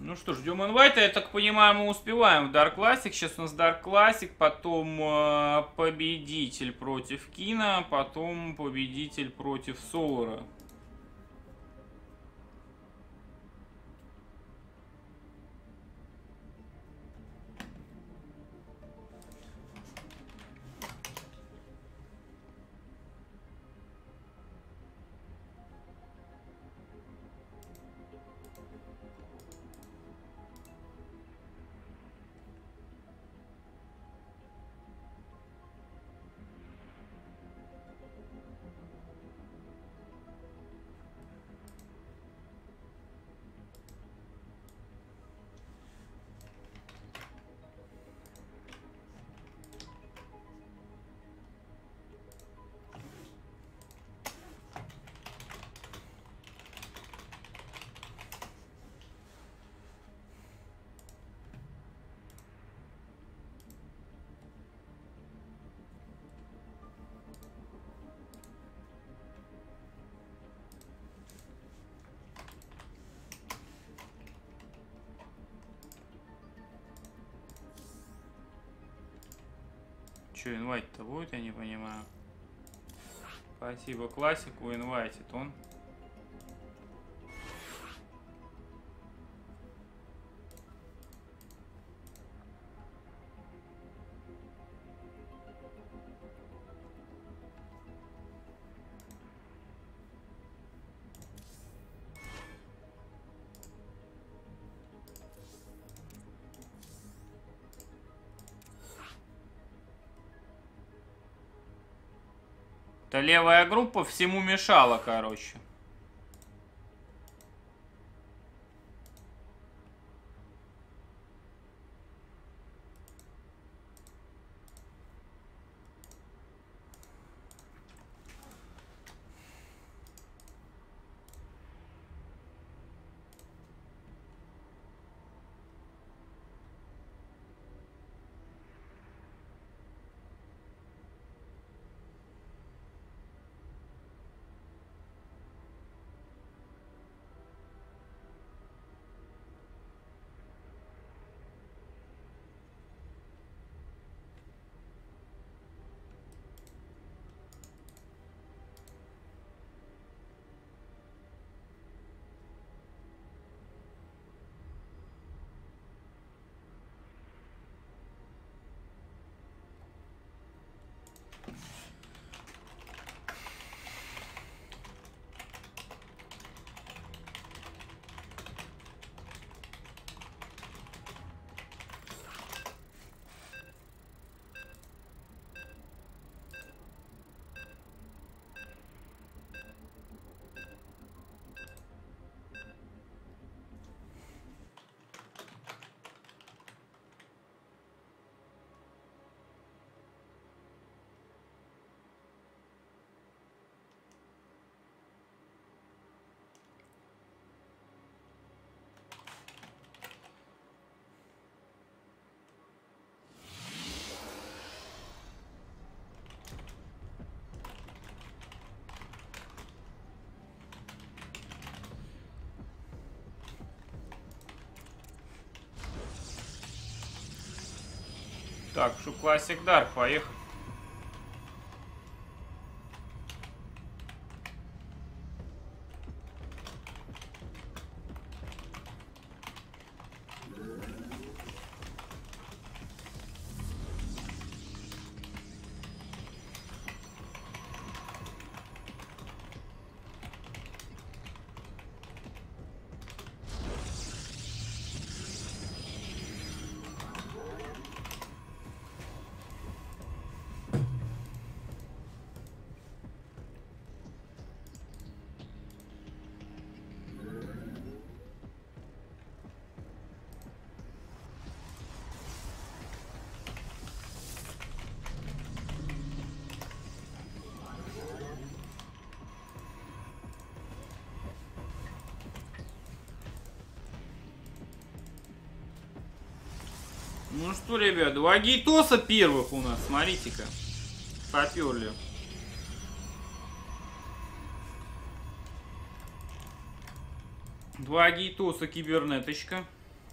Ну что, ждем инвайта. Я так понимаю, мы успеваем в Dark Classic. Сейчас у нас Dark Classic, потом э, победитель против Кина, потом победитель против Солара. Че, инвайт-то будет, я не понимаю. Спасибо, классику инвайтит он. Это левая группа всему мешала, короче. Так, что Classic Dark, поехали. Ну что, ребят, два гейтоса первых у нас, смотрите-ка. Поперли. Два гейтоса кибернеточка.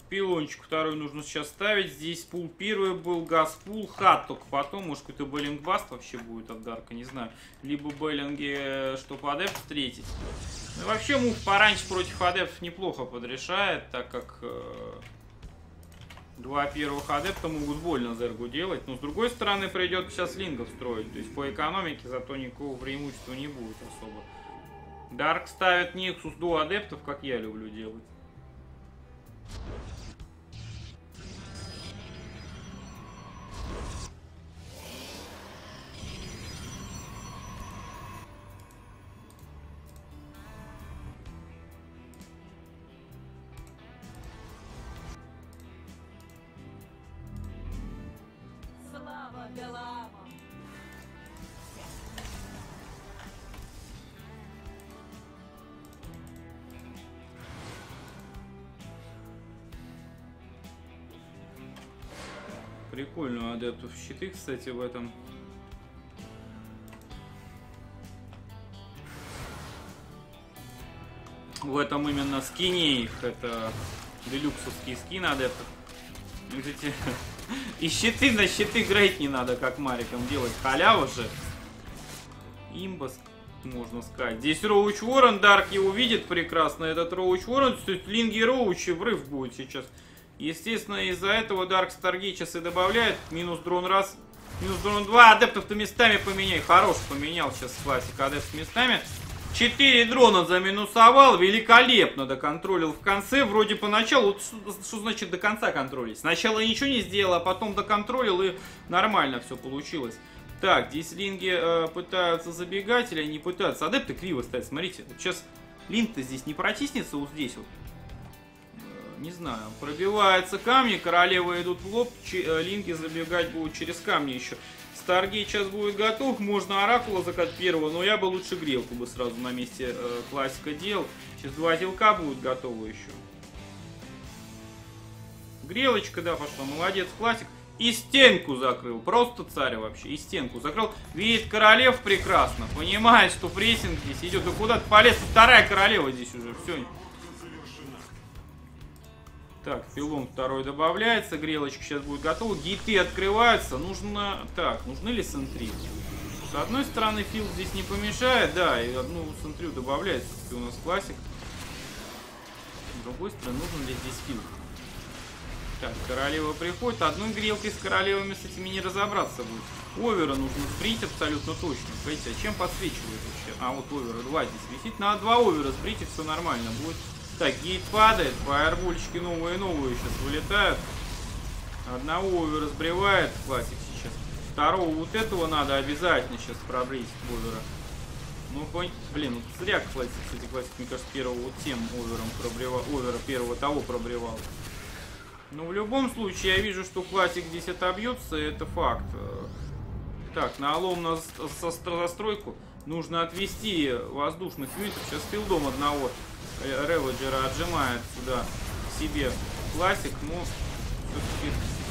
Пилончик второй нужно сейчас ставить. Здесь пул первый был, газ пул, хат только потом. Может, какой-то Беллинг-баст вообще будет от Дарка, не знаю. Либо Беллинги, чтобы адепт встретить. Ну, и вообще мув пораньше против адептов неплохо подрешает, так как э, два первых адепта могут больно зергу делать. Но с другой стороны придется сейчас лингов строить. То есть по экономике зато никакого преимущества не будет особо. Дарк ставит Нексус до адептов, как я люблю делать. Слава Галамам! Прикольно у адептов щиты, кстати, в этом. В этом именно скине их. Это делюксовский скин адептов. Видите? И щиты на щиты грейт не надо, как Мариком делать. Халява же. Имбас, можно сказать. Здесь Роуч Ворон, Дарк его видит прекрасно. Этот Роуч Ворон, то есть Линги и Роучи врыв будет сейчас. Естественно, из-за этого Дарк Старгей сейчас и добавляет. Минус дрон раз, минус дрон два. Адептов-то местами поменяй. Хорош поменял сейчас классик адепт с местами. Четыре дрона заминусовал. Великолепно доконтролил в конце. Вроде поначалу, вот что, что значит до конца контролить? Сначала ничего не сделал, а потом доконтролил и нормально все получилось. Так, здесь линги э, пытаются забегать или не пытаются. Адепты криво стоят, смотрите. Вот сейчас линк-то здесь не протиснется вот здесь вот. Не знаю, пробиваются камни, королевы идут в лоб, линки забегать будут через камни еще. Старгей сейчас будет готов, можно оракула закат первого, но я бы лучше грелку бы сразу на месте э, классика делал. Сейчас два телка будут готовы еще. Грелочка, да, пошла, молодец, классик. И стенку закрыл, просто царь вообще, и стенку закрыл. Видит королев прекрасно, понимает, что прессинг здесь идет. Да куда-то полез, вторая королева здесь уже, все. Так, пилон второй добавляется, грелочка сейчас будет готова, гиты открываются, нужно... Так, нужны ли сентрии? С одной стороны, фил здесь не помешает, да, и одну сентрию добавляется, у нас классик. С другой стороны, нужен ли здесь фил? Так, королева приходит, одной грелкой с королевами с этими не разобраться будет. Овера нужно сбрить абсолютно точно. Смотрите, а чем подсвечивает вообще? А, вот овера два здесь висит, надо два овера сбрить, и все нормально будет. Так, гейт падает, фаербольчики новые и новые сейчас вылетают. Одного овера сбривает классик сейчас. Второго вот этого надо обязательно сейчас пробрить овера. Ну, блин, вот зря классик, кстати, классик, мне кажется, первого вот тем овером пробривал, овера первого того пробривал. Но в любом случае я вижу, что классик здесь отобьется, это факт. Так, на лом на застройку нужно отвести воздушных юнитов. Сейчас филдом одного Реводжера отжимает сюда к себе классик, но все-таки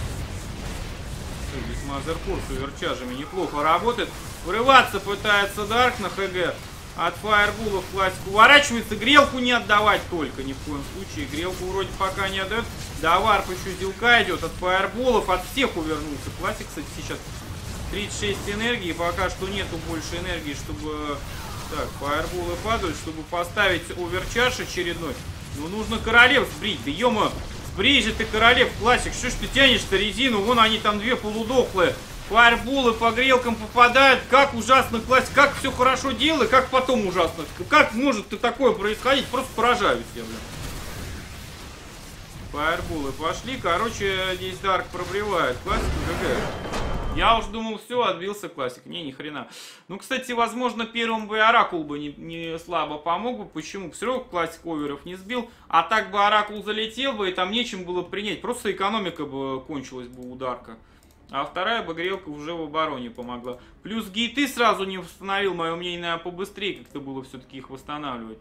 здесь Мазеркор с оверчажами неплохо работает. Врываться пытается Дарк на ХГ. От фаербулов классик уворачивается. Грелку не отдавать только, ни в коем случае. Грелку вроде пока не отдает. Да, варп еще сделка идет от фаерболов. От всех увернулся. Классик, кстати, сейчас тридцать шесть энергии. Пока что нету больше энергии, чтобы... Так, фаерболы падают, чтобы поставить оверчарж очередной. Ну, нужно королев сбрить. Да ё-моё, сбрей же ты королев, классик. Что ж ты тянешь-то резину? Вон они там две полудохлые. Фаерболы по грелкам попадают. Как ужасно, классик. Как все хорошо делай, как потом ужасно. Как может ты такое происходить? Просто поражаюсь я, блин. Фаерболы пошли. Короче, здесь Дарк пробривает. Классик ГГ. Я уж думал, все, отбился классик. Не, ни хрена. Ну, кстати, возможно, первым бы Оракул бы не, не слабо помог бы. Почему? Все равно классик оверов не сбил. А так бы Оракул залетел бы, и там нечем было принять. Просто экономика бы кончилась бы у Дарка. А вторая бы грелка уже в обороне помогла. Плюс гейты сразу не восстановил. Мое мнение, надо побыстрее как-то было все-таки их восстанавливать.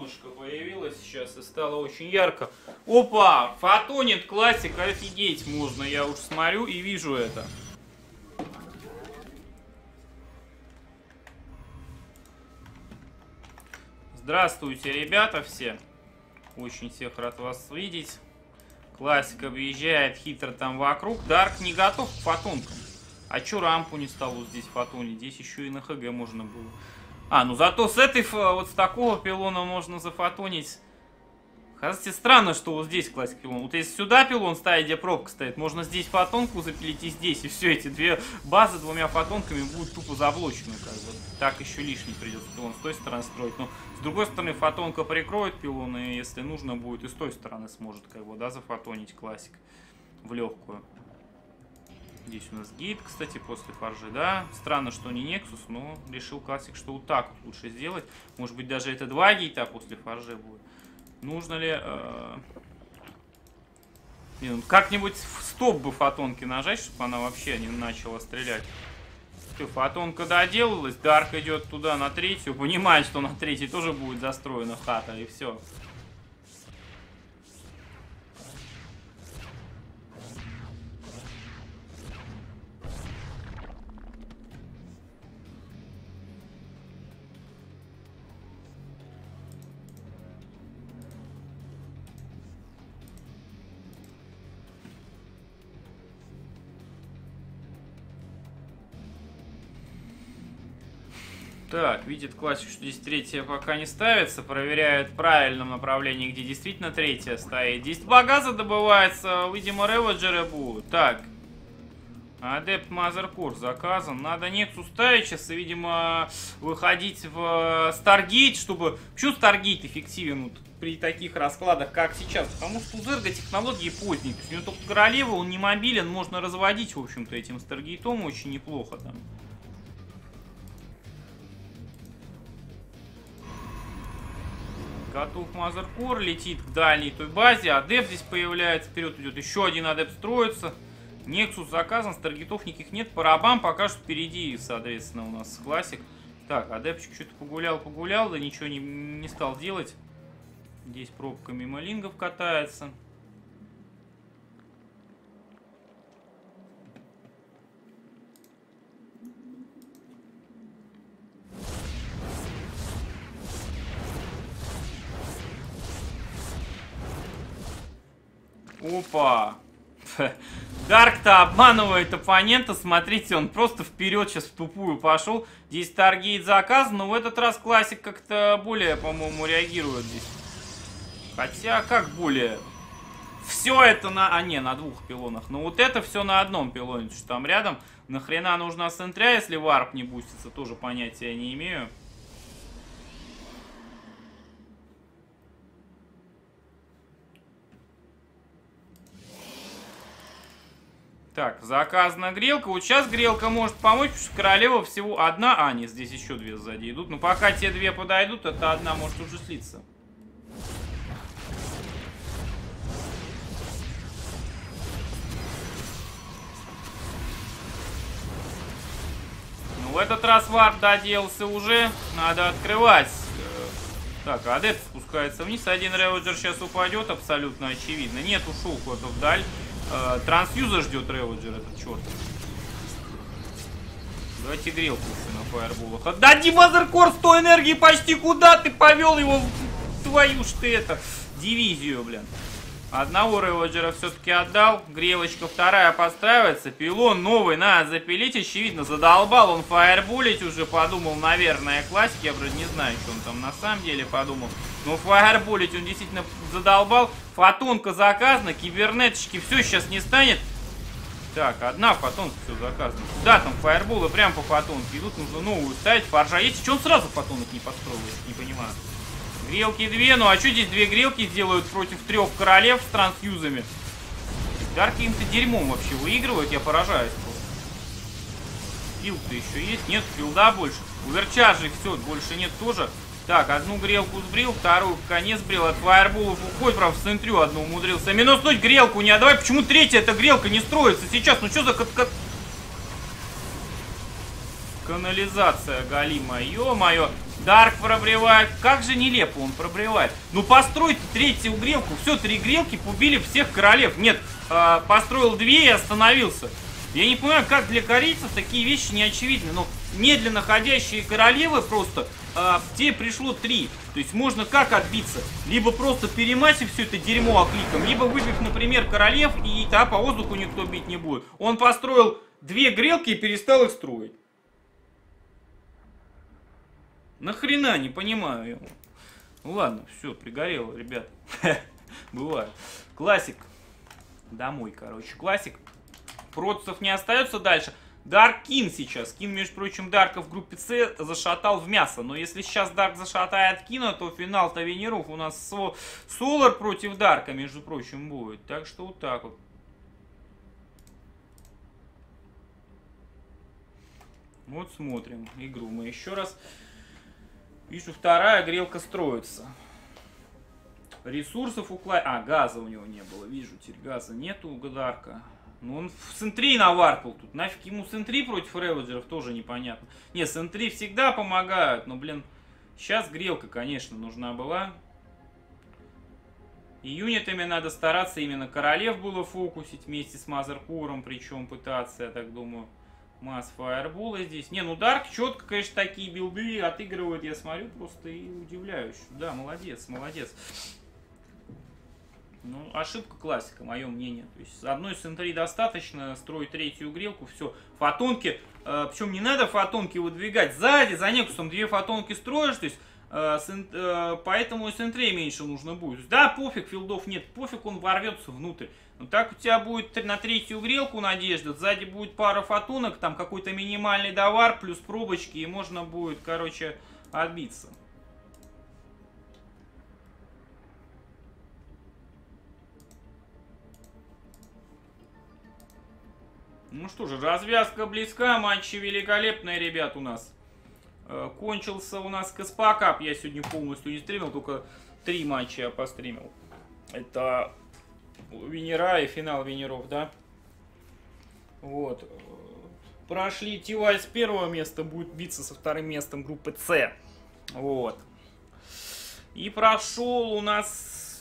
пятнышко появилось сейчас и стало очень ярко. Опа! Фотонит классик, офигеть можно. Я уж смотрю и вижу это. Здравствуйте, ребята, все. Очень всех рад вас видеть. Классик объезжает хитро там вокруг. Дарк не готов к фотонкам. А чё рампу не стал вот здесь фотонить? Здесь еще и на ХГ можно было. А, ну зато с этой, вот с такого пилона можно зафотонить. Кстати, странно, что вот здесь классик пилон. Вот если сюда пилон ставить, где пробка стоит, можно здесь фотонку запилить и здесь. И все, эти две базы двумя фотонками будут тупо заблочены. Как бы. Так еще лишний придется пилон с той стороны строить. Но с другой стороны фотонка прикроет пилон, и если нужно будет, и с той стороны сможет как бы, да, зафотонить классик в легкую. Здесь у нас гейт, кстати, после фаржи, да. Странно, что не Nexus, но решил классик, что вот так вот лучше сделать. Может быть, даже это два гейта после фаржи будет. Нужно ли... Э... Ну, как-нибудь в стоп бы фотонки нажать, чтобы она вообще не начала стрелять. Все, фотонка доделалась, Дарк идет туда на третью, понимает, что на третьей тоже будет застроена хата, и все. Так, видит классик, что здесь третья пока не ставится. Проверяет в правильном направлении, где действительно третья стоит. Здесь два газа добывается, видимо, реводжеры будут. Так, Адепт Мазеркор заказан. Надо Nexus ставить сейчас и, видимо, выходить в Старгейт, чтобы... Почему Старгейт эффективен вот при таких раскладах, как сейчас? Потому что у Зерга технологии поздние. То есть у него только королева, он не мобилен, можно разводить, в общем-то, этим Старгейтом очень неплохо там. Готов Мазеркор, летит к дальней той базе, адепт здесь появляется, вперед идет еще один адепт строится. Nexus заказан, старгетов никаких нет, парабам пока что впереди, соответственно, у нас классик. Так, адептчик что-то погулял-погулял, да ничего не, не стал делать. Здесь пробка мимо лингов катается. Опа! Дарк-то обманывает оппонента. Смотрите, он просто вперед сейчас в тупую пошел. Здесь Старгейт заказан, но в этот раз классик как-то более, по-моему, реагирует здесь. Хотя, как более? Все это на... А, не, на двух пилонах. Но вот это все на одном пилоне, что там рядом. Нахрена нужна сентря, если варп не бустится, тоже понятия не имею. Так, заказана грелка. Вот сейчас грелка может помочь, потому что королева всего одна. А, нет, здесь еще две сзади идут. Но пока те две подойдут, это одна может уже слиться. Ну, в этот раз варп доделался уже. Надо открывать. Так, адепт спускается вниз. Один реводжер сейчас упадет, абсолютно очевидно. Нет, ушел куда-то вдаль. Трансюза ждет реводжер, этот черт. Давайте грелку на фаерболах. Отдади Мазеркор, сто энергии почти. Куда ты повел его в твою ж ты это дивизию, блин. Одного реводжера все-таки отдал. Грелочка вторая подстраивается. Пилон новый надо запилить. Очевидно, задолбал он фаерболить уже. Подумал, наверное, классик. Я вроде не знаю, что он там на самом деле подумал. Но фаерболить он действительно задолбал. Фотонка заказана. Кибернеточки все сейчас не станет. Так, одна фотонка все заказана. Да, там фаерболы прям по фотонке идут. Нужно новую ставить. Фаржа есть. Че он сразу фотонок не построил? Не понимаю. Грелки две, ну а что здесь две грелки сделают против трех королев с трансюзами? Дарк каким-то дерьмом вообще выигрывает, я поражаюсь просто. Филд-то еще есть? Нет, филда больше. Уверчаржей все, больше нет тоже. Так, одну грелку сбрил, вторую конец сбрил. От фаерболов уходит, правда, в центрю одну умудрился. Минуснуть грелку не отдавай. Почему третья эта грелка не строится сейчас? Ну что за кат кат... канализация галимая, ё-моё. Дарк пробревает. Как же нелепо он пробревает. Ну постройте третью грелку. Все, три грелки побили всех королев. Нет, э, построил две и остановился. Я не понимаю, как для корейцев такие вещи не очевидны. Но медленно ходящие королевы просто... Э, тебе пришло три. То есть можно как отбиться? Либо просто перемачив все это дерьмо окликом, либо выбив, например, королев, и да, по воздуху никто бить не будет. Он построил две грелки и перестал их строить. Нахрена, не понимаю его. Ну ладно, все, пригорело, ребят. Бывает. Классик. Домой, короче. Классик. Протасов не остается дальше. Дарк Кин сейчас. Кин, между прочим, Дарка в группе С зашатал в мясо. Но если сейчас Дарк зашатает Кина, то финал-то Венеров у нас Солар против Дарка, между прочим, будет. Так что вот так вот. Вот смотрим игру мы еще раз. Вижу, вторая грелка строится. Ресурсов у Клай... А, газа у него не было. Вижу, теперь газа нету у Дарка. Ну, он в Сентри наварпал тут. Нафиг ему Сентри против Реводжеров тоже непонятно. Не, Сентри всегда помогают. Но, блин, сейчас грелка, конечно, нужна была. И юнитами надо стараться именно королев было фокусить вместе с Мазеркуром. Причем пытаться, я так думаю... Масс фаербола здесь. Не, ну Дарк четко, конечно, такие билды отыгрывает. Я смотрю просто и удивляюсь. Да, молодец, молодец. Ну, ошибка классика, мое мнение. То есть, с одной Сентри достаточно, строить третью грелку, все. Фотонки, э, причем не надо фотонки выдвигать сзади, за Нексусом две фотонки строишь, то есть, э, сен, э, поэтому Сентрей меньше нужно будет. Есть, да, пофиг, филдов нет, пофиг, он ворвется внутрь. Но так у тебя будет на третью грелку надежда, сзади будет пара фотонок, там какой-то минимальный довар, плюс пробочки, и можно будет, короче, отбиться. Ну что же, развязка близка, матчи великолепные, ребят, у нас. Э, кончился у нас КСПА-кап, я сегодня полностью не стримил, только три матча я постримил. Это Венера и финал Венеров, да? Вот. Прошли ти вай с первого места, будет биться со вторым местом группы С. Вот. И прошел у нас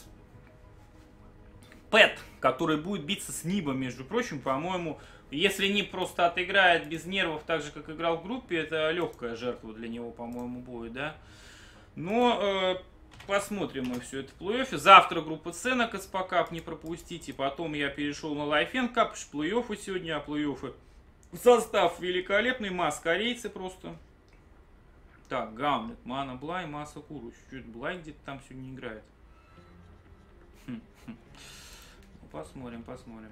Пэт, который будет биться с Нибом, между прочим, по-моему. Если Ниб просто отыграет без нервов, так же, как играл в группе, это легкая жертва для него, по-моему, будет, да? Но э, посмотрим мы все это в плей-оффе. Завтра группа С на КСПА-кап не пропустите. Потом я перешел на Лайфен-кап, плей-оффы сегодня, а плей-оффы. Состав великолепный, масс корейцы просто. Так, Гамлет, Мана Блай, Маса Куру. Что это, Блай где-то там сегодня играет? Хм, хм. Ну, посмотрим, посмотрим.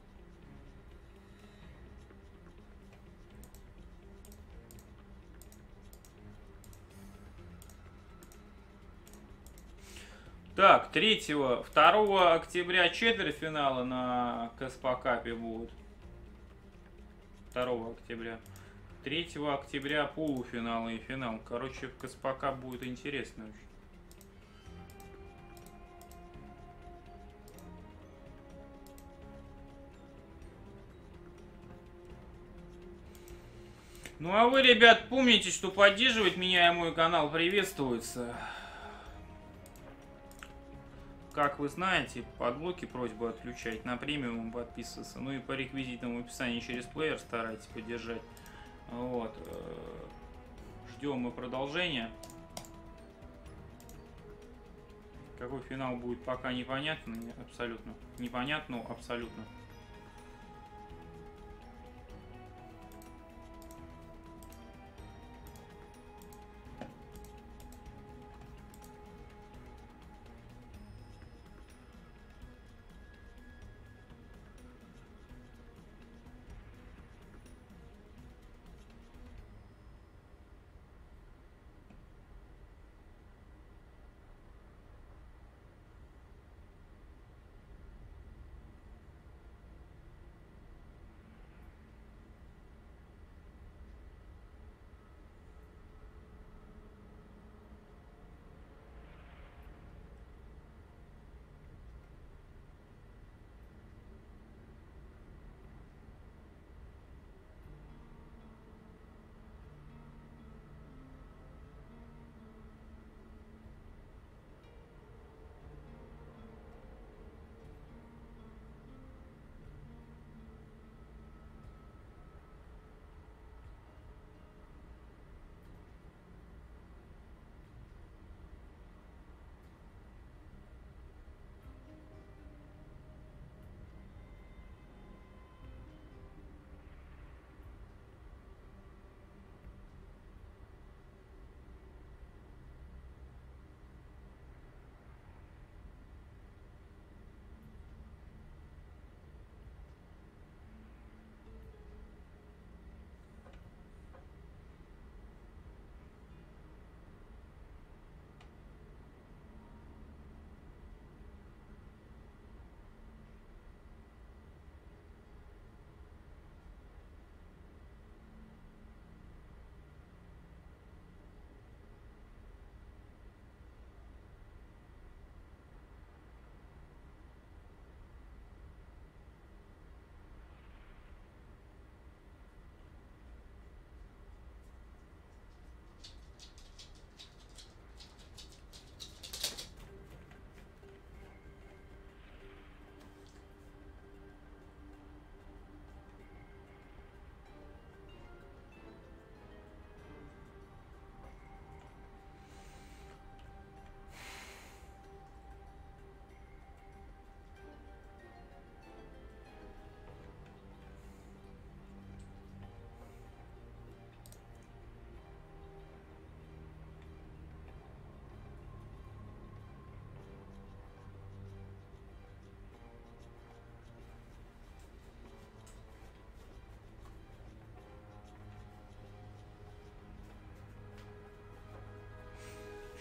Так, третьего, второго октября четвертьфинала на КСПА-капе будет. второго октября. третьего октября полуфинал и финал. Короче, в КСПА-кап будет интересно очень. Ну а вы, ребят, помните, что поддерживать меня и мой канал приветствуется. Как вы знаете, подблоки просьба отключать, на премиум подписываться. Ну и по реквизитам в описании через плеер старайтесь поддержать. Вот. Ждем мы продолжения. Какой финал будет, пока непонятно. Абсолютно. Непонятно, абсолютно.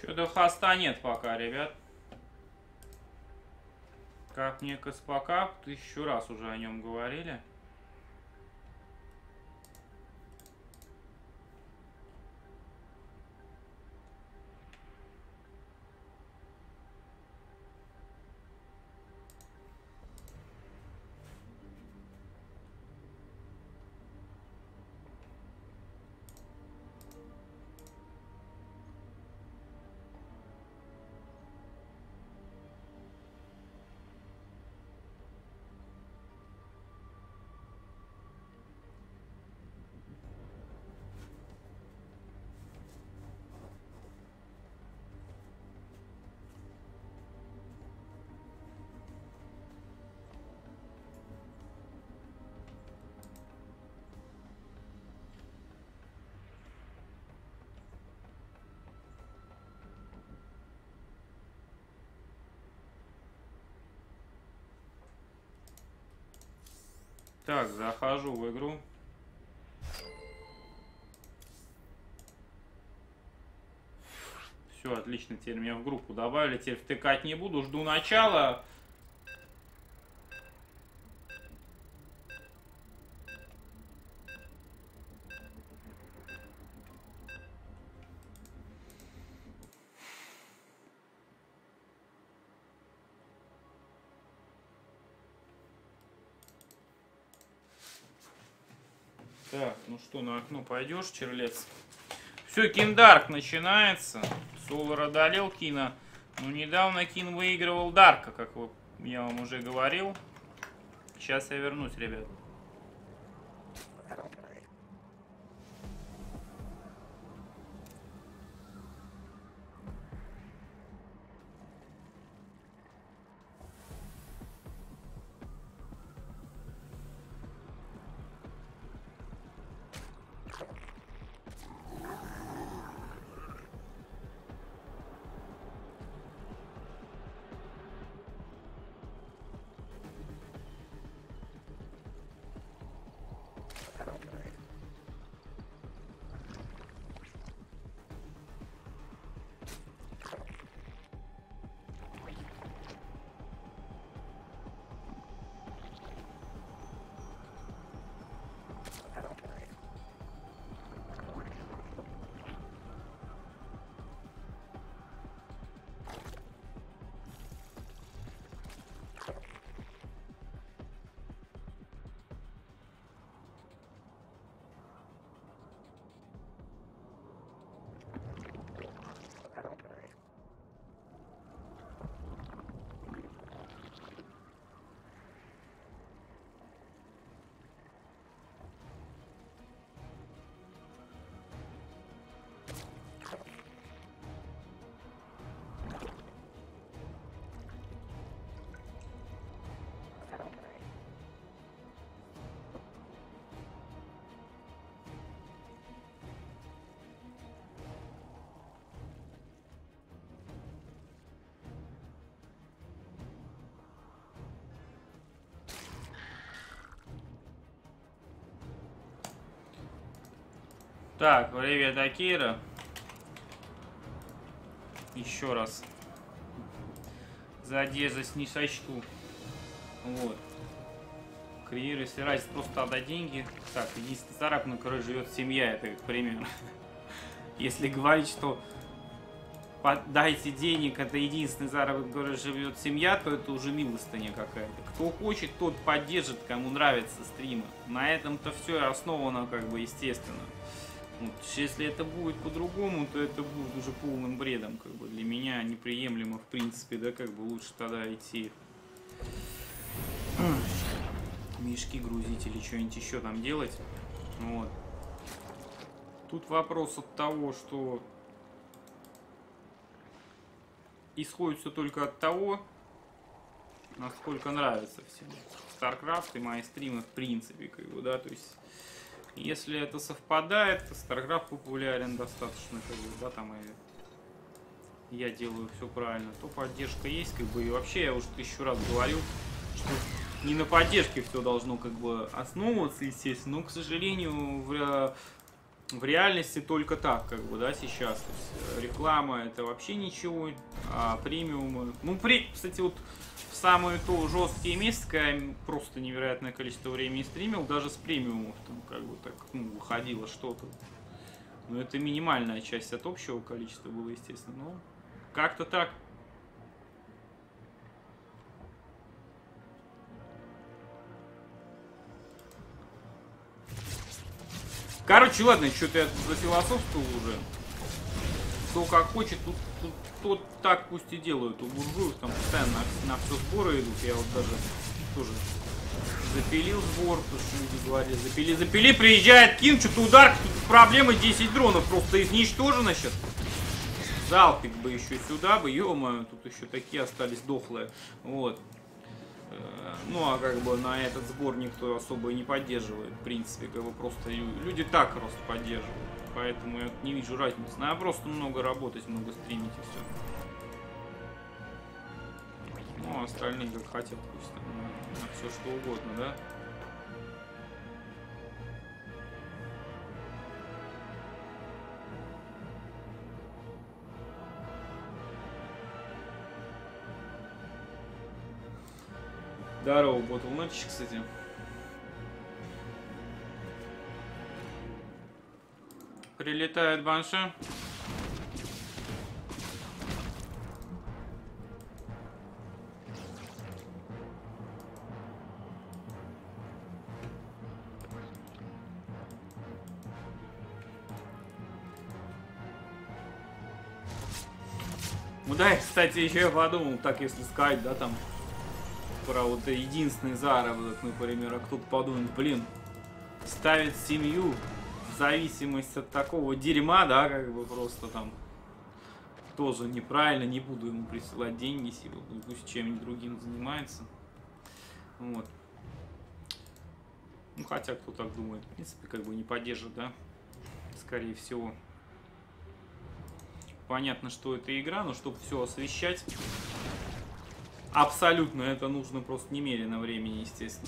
Что-то хоста нет пока, ребят. Как мне Каспакап, тысячу раз уже о нем говорили. Так, захожу в игру. Все, отлично, теперь меня в группу добавили. Теперь втыкать не буду, жду начала. Так, ну что, на окно пойдешь, черлец? Все, Киндарк начинается. Солар одолел Кина. Ну, недавно Кин выигрывал Дарка, как вы, я вам уже говорил. Сейчас я вернусь, ребят. Так, время Дакира. Еще раз. Задержись не сочту. Вот. Криер, если разница, просто отдать деньги. Так, единственный царапин, на которой живет семья, это как пример. Если говорить, что дайте денег, это единственный заработок, на который живет семья, то это уже милостыня какая-то. Кто хочет, тот поддержит, кому нравятся стримы. На этом-то все основано, как бы, естественно. Вот. Если это будет по-другому, то это будет уже полным бредом, как бы, для меня неприемлемо, в принципе, да, как бы лучше тогда идти мешки грузить или что-нибудь еще там делать. Вот. Тут вопрос от того, что исходит все только от того, насколько нравится всем StarCraft и мои стримы в принципе, как бы, да, то есть если это совпадает, то StarCraft популярен достаточно, как бы, да, там и я делаю все правильно, то поддержка есть, как бы, и вообще я уже тысячу раз говорил, что не на поддержке все должно, как бы, основываться, естественно, но, к сожалению, в, В реальности только так, как бы, да, сейчас. То есть, реклама это вообще ничего, а премиумы... Ну, при... кстати, вот в самые то жесткие месяцы, когда я просто невероятное количество времени стримил, даже с премиумов там как бы так, ну, выходило что-то. Но это минимальная часть от общего количества было, естественно. Но как-то так. Короче, ладно, что-то я зафилософствовал уже. Кто как хочет, тут, тут, тут так пусть и делают. У буржуев там постоянно на, на все сборы идут. Я вот даже тоже запилил сбор, потому что люди говорили, запили, запили, приезжает Кин, что-то удар, тут проблемы, десять дронов просто изничтожено сейчас. Залпик бы еще сюда бы, ё-моё, тут еще такие остались дохлые. Вот. Ну, а как бы на этот сбор никто особо и не поддерживает, в принципе, как бы просто люди так просто поддерживают. Поэтому я не вижу разницы. Надо просто много работать, много стримить и все. Ну, а остальные как хотят, пусть там на, на все что угодно, да? Здорово, ботлнетчик, кстати. Прилетает банша. Ну да, кстати, еще я подумал, так если сказать, да, там, про вот единственный заработок, например, а кто-то подумает, блин, ставит семью в зависимость от такого дерьма, да, как бы просто там, тоже неправильно, не буду ему присылать деньги, себе, пусть чем-нибудь другим занимается, вот. Ну, хотя, кто так думает, в принципе, как бы не поддержит, да, скорее всего. Понятно, что это игра, но чтобы все освещать, абсолютно это нужно просто немерено времени, естественно.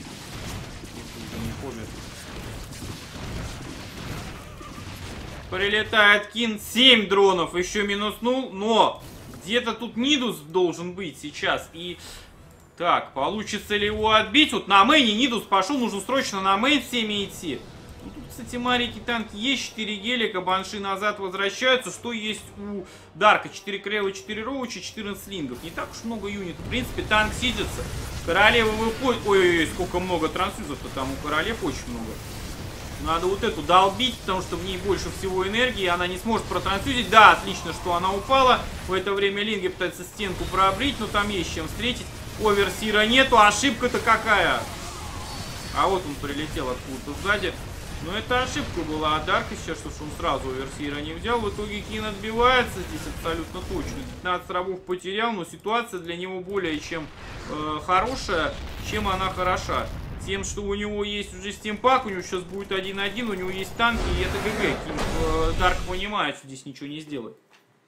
Прилетает Кин, семь дронов, еще минуснул, но где-то тут Нидус должен быть сейчас. И так, получится ли его отбить? Вот на мейне Нидус пошел, нужно срочно на мейн всеми идти. Ну, тут, кстати, марики танки есть, четыре гелика, банши назад возвращаются. Что есть у Дарка? четыре крейва, четыре роуча, четырнадцать лингов. Не так уж много юнитов. В принципе, танк сидится. Королева выходит. Ой-ой-ой, сколько много трансфьюзов-то там у королев, очень много. Надо вот эту долбить, потому что в ней больше всего энергии. Она не сможет протрансфьюзить. Да, отлично, что она упала. В это время Линги пытается стенку пробрить, но там есть чем встретить. Оверсира нету. Ошибка-то какая? А вот он прилетел откуда-то сзади. Но это ошибка была от Дарка сейчас, что он сразу оверсира не взял. В итоге Кин отбивается здесь абсолютно точно. пятнадцать рабов потерял, но ситуация для него более чем э, хорошая, чем она хороша. Тем, что у него есть уже стимпак, у него сейчас будет один-один, у него есть танки, и это ГГ. Кин, э, Дарк понимает, что здесь ничего не сделает.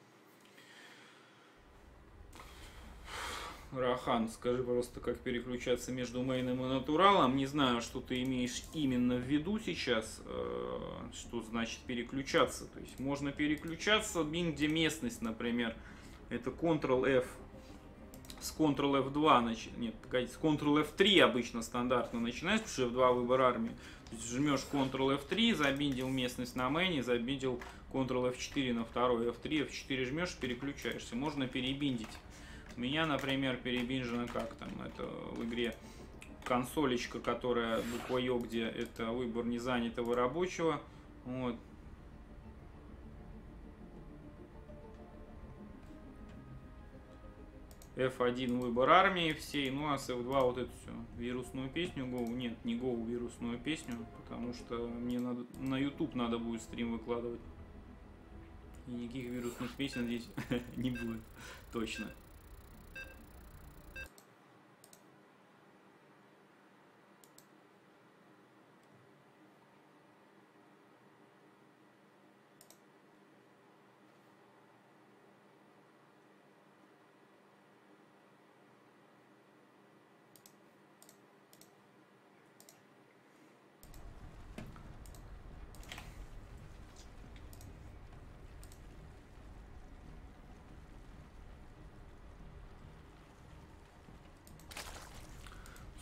Рахан, скажи просто, как переключаться между мейном и натуралом. Не знаю, что ты имеешь именно в виду сейчас, э, что значит переключаться. То есть можно переключаться, где местность, например, это контрол эф с контрол эф два, нач... нет, погодите, с контрол эф три обычно стандартно начинаешь, потому что эф два выбор армии. То есть жмешь контрол эф три, забиндил местность на мейне, забиндил контрол эф четыре на второй, эф три, эф четыре жмешь, переключаешься. Можно перебиндить. У меня, например, перебинжено как там, это в игре консолечка, которая буква Ё, где это выбор незанятого рабочего. Вот. эф один выбор армии всей, ну а с эф два вот эту всю вирусную песню Go, нет, не Go, вирусную песню, потому что мне надо на YouTube надо будет стрим выкладывать. И никаких вирусных песен здесь не будет, точно.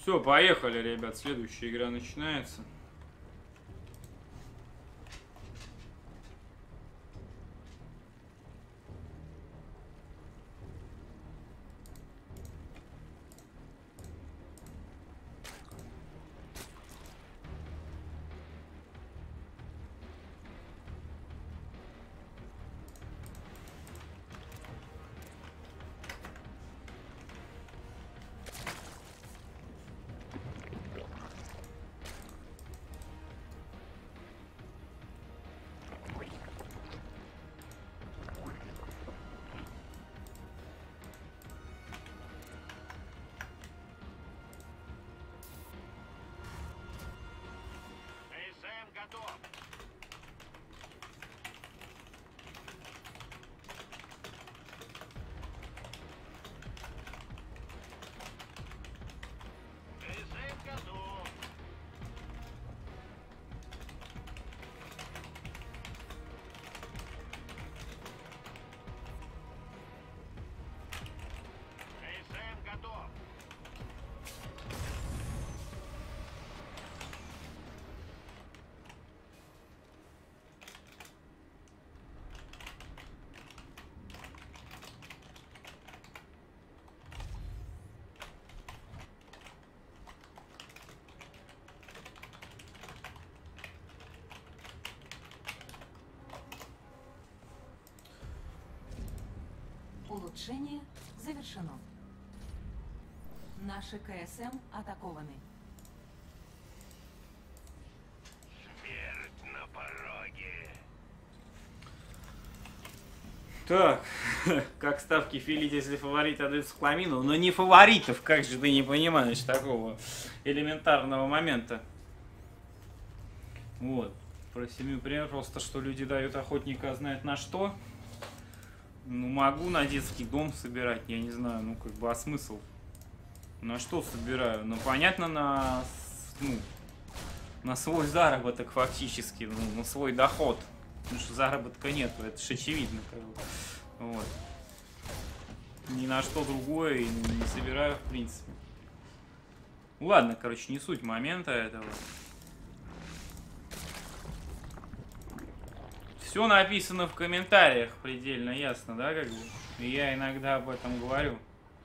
Все, поехали, ребят. Следующая игра начинается. ЭСМ готов. ЭСМ готов. ЭСМ готов. Улучшение завершено. Наши КСМ атакованы. Смерть на пороге. Так, как ставки филить, если фаворит отдается Хламину? Но не фаворитов, как же ты не понимаешь такого элементарного момента. Вот. Про семью пример просто, что люди дают охотника знает на что. Ну, могу на детский дом собирать, я не знаю, ну, как бы, а смысл? На что собираю? Ну, понятно, на, ну, на свой заработок фактически, ну, на свой доход. Потому что заработка нету, это же очевидно, как бы. Вот. Ни на что другое и не собираю, в принципе. Ладно, короче, не суть момента этого. Все написано в комментариях предельно ясно, да, как бы? И я иногда об этом говорю.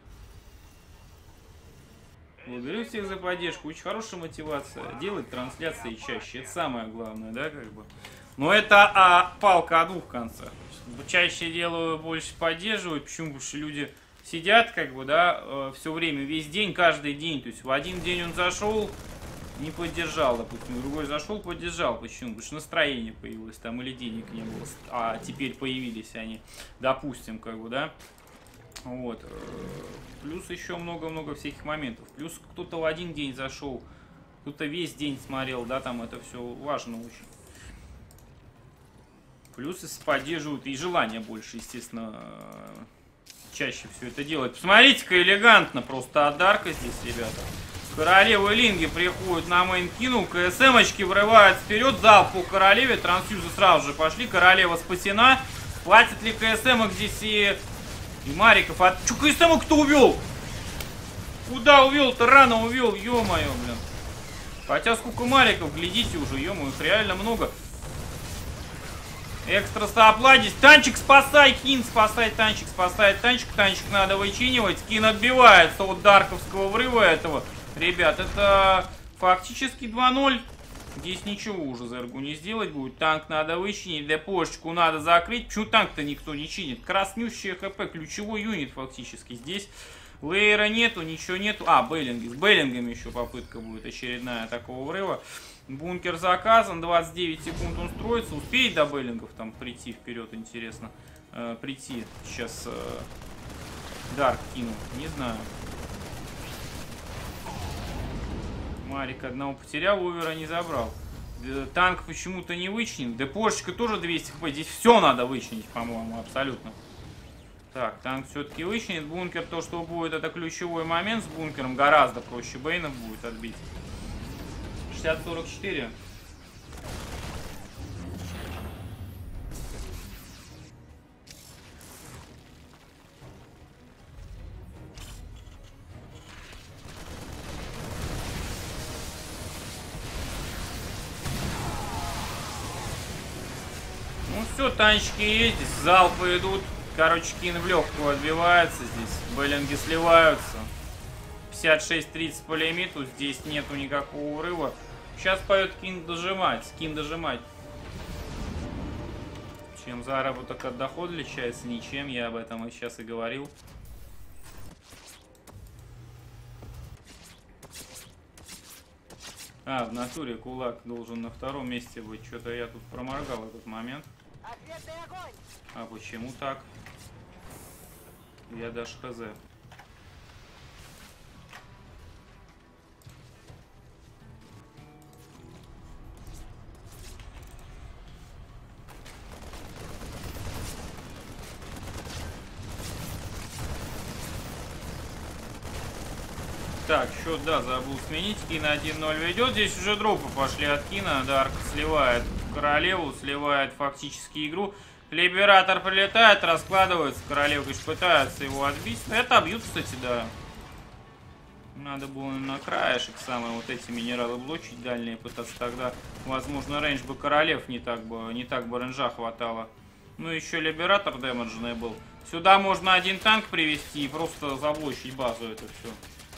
Благодарю всех за поддержку. Очень хорошая мотивация. Делать трансляции чаще. Это самое главное, да, как бы. Но это а, палка о двух концах. Чаще делаю, больше поддерживаю. Почему? Потому что люди сидят, как бы, да, все время, весь день, каждый день. То есть в один день он зашел, не поддержал, допустим, другой зашел, поддержал. Почему? Потому что настроение появилось там или денег не было, а теперь появились они, допустим, как бы, да. Вот. Плюс еще много-много всяких моментов. Плюс кто-то в один день зашел, кто-то весь день смотрел, да, там это все важно очень. Плюс поддерживают и желание больше, естественно, чаще все это делать. Посмотрите-ка, элегантно просто от Дарка здесь, ребята. Королева Линги приходит на мейн, кинул, КСМочки врывают вперед, залп по королеве, трансфьюзы сразу же пошли, королева спасена. Хватит ли КСМок здесь и, и Мариков? А чё КСМок кто увел? Куда увел-то? Рано увел, ё-моё, блин. Хотя сколько Мариков, глядите уже, ё-моё, их реально много. Экстра соопладись. Танчик спасай, Кин спасай, танчик спасает танчик. Танчик надо вычинивать. Кин отбивается от дарковского врыва этого. Ребят, это фактически два ноль. Здесь ничего уже Зергу не сделать будет. Танк надо вычинить, депошечку надо закрыть. Почему танк-то никто не чинит? Краснющая ХП, ключевой юнит фактически. Здесь лейера нету, ничего нету. А, Беллинги. С Беллингами еще попытка будет очередная такого врыва. Бункер заказан, двадцать девять секунд он строится. Успеет до Беллингов там прийти вперед, интересно. Э, прийти. Сейчас э, Дарк кину. Не знаю. Марик одного потерял, Овера не забрал. Э, танк почему-то не вычинен. Депошечка тоже двести хп. Здесь все надо вычинить, по-моему, абсолютно. Так, танк все-таки вычинит. Бункер, то, что будет, это ключевой момент. С бункером гораздо проще Бейнов будет отбить. шестьдесят сорок четыре. все, танчики есть, здесь залпы идут. Короче, Кин в легкую отбивается здесь. Беллинги сливаются. пятьдесят шесть тридцать по лимиту. Здесь нету никакого урыва. Сейчас пойдет Кин дожимать. Кин дожимать. Чем заработок от дохода отличается? Ничем. Я об этом и сейчас и говорил. А, в натуре кулак должен на втором месте быть. Что-то я тут проморгал этот момент. А почему так? Я даже хз. Так, счет, да, забыл сменить. Кина один ноль ведет. Здесь уже дропы пошли от Кина. Дарк сливает королеву, сливает фактически игру. Либератор прилетает, раскладывается. Королева, конечно, пытается его отбить. Это обьют, кстати, да. Надо было на краешек самые вот эти минералы блочить дальние пытаться. Тогда, возможно, рейндж бы королев не так бы, не так бы рейнджа хватало. Ну, еще либератор дэмэджный был. Сюда можно один танк привести и просто заблочить базу, это все.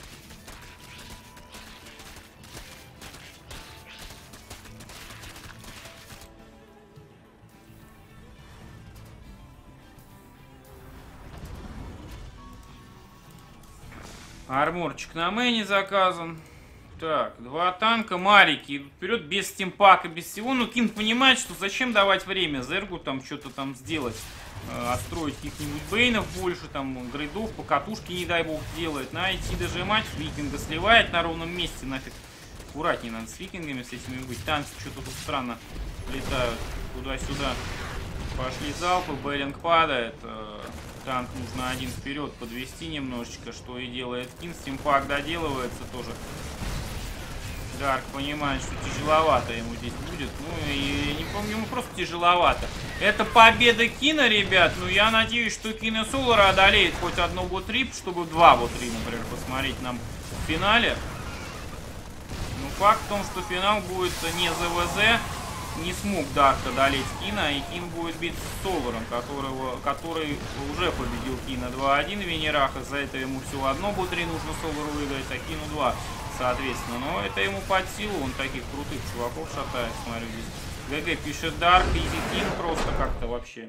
Арморчик на мэне заказан. Так, два танка, марики идут вперед без стимпака, без всего. Ну, Кин понимает, что зачем давать время Зергу там что-то там сделать. Э, отстроить каких-нибудь бейнов больше, там, грейдов, по катушке, не дай бог, делает. На идти дожимать, викинга сливает на ровном месте, нафиг. Аккуратнее надо с викингами, с этими быть. Танки что-то тут странно летают туда-сюда. Пошли залпы, Беллинг падает. Э, Танк нужно один вперед подвести немножечко, что и делает Кин. Стимпак доделывается тоже. Дарк понимает, что тяжеловато ему здесь будет. Ну и не помню, ему просто тяжеловато. Это победа Кина, ребят. Ну я надеюсь, что Кин и Солара одолеет хоть одно бот-трип, чтобы два бот-три, например, посмотреть нам в финале. Ну факт в том, что финал будет не ЗВЗ. Не смог Дарк одолеть Кина, и Кин будет бить с Соларом, которого, который уже победил Кина два один в Венерах. Из-за этого ему всего одно бот-три нужно Солару выиграть, а Кину два, соответственно. Но это ему под силу, он таких крутых чуваков шатает, смотрю здесь. ГГ пишет Дарк, Изи Кин просто как-то вообще.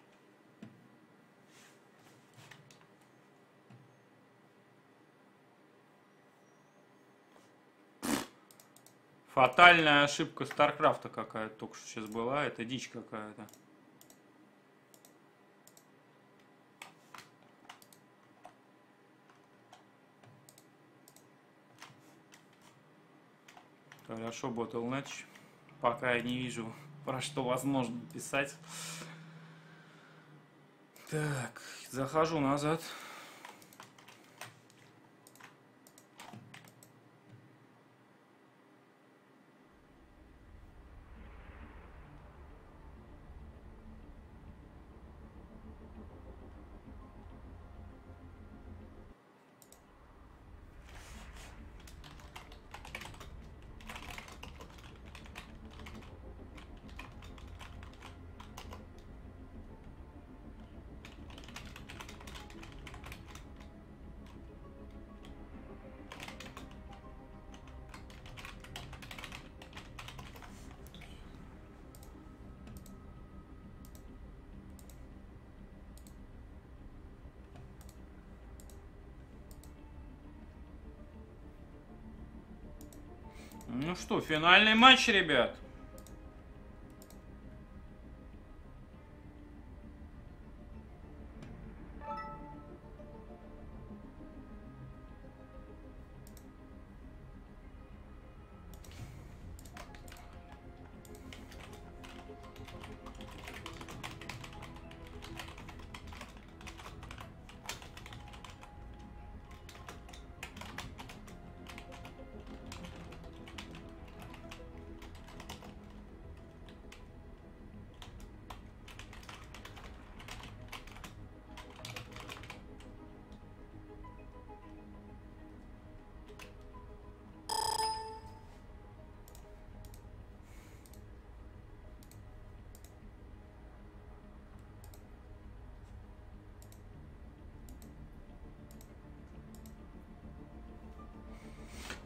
Фатальная ошибка Старкрафта какая-то только что сейчас была. Это дичь какая-то. Хорошо, Bottleneck. Пока я не вижу, про что возможно писать. Так, захожу назад. Ну что, финальный матч, ребят.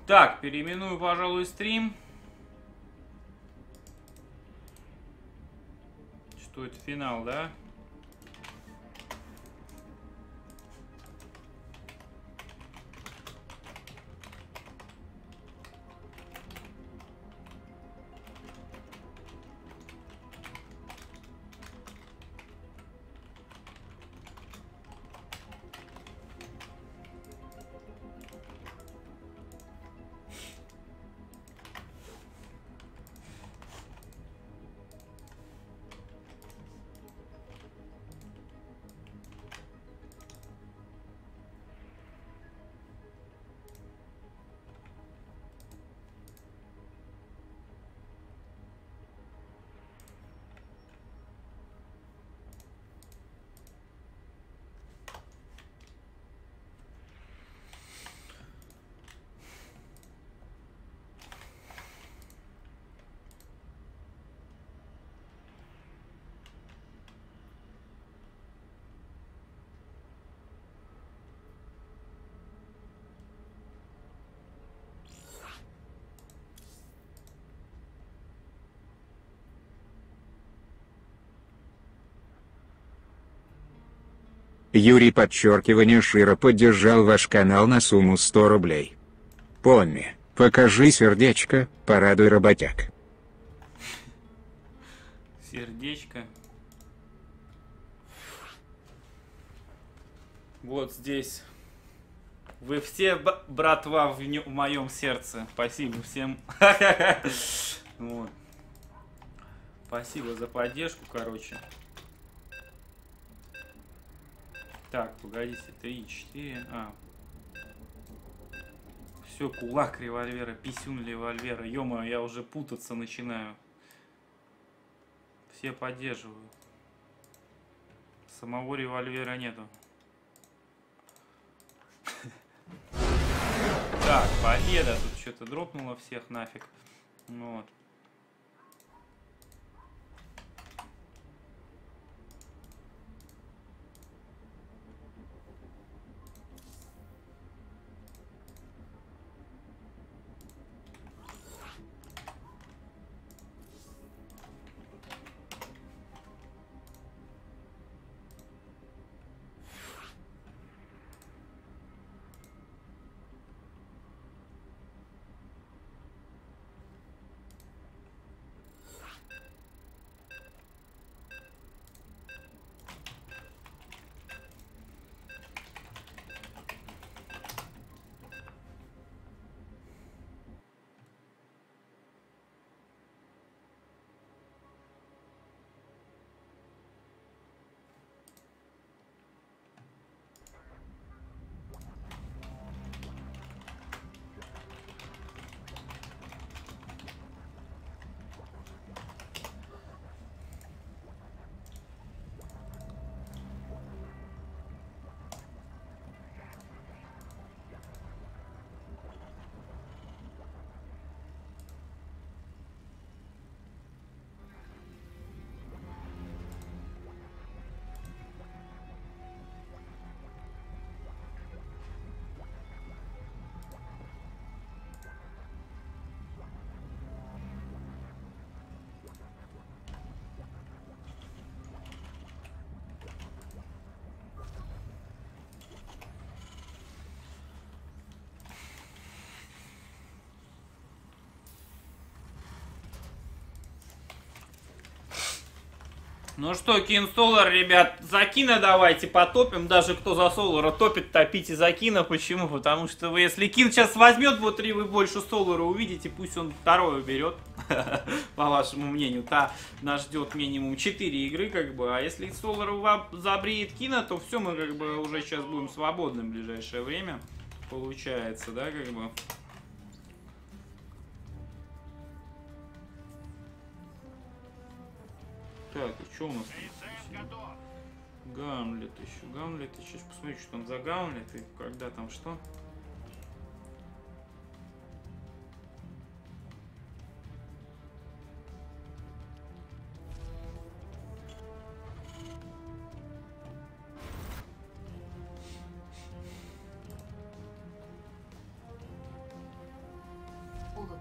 Так, переименую, пожалуй, стрим. Что это, финал, да? Юрий подчеркивание Широ поддержал ваш канал на сумму сто рублей. Помни, покажи сердечко, порадуй работяг. Сердечко. Вот здесь. Вы все, братва, в, в моем сердце. Спасибо всем. Вот. Спасибо за поддержку, короче. Так, погодите, три, четыре, а. Все, кулак револьвера, писюн револьвера. Ё-моё, я уже путаться начинаю. Все поддерживают. Самого револьвера нету. Так, победа. Тут что-то дропнуло всех нафиг. Вот. Ну что, Кин Солар, ребят, за Кина давайте потопим. Даже кто за Солара топит, топите за Кина. Почему? Потому что вы, если Кин сейчас возьмет вот три, вы больше Солара увидите, пусть он второе берет, по вашему мнению. Та нас ждет минимум четыре игры, как бы. А если Солар забреет Кина, то все, мы как бы уже сейчас будем свободны в ближайшее время. Получается, да, как бы. Так, и что у нас тут? Гамлет еще. Гамлет, сейчас посмотрю, что там за Гамлет и когда там что.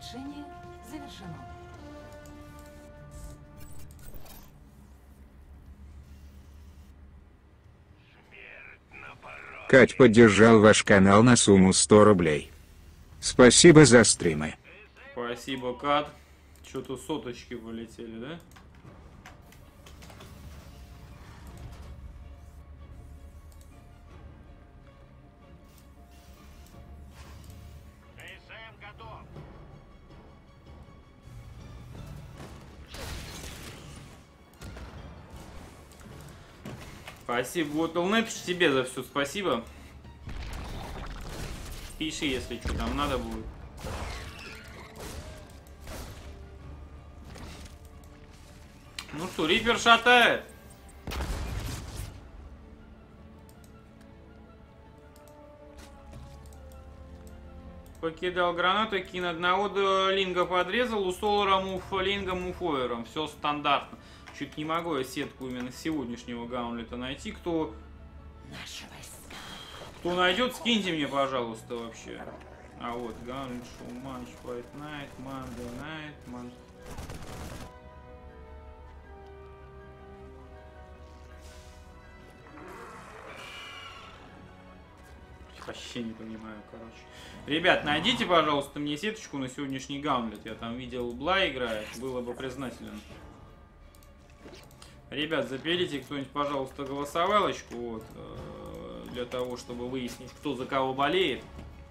Улучшение завершено. Кать поддержал ваш канал на сумму сто рублей. Спасибо за стримы. Спасибо, Кат. Что-то соточки вылетели, да? КСМ готов. Спасибо, Готлнет, тебе за все спасибо. Пиши, если что там надо будет. Ну что, Рипер шатает. Покидал гранату, кин одного до линга подрезал, у Солара мув линга муфойером. Все стандартно. Чуть не могу я сетку именно сегодняшнего гаунлета найти. Кто... Кто найдет, скиньте мне, пожалуйста, вообще. А вот, гаунлет, шоу, матч, Fight Night, Monday Night, Monday... Вообще не понимаю, короче. Ребят, найдите, пожалуйста, мне сеточку на сегодняшний гаунлет. Я там видел, Бла играет, было бы признателен. Ребят, запилите кто-нибудь, пожалуйста, голосовалочку, вот, для того, чтобы выяснить, кто за кого болеет.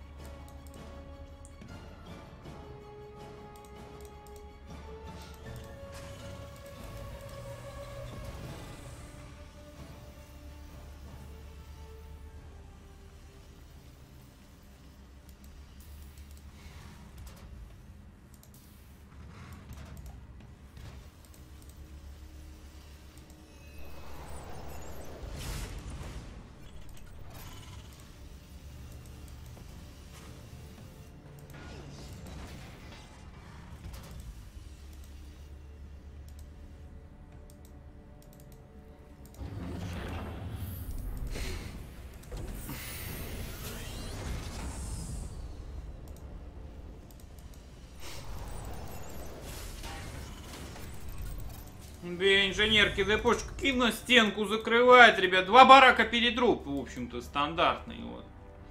Две инженерки ДПшка кино стенку закрывает, ребят. Два барака передроп, в общем-то, стандартный. Вот.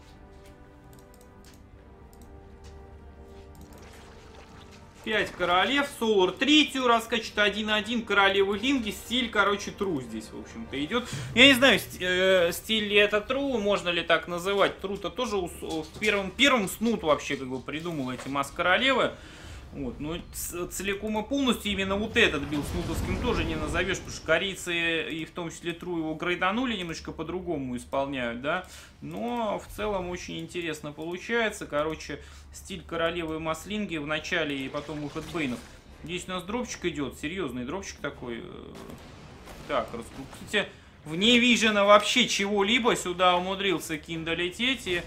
Пять королев, Солар третью раскачет, один-один, королевы линги, стиль, короче, тру здесь, в общем-то, идет. Я не знаю, ст э, стиль ли это тру, можно ли так называть. Тру-то тоже в первом, первом снут вообще как бы придумал эти масс королевы. Вот, но целиком и полностью именно вот этот билд снутовским тоже не назовешь, потому что корейцы, и в том числе Тру, его грейданули, немножко по-другому исполняют, да. Но в целом очень интересно получается. Короче, стиль королевы маслинги в начале и потом выход бейнов. Здесь у нас дропчик идет, серьезный дропчик такой. Так, раскруп. Кстати, вне вижена вообще чего-либо сюда умудрился Кин долететь и...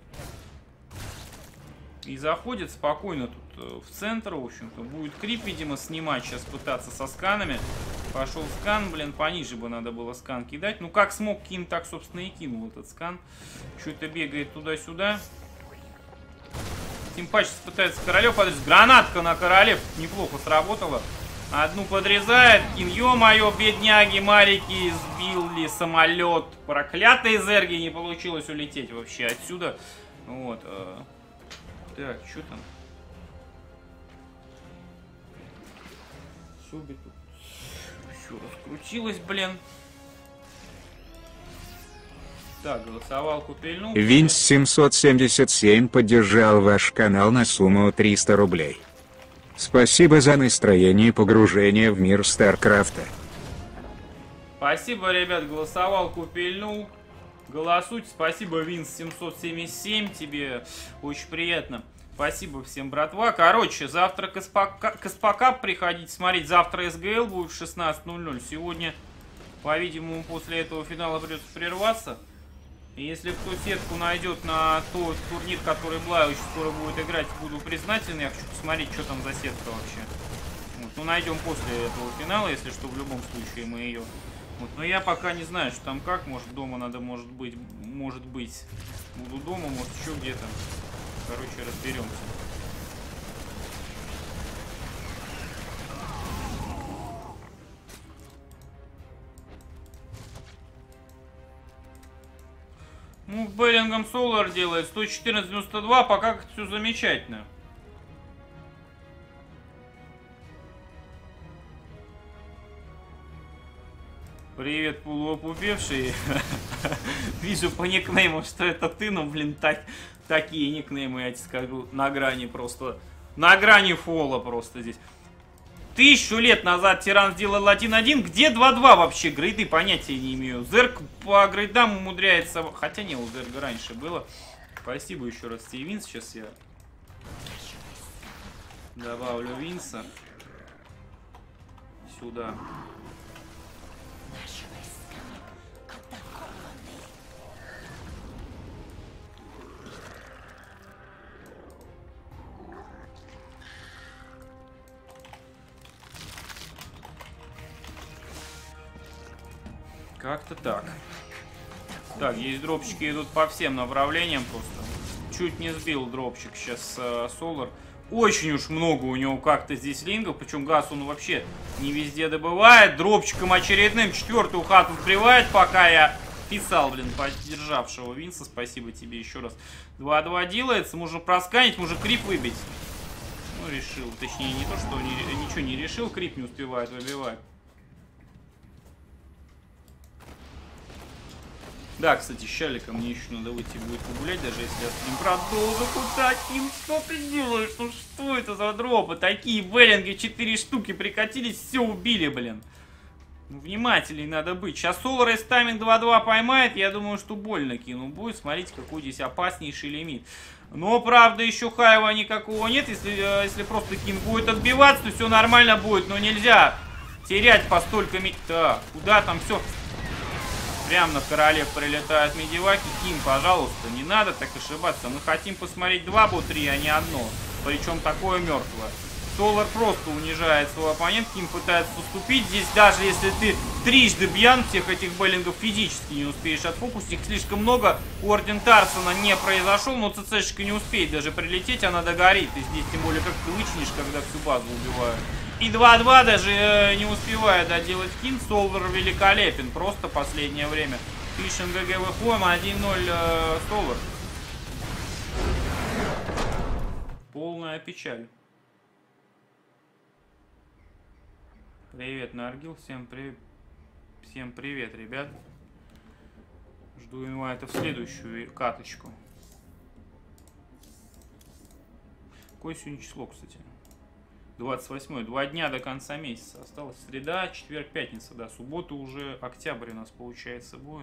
И заходит спокойно тут в центр, в общем-то. Будет крип, видимо, снимать, сейчас пытаться со сканами. Пошел скан, блин, пониже бы надо было скан кидать. Ну, как смог Кин, так, собственно, и кинул этот скан. Что-то бегает туда-сюда. Тимпач пытается королев подрезать. Гранатка на королев неплохо сработала. Одну подрезает. Кин, ё-моё, бедняги, марики, сбил ли самолет. Проклятые зерги, не получилось улететь вообще отсюда. Вот. Так, что там? Суби тут все раскрутилось, блин. Так, голосовалку пильнул. Винс семьсот семьдесят семь поддержал ваш канал на сумму триста рублей. Спасибо за настроение и погружение в мир Старкрафта. Спасибо, ребят, голосовалку пильнул. Голосуйте. Спасибо, Винс семьсот семьдесят семь, тебе очень приятно. Спасибо всем, братва. Короче, завтра к СПК приходите смотреть. Завтра СГЛ будет в шестнадцать ноль ноль. Сегодня, по-видимому, после этого финала придется прерваться. И если кто сетку найдет на тот турнир, который Блай очень скоро будет играть, буду признателен. Я хочу посмотреть, что там за сетка вообще. Вот, ну, найдем после этого финала, если что, в любом случае мы ее... Вот, но я пока не знаю, что там как. Может, дома надо, может быть, может быть, буду дома, может, еще где-то. Короче, разберемся. Ну, Беллингом Солар делает сто четырнадцать девяносто два, пока как все замечательно. Привет, полуопупевший. Вижу по никнейму, что это ты, но, блин, так, такие никнеймы, я тебе скажу, на грани просто, на грани фола просто здесь. Тысячу лет назад Тиран сделал один один, где два-два вообще? Грейды понятия не имею. Зерк по грейдам умудряется, хотя не, у Зерга раньше было. Спасибо еще раз тебе, Винс, сейчас я добавлю Винса сюда. Как-то так. Так, есть дропчики, идут по всем направлениям просто. Чуть не сбил дропчик сейчас э, Солар. Очень уж много у него как-то здесь лингов. Причем газ он вообще не везде добывает. Дропчиком очередным четвертую хату сбривает, пока я писал, блин, поддержавшего Винса. Спасибо тебе еще раз. два-два делается. Можно просканить, можно крип выбить. Ну, решил. Точнее, не то, что не, ничего не решил. Крип не успевает выбивать. Да, кстати, щалика мне еще надо выйти будет погулять, даже если я стрим продолжу. Куда, Ким, что ты делаешь? Ну что это за дропы? Такие беллинги, четыре штуки прикатились, все убили, блин. Ну, внимательней надо быть. Сейчас Солар из тайминг два-два поймает, я думаю, что больно кину будет. Смотрите, какой здесь опаснейший лимит. Но, правда, еще хайва никакого нет. Если, если просто Кин будет отбиваться, то все нормально будет. Но нельзя терять по столько... Так, куда там все... Прям на королев прилетают медиваки. Ким, пожалуйста, не надо так ошибаться. Мы хотим посмотреть два бо три, а не одно. Причем такое мертвое. Солар просто унижает своего оппонента. Ким пытается уступить. Здесь даже если ты трижды бьян, всех этих беллингов физически не успеешь отфокусить. Их слишком много. Орден Тарсона не произошел, но ЦЦшка не успеет даже прилететь. Она догорит. И здесь тем более как ты вычнешь, когда всю базу убивают. И два-два даже э, не успевает доделать Кин. Солар великолепен. Просто последнее время. Пишем ГГ выходим. один ноль э, Солар. Полная печаль. Привет, Наргил. Всем, при... Всем привет, ребят. Жду инвайта в следующую каточку. Какое сегодня число, кстати? двадцать восьмое. Два дня до конца месяца. Осталось среда, четверг, пятница. Да, суббота уже октябрь у нас получается будет.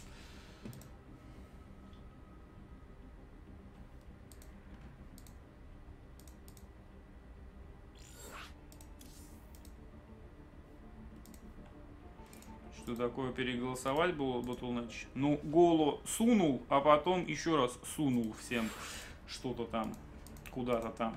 Что такое переголосовать было, Батулнач? Ну, голо сунул, а потом еще раз сунул всем что-то там, куда-то там.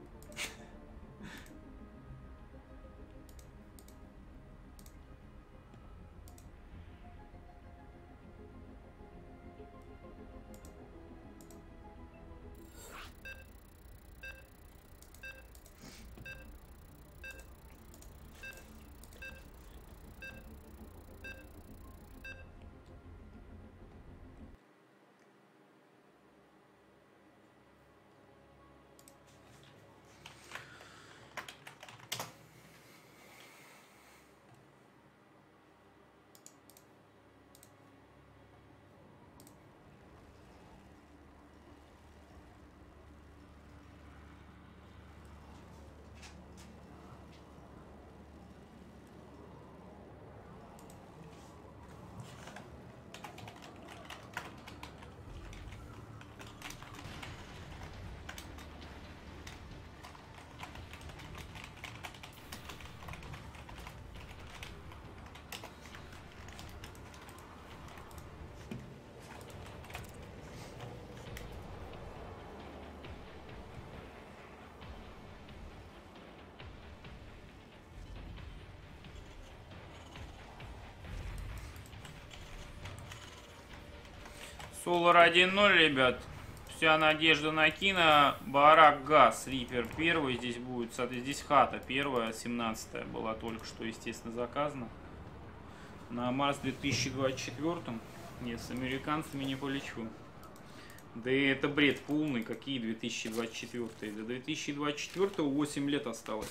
Солар один ноль, ребят. Вся надежда на Кина. Барак Газ. Рипер первый. Здесь будет, соответственно, здесь хата первая. семнадцатая была только что, естественно, заказана. На Марс в две тысячи двадцать четвёртом. Нет, с американцами не полечу. Да и это бред полный. Какие две тысячи двадцать четвёртый? До две тысячи двадцать четвёртого восемь лет осталось.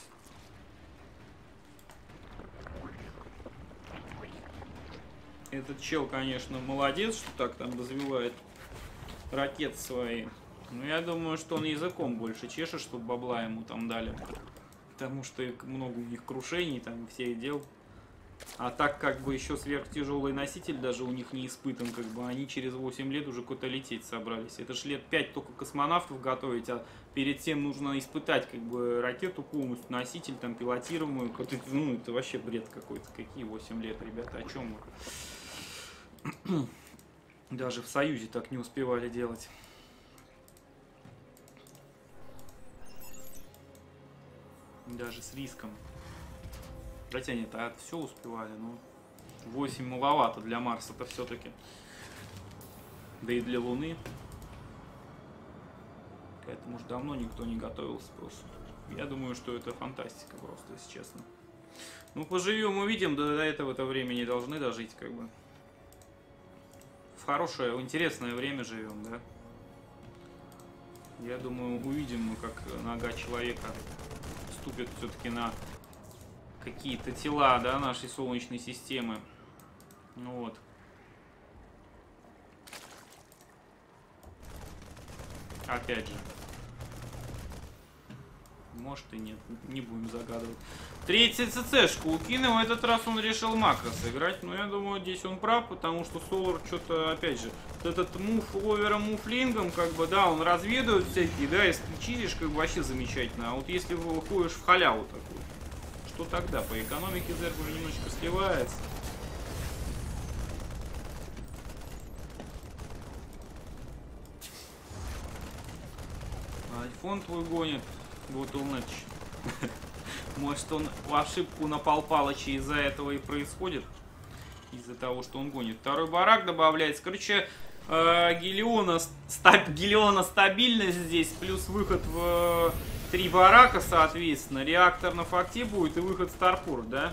Этот чел, конечно, молодец, что так там развивает ракеты свои. Но я думаю, что он языком больше чешет, чтобы бабла ему там дали. Потому что много у них крушений, там всех дел. А так как бы еще сверхтяжелый носитель даже у них не испытан, как бы они через восемь лет уже куда-то лететь собрались. Это ж лет пять только космонавтов готовить, а перед тем нужно испытать как бы ракету полностью, носитель там пилотируемую. Ну это вообще бред какой-то. Какие восемь лет, ребята, о чем вы? Даже в Союзе так не успевали делать. Даже с риском. Хотя нет, а это все успевали, но восемь маловато для Марса-то все-таки. Да и для Луны. К этому уж давно никто не готовился просто. Я думаю, что это фантастика просто, если честно. Ну, поживем, увидим, до этого-то времени должны дожить, как бы. В хорошее, в интересное время живем, да? Я думаю, увидим мы, как нога человека ступит все-таки на какие-то тела, да, нашей Солнечной системы. Ну вот. Опять же. Может и нет, не будем загадывать. Третья ЦЦшку укинул, в этот раз он решил макро сыграть. Но я думаю, здесь он прав, потому что Солар что-то, опять же, вот этот мув овером, муфлингом, как бы, да, он разведывает всякие, да, если ты чилишь, как бы вообще замечательно. А вот если выходишь в халяву такую, что тогда? По экономике Зерг уже немножечко сливается. Айфон твой гонит. Bottleneck. Может, он в ошибку напал Палыча, из-за этого и происходит. Из-за того, что он гонит. Второй барак добавляется. Короче, э, Гелиона, стаб, Гелиона стабильность здесь. Плюс выход в э, три барака, соответственно. Реактор на факте будет и выход Старпорт, да?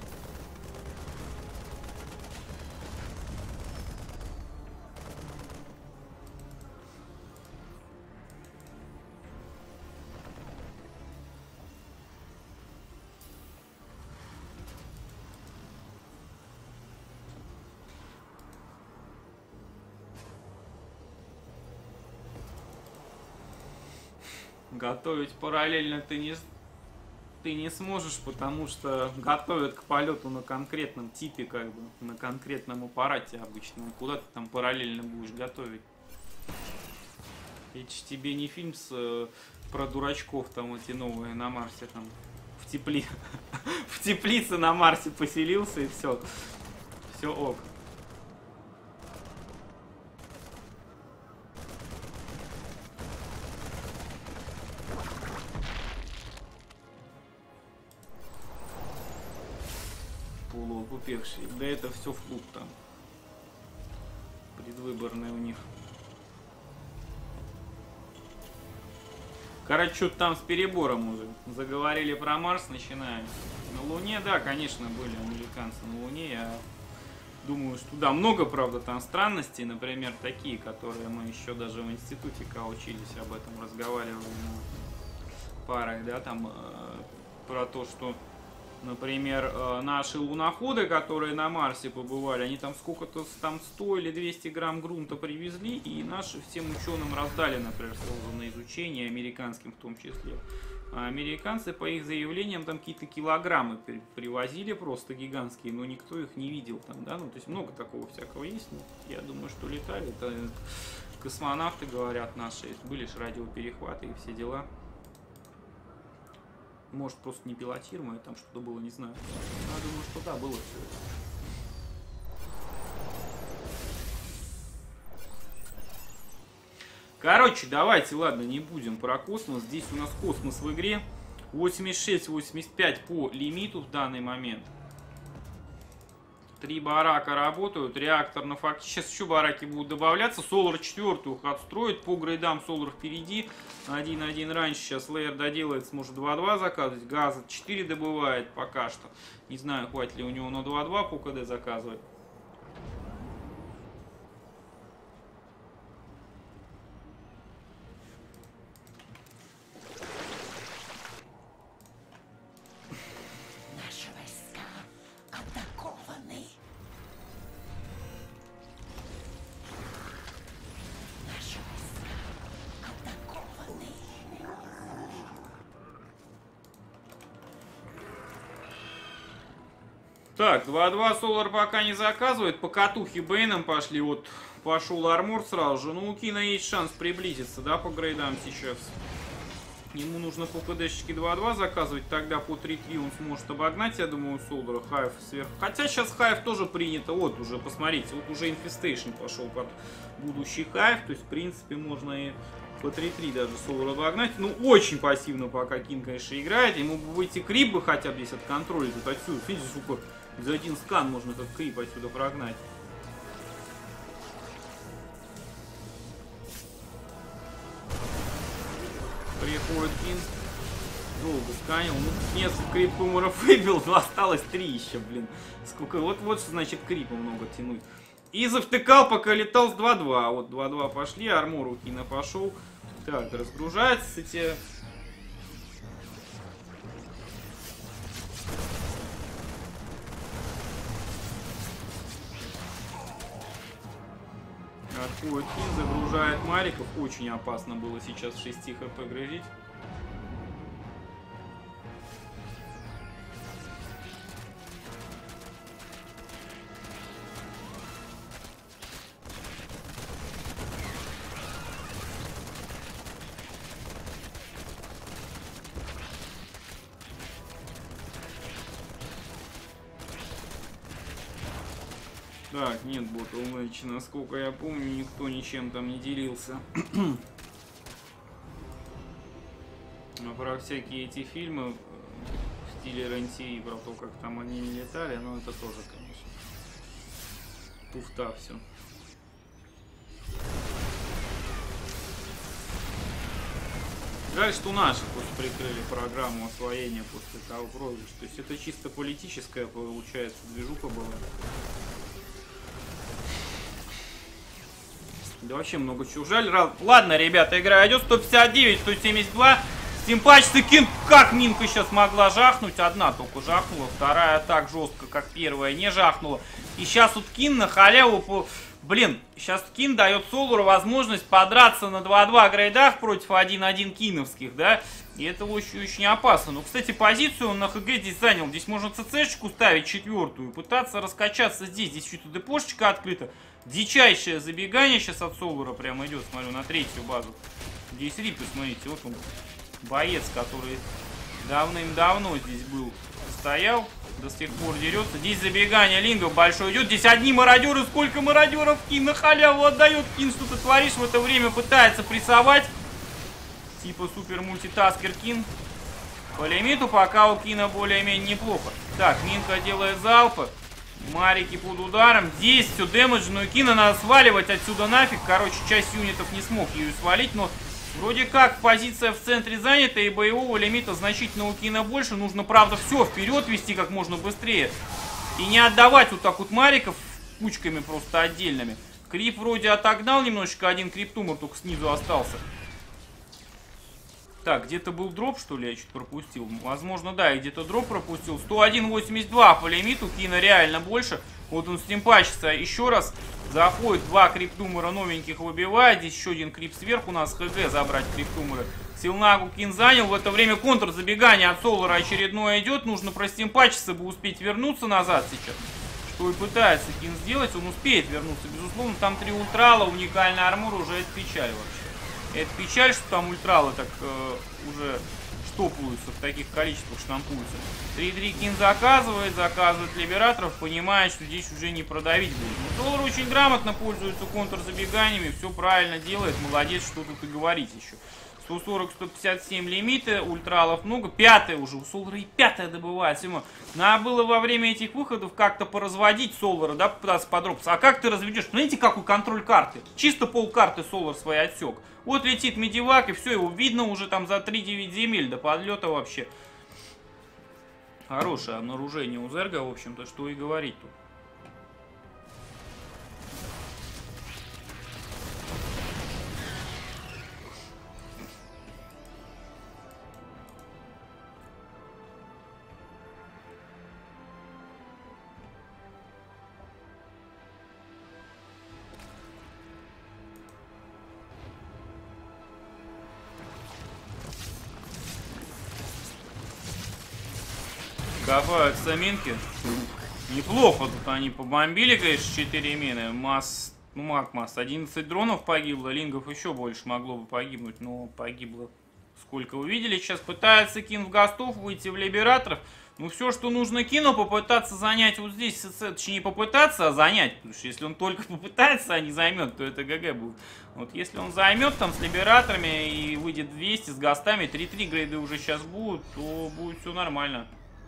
Готовить параллельно ты не, ты не сможешь, потому что готовят к полету на конкретном типе, как бы, на конкретном аппарате обычно. Куда ты там параллельно будешь готовить? Это ж тебе не фильм с, э, про дурачков, там эти новые на Марсе, там в тепли... в теплице на Марсе поселился и все. Все ок. Полуокупевшие. Да это все в клуб там. Предвыборные у них. Короче, что-то там с перебором уже. Заговорили про Марс, начинаем. На Луне, да, конечно, были американцы на Луне. Я думаю, что да, много, правда, там странностей. Например, такие, которые мы еще даже в институте, когда учились, об этом разговаривали на парах, да, там э, про то, что, например, э, наши луноходы, которые на Марсе побывали, они там сколько-то, там сто или двести грамм грунта привезли, и наши всем ученым раздали, например, сразу на изучение, американским в том числе. А американцы, по их заявлениям, там какие-то килограммы привозили просто гигантские, но никто их не видел там, да, ну, то есть много такого всякого есть, но я думаю, что летали, это космонавты, говорят, наши, были же радиоперехваты и все дела. Может, просто не пилотируемое, там что-то было, не знаю. Но я думаю, что да, было все это. Короче, давайте, ладно, не будем про космос. Здесь у нас космос в игре. восемьдесят шесть восемьдесят пять по лимиту в данный момент. Три барака работают. Реактор на факте. Сейчас еще бараки будут добавляться. Солар четвертую отстроит. По грейдам Солар впереди. один один раньше. Сейчас Лейер доделает. Сможет два два заказывать. Газа четыре добывает пока что. Не знаю, хватит ли у него на два два по КД заказывать. Так, два-два Солар пока не заказывает. По катухе Бэйном пошли. Вот пошел армор сразу же. Ну, у Кина есть шанс приблизиться, да, по грейдам сейчас. Ему нужно по КДшечке два-два заказывать. Тогда по три-три он сможет обогнать, я думаю, Солдера. Хайв сверху. Хотя сейчас Хайв тоже принято. Вот уже, посмотрите, вот уже Инфестейшн пошел под будущий Хайв. То есть, в принципе, можно и по три-три даже Солдера обогнать. Ну, очень пассивно пока Кин, конечно, играет. Ему бы выйти крип бы хотя бы здесь от контроля. Тут отсюда, видите, сука, за один скан можно этот крип отсюда прогнать. Приходит Кин. Долго сканил. Ну, несколько крип-туморов выбил, но осталось три еще, блин. Сколько? Вот, вот что значит крипа много тянуть. И завтыкал, пока летал с два-два. Вот два-два пошли, армор у Кина пошел. Так, разгружаются эти... Отходит Кин, загружает Мариков. Очень опасно было сейчас в шести хп грозить. Так, нет бота у Мэлчи, насколько я помню, никто ничем там не делился. А про всякие эти фильмы в стиле Ренти, про то, как там они не летали, ну это тоже, конечно, туфта все. Жаль, что наши просто прикрыли программу освоения после того проигрыша. То есть это чисто политическая, получается, движуха была. Да вообще много чего. Жаль. Ладно, ребята, игра идет. сто пятьдесят девять, сто семьдесят два. Симпатичный Кин. Как Минка сейчас могла жахнуть? Одна только жахнула. Вторая так жестко, как первая, не жахнула. И сейчас вот Кин на халяву... По... Блин, сейчас Кин дает Солару возможность подраться на два-два грейдах против один-один киновских, да? И это очень-очень опасно. Но, кстати, позицию он на ХГ здесь занял. Здесь можно ЦЦшечку ставить четвертую. Пытаться раскачаться здесь. Здесь что-то депошечка открыта. Дичайшее забегание сейчас от Солара прямо идет, смотрю, на третью базу. Здесь Рипы, смотрите, вот он, боец, который давным-давно здесь был, стоял, до сих пор дерется. Здесь забегание Лингов большой идет. Здесь одни мародеры, сколько мародеров Кин на халяву отдает. Кин что-то творишь, в это время пытается прессовать. Типа супер мультитаскер Кин. По лимиту пока у Кина более-менее неплохо. Так, Минка делает залпы. Марики под ударом. Здесь все дэмэдж, но Кина надо сваливать отсюда нафиг. Короче, часть юнитов не смог ее свалить, но вроде как позиция в центре занята и боевого лимита значительно у Кина больше. Нужно, правда, все вперед вести как можно быстрее. И не отдавать вот так вот Мариков кучками просто отдельными. Крип вроде отогнал немножечко, один криптумор только снизу остался. Так, где-то был дроп, что ли, я чуть пропустил. Возможно, да, я где-то дроп пропустил. сто один восемьдесят два по лимиту, Кина реально больше. Вот он стимпачится еще раз. Заходит, два криптумора новеньких выбивает. Здесь еще один крип сверху, у нас ХГ забрать криптумора. Силнагу Кин занял. В это время контрзабегание от Солара очередное идет. Нужно простимпачиться бы успеть вернуться назад сейчас. Что и пытается Кин сделать. Он успеет вернуться, безусловно. Там три ультрала, уникальный армор, уже это печаль вообще. Это печаль, что там ультралы так э, уже штопаются, в таких количествах штампуются. три-три Кин заказывает, заказывает либераторов, понимает, что здесь уже не продавить будет. Но Солар очень грамотно пользуется контрзабеганиями, все правильно делает, молодец, что тут и говорить еще. сто сорок — сто пятьдесят семь лимиты, ультралов много, пятая уже, у Солара и пятая добывается. Ему надо было во время этих выходов как-то поразводить Солара, да, попытаться подробиться. А как ты разведешь? Смотрите, какой контроль карты. Чисто пол-карты Солар своей отсек. Вот летит медивак, и все, его видно уже там за три-девять земель до подлета вообще. Хорошее обнаружение у Зерга, в общем-то, что и говорить тут. Копаются минки. Неплохо тут они побомбили, конечно, четыре мины. Масс, ну, маг масс. одиннадцать дронов погибло, лингов еще больше могло бы погибнуть, но погибло сколько вы видели. Сейчас пытается Кин в Гастов выйти в Либераторов. Ну, все, что нужно Кину, попытаться занять вот здесь, точнее, не попытаться, а занять. Потому что если он только попытается, а не займет, то это ГГ будет. Вот если он займет там с Либераторами и выйдет двести с Гастами, три-три грейды уже сейчас будут, то будет все нормально.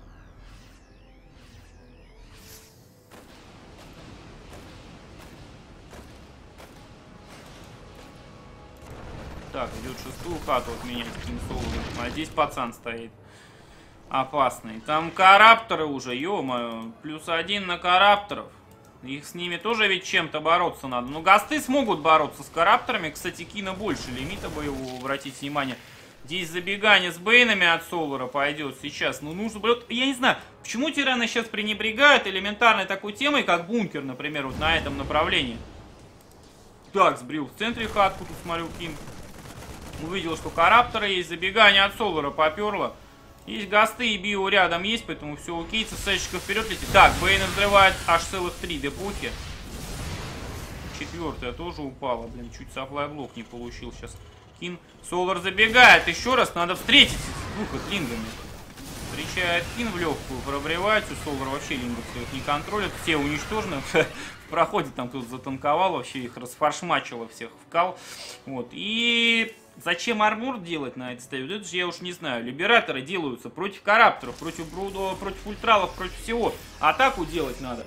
Так, идет шестую хату отменять Кинсоу. А здесь пацан стоит. Опасный. Там карапторы уже, ё-моё. Плюс один на карапторов. Их с ними тоже ведь чем-то бороться надо. Но гасты смогут бороться с карапторами. Кстати, Кина больше лимита боевого, обратите внимание. Здесь забегание с бейнами от Солара пойдет сейчас. Ну, нужно... Я не знаю, почему тираны сейчас пренебрегают элементарной такой темой, как бункер, например, вот на этом направлении. Так, сбрил в центре хатку, тут смотрю, Кин. Увидел, что карапторы есть, забегание от Солара поперло. Есть гасты и био рядом есть, поэтому все окей. ЦСшечка вперед летит. Так, Бейна взрывает аж целых три депухи. Четвертая тоже упала. Блин, чуть саплай блок не получил сейчас. Кин. Солар забегает. Еще раз надо встретить выход лингами. Встречает Кин в легкую. Пробревается. Солар вообще лингов своих не контролит. Все уничтожены. В проходе там кто-то затанковал. Вообще их расфаршмачило всех вкал. Вот. И... Зачем армор делать на этой стадии? Это же я уж не знаю. Либераторы делаются против карапторов, против брудо, против ультралов, против всего. Атаку делать надо.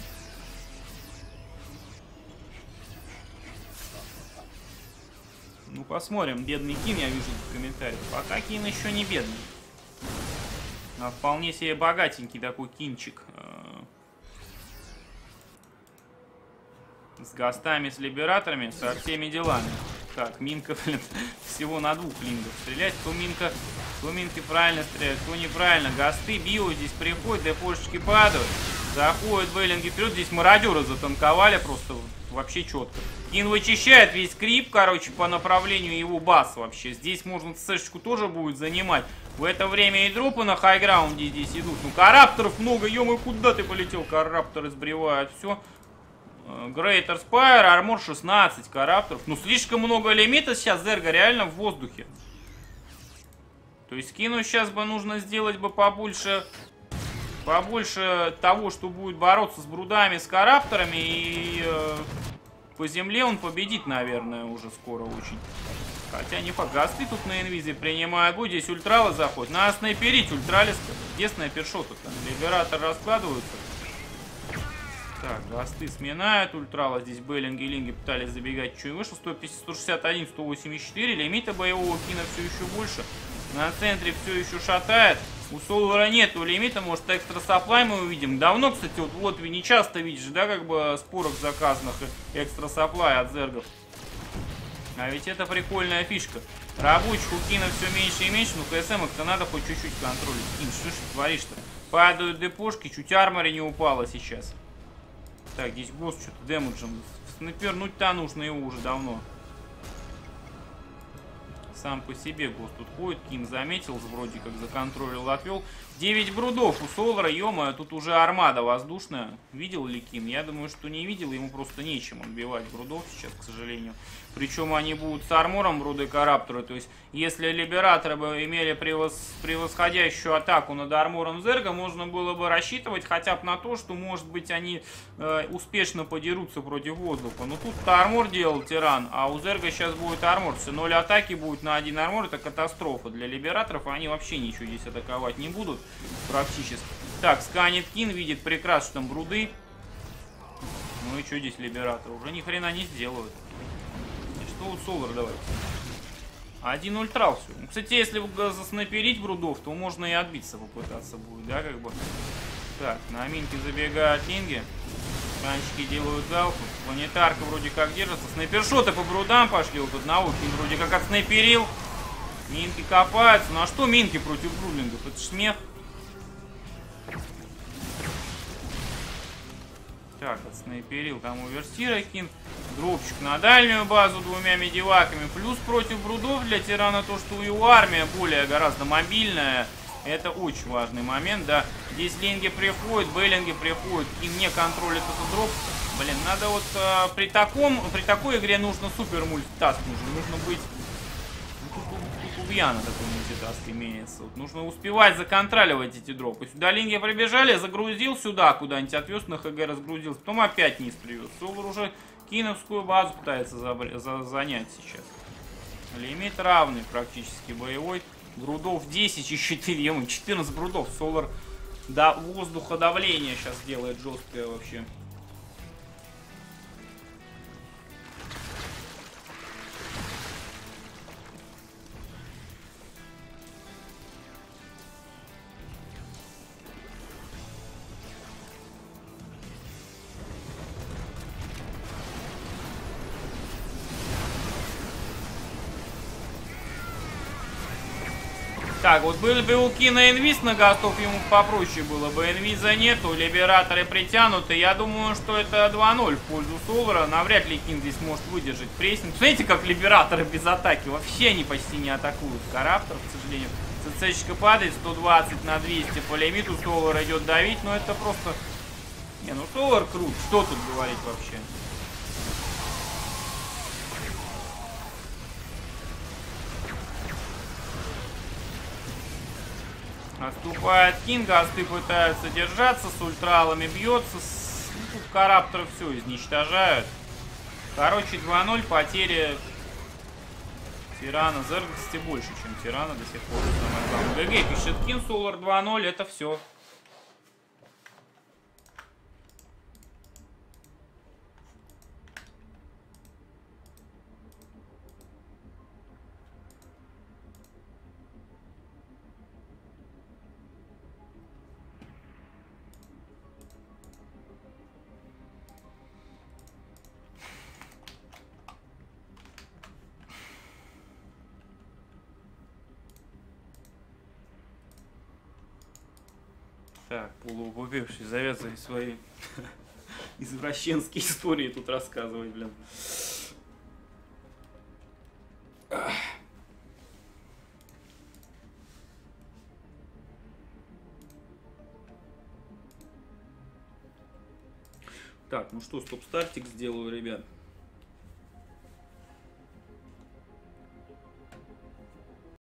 Ну, посмотрим. Бедный Кин, я вижу в комментариях. Пока Кин еще не бедный. А вполне себе богатенький такой кинчик. С гастами, с либераторами, со всеми делами. Так, Минка, блин, всего на двух лингов стрелять. Кто Минка, кто Минки правильно стреляет, кто неправильно. Гасты, био здесь приходят, депошечки падают. Заходят бейлинги вперед. Здесь мародеры затанковали просто вообще четко. Кин вычищает весь крип, короче, по направлению его бас вообще. Здесь можно цешечку тоже будет занимать. В это время и дропы на хайграунде здесь идут. Ну, карапторов много, ё-моё, куда ты полетел? Карапторы сбривают, все. Greater Spire, армор шестнадцать, карапторов. Ну, слишком много лимита сейчас, Зерга реально в воздухе. То есть Кину сейчас бы нужно сделать бы побольше, побольше того, что будет бороться с брудами, с карапторами. И э, по земле он победит, наверное, уже скоро очень. Хотя не факт. Гасты тут на инвизе принимают бой. Здесь ультралы заходят. Надо снайперить ультралис. Где снайпершоты там? Либератор раскладываются. Так, гасты сминают, ультрала здесь бейлинги и линги пытались забегать, чуть выше, сто шестьдесят один, сто восемьдесят четыре, лимита боевого Кина все еще больше, на центре все еще шатает, у Солара нету лимита, может экстра саплай мы увидим, давно, кстати, вот в Лотве не часто видишь, да, как бы спорок заказанных экстра саплай от зергов, а ведь это прикольная фишка, рабочих у Кина все меньше и меньше, но КСМ-то надо хоть чуть-чуть контролить. Кин, что ж ты творишь-то? Падают депошки, чуть армори не упало сейчас. Так, здесь гост что-то дэмэджем. Снайпернуть-то нужно его уже давно. Сам по себе гост тут ходит. Кин заметил, вроде как законтролил, отвел. девять брудов у Солара, ё-моё, тут уже армада воздушная. Видел ли Кин? Я думаю, что не видел. Ему просто нечем отбивать брудов сейчас, к сожалению. Причем они будут с армором бруды карапторы. То есть, если либераторы бы имели превос... превосходящую атаку над армором Зерга, можно было бы рассчитывать хотя бы на то, что, может быть, они э, успешно подерутся против воздуха. Но тут-то армор делал тиран, а у Зерга сейчас будет армор. Все, ноль атаки будет на один армор, это катастрофа для либераторов. Они вообще ничего здесь атаковать не будут практически. Так, сканит Кин, видит прекрасно, что там бруды. Ну и что здесь либератор? Уже ни хрена не сделают. Что у Солар, давайте. Один ультрал все. Ну, кстати, если заснайперить брудов, то можно и отбиться попытаться будет, да, как бы. Так, на минки забегают линги. Танчики делают залпы. Планетарка вроде как держится. Снайпершоты по брудам пошли. Вот одного Кин вроде как отснайперил. Минки копаются. Ну а что минки против брудлингов? Это ж смех. Так, отснайперил там уверстира Кин. Дропчик на дальнюю базу двумя медиваками. Плюс против брудов для тирана то, что его армия более гораздо мобильная. Это очень важный момент, да. Здесь линги приходят, бейлинги приходят, и не контролит этот дроп. Блин, надо вот а, при таком, при такой игре нужно супер мультитаск нужен. Нужно быть... Тут у Бьяна такой мультитаск имеется. Вот нужно успевать законтроливать эти дропы. Сюда линги прибежали, загрузил сюда куда-нибудь, отвез на ХГ, разгрузился. Потом опять низ привез. Солар уже киновскую базу пытается за, за, занять сейчас. Лимит равный практически боевой. Грудов десять и четыре, ему четырнадцать грудов. Солар до воздуходавления сейчас делает жесткое вообще. Так, вот были бы улки на инвиз на гастов, ему попроще было бы. Инвиза нету, либераторы притянуты. Я думаю, что это два ноль в пользу Солара. Навряд ли Кинг здесь может выдержать прессинг. Смотрите, как либераторы без атаки. Вообще они почти не атакуют. Караптор, к сожалению. ЦЦшка падает, сто двадцать на двести по лимиту. Солар идет давить, но это просто... Не, ну Солар крут. Что тут говорить вообще? Отступает Кинг, асты пытаются держаться, с ультралами бьется, с... ну, тут карапторы все изничтожают. Короче, два ноль, потери Тирана. Зерг, кстати, больше, чем Тирана до сих пор. ГГ пишет Кин, Солар два ноль, это все. Так, полуупупевший, завязывай свои извращенские истории тут рассказывать, блин. Так, ну что, стоп-стартик сделаю, ребят.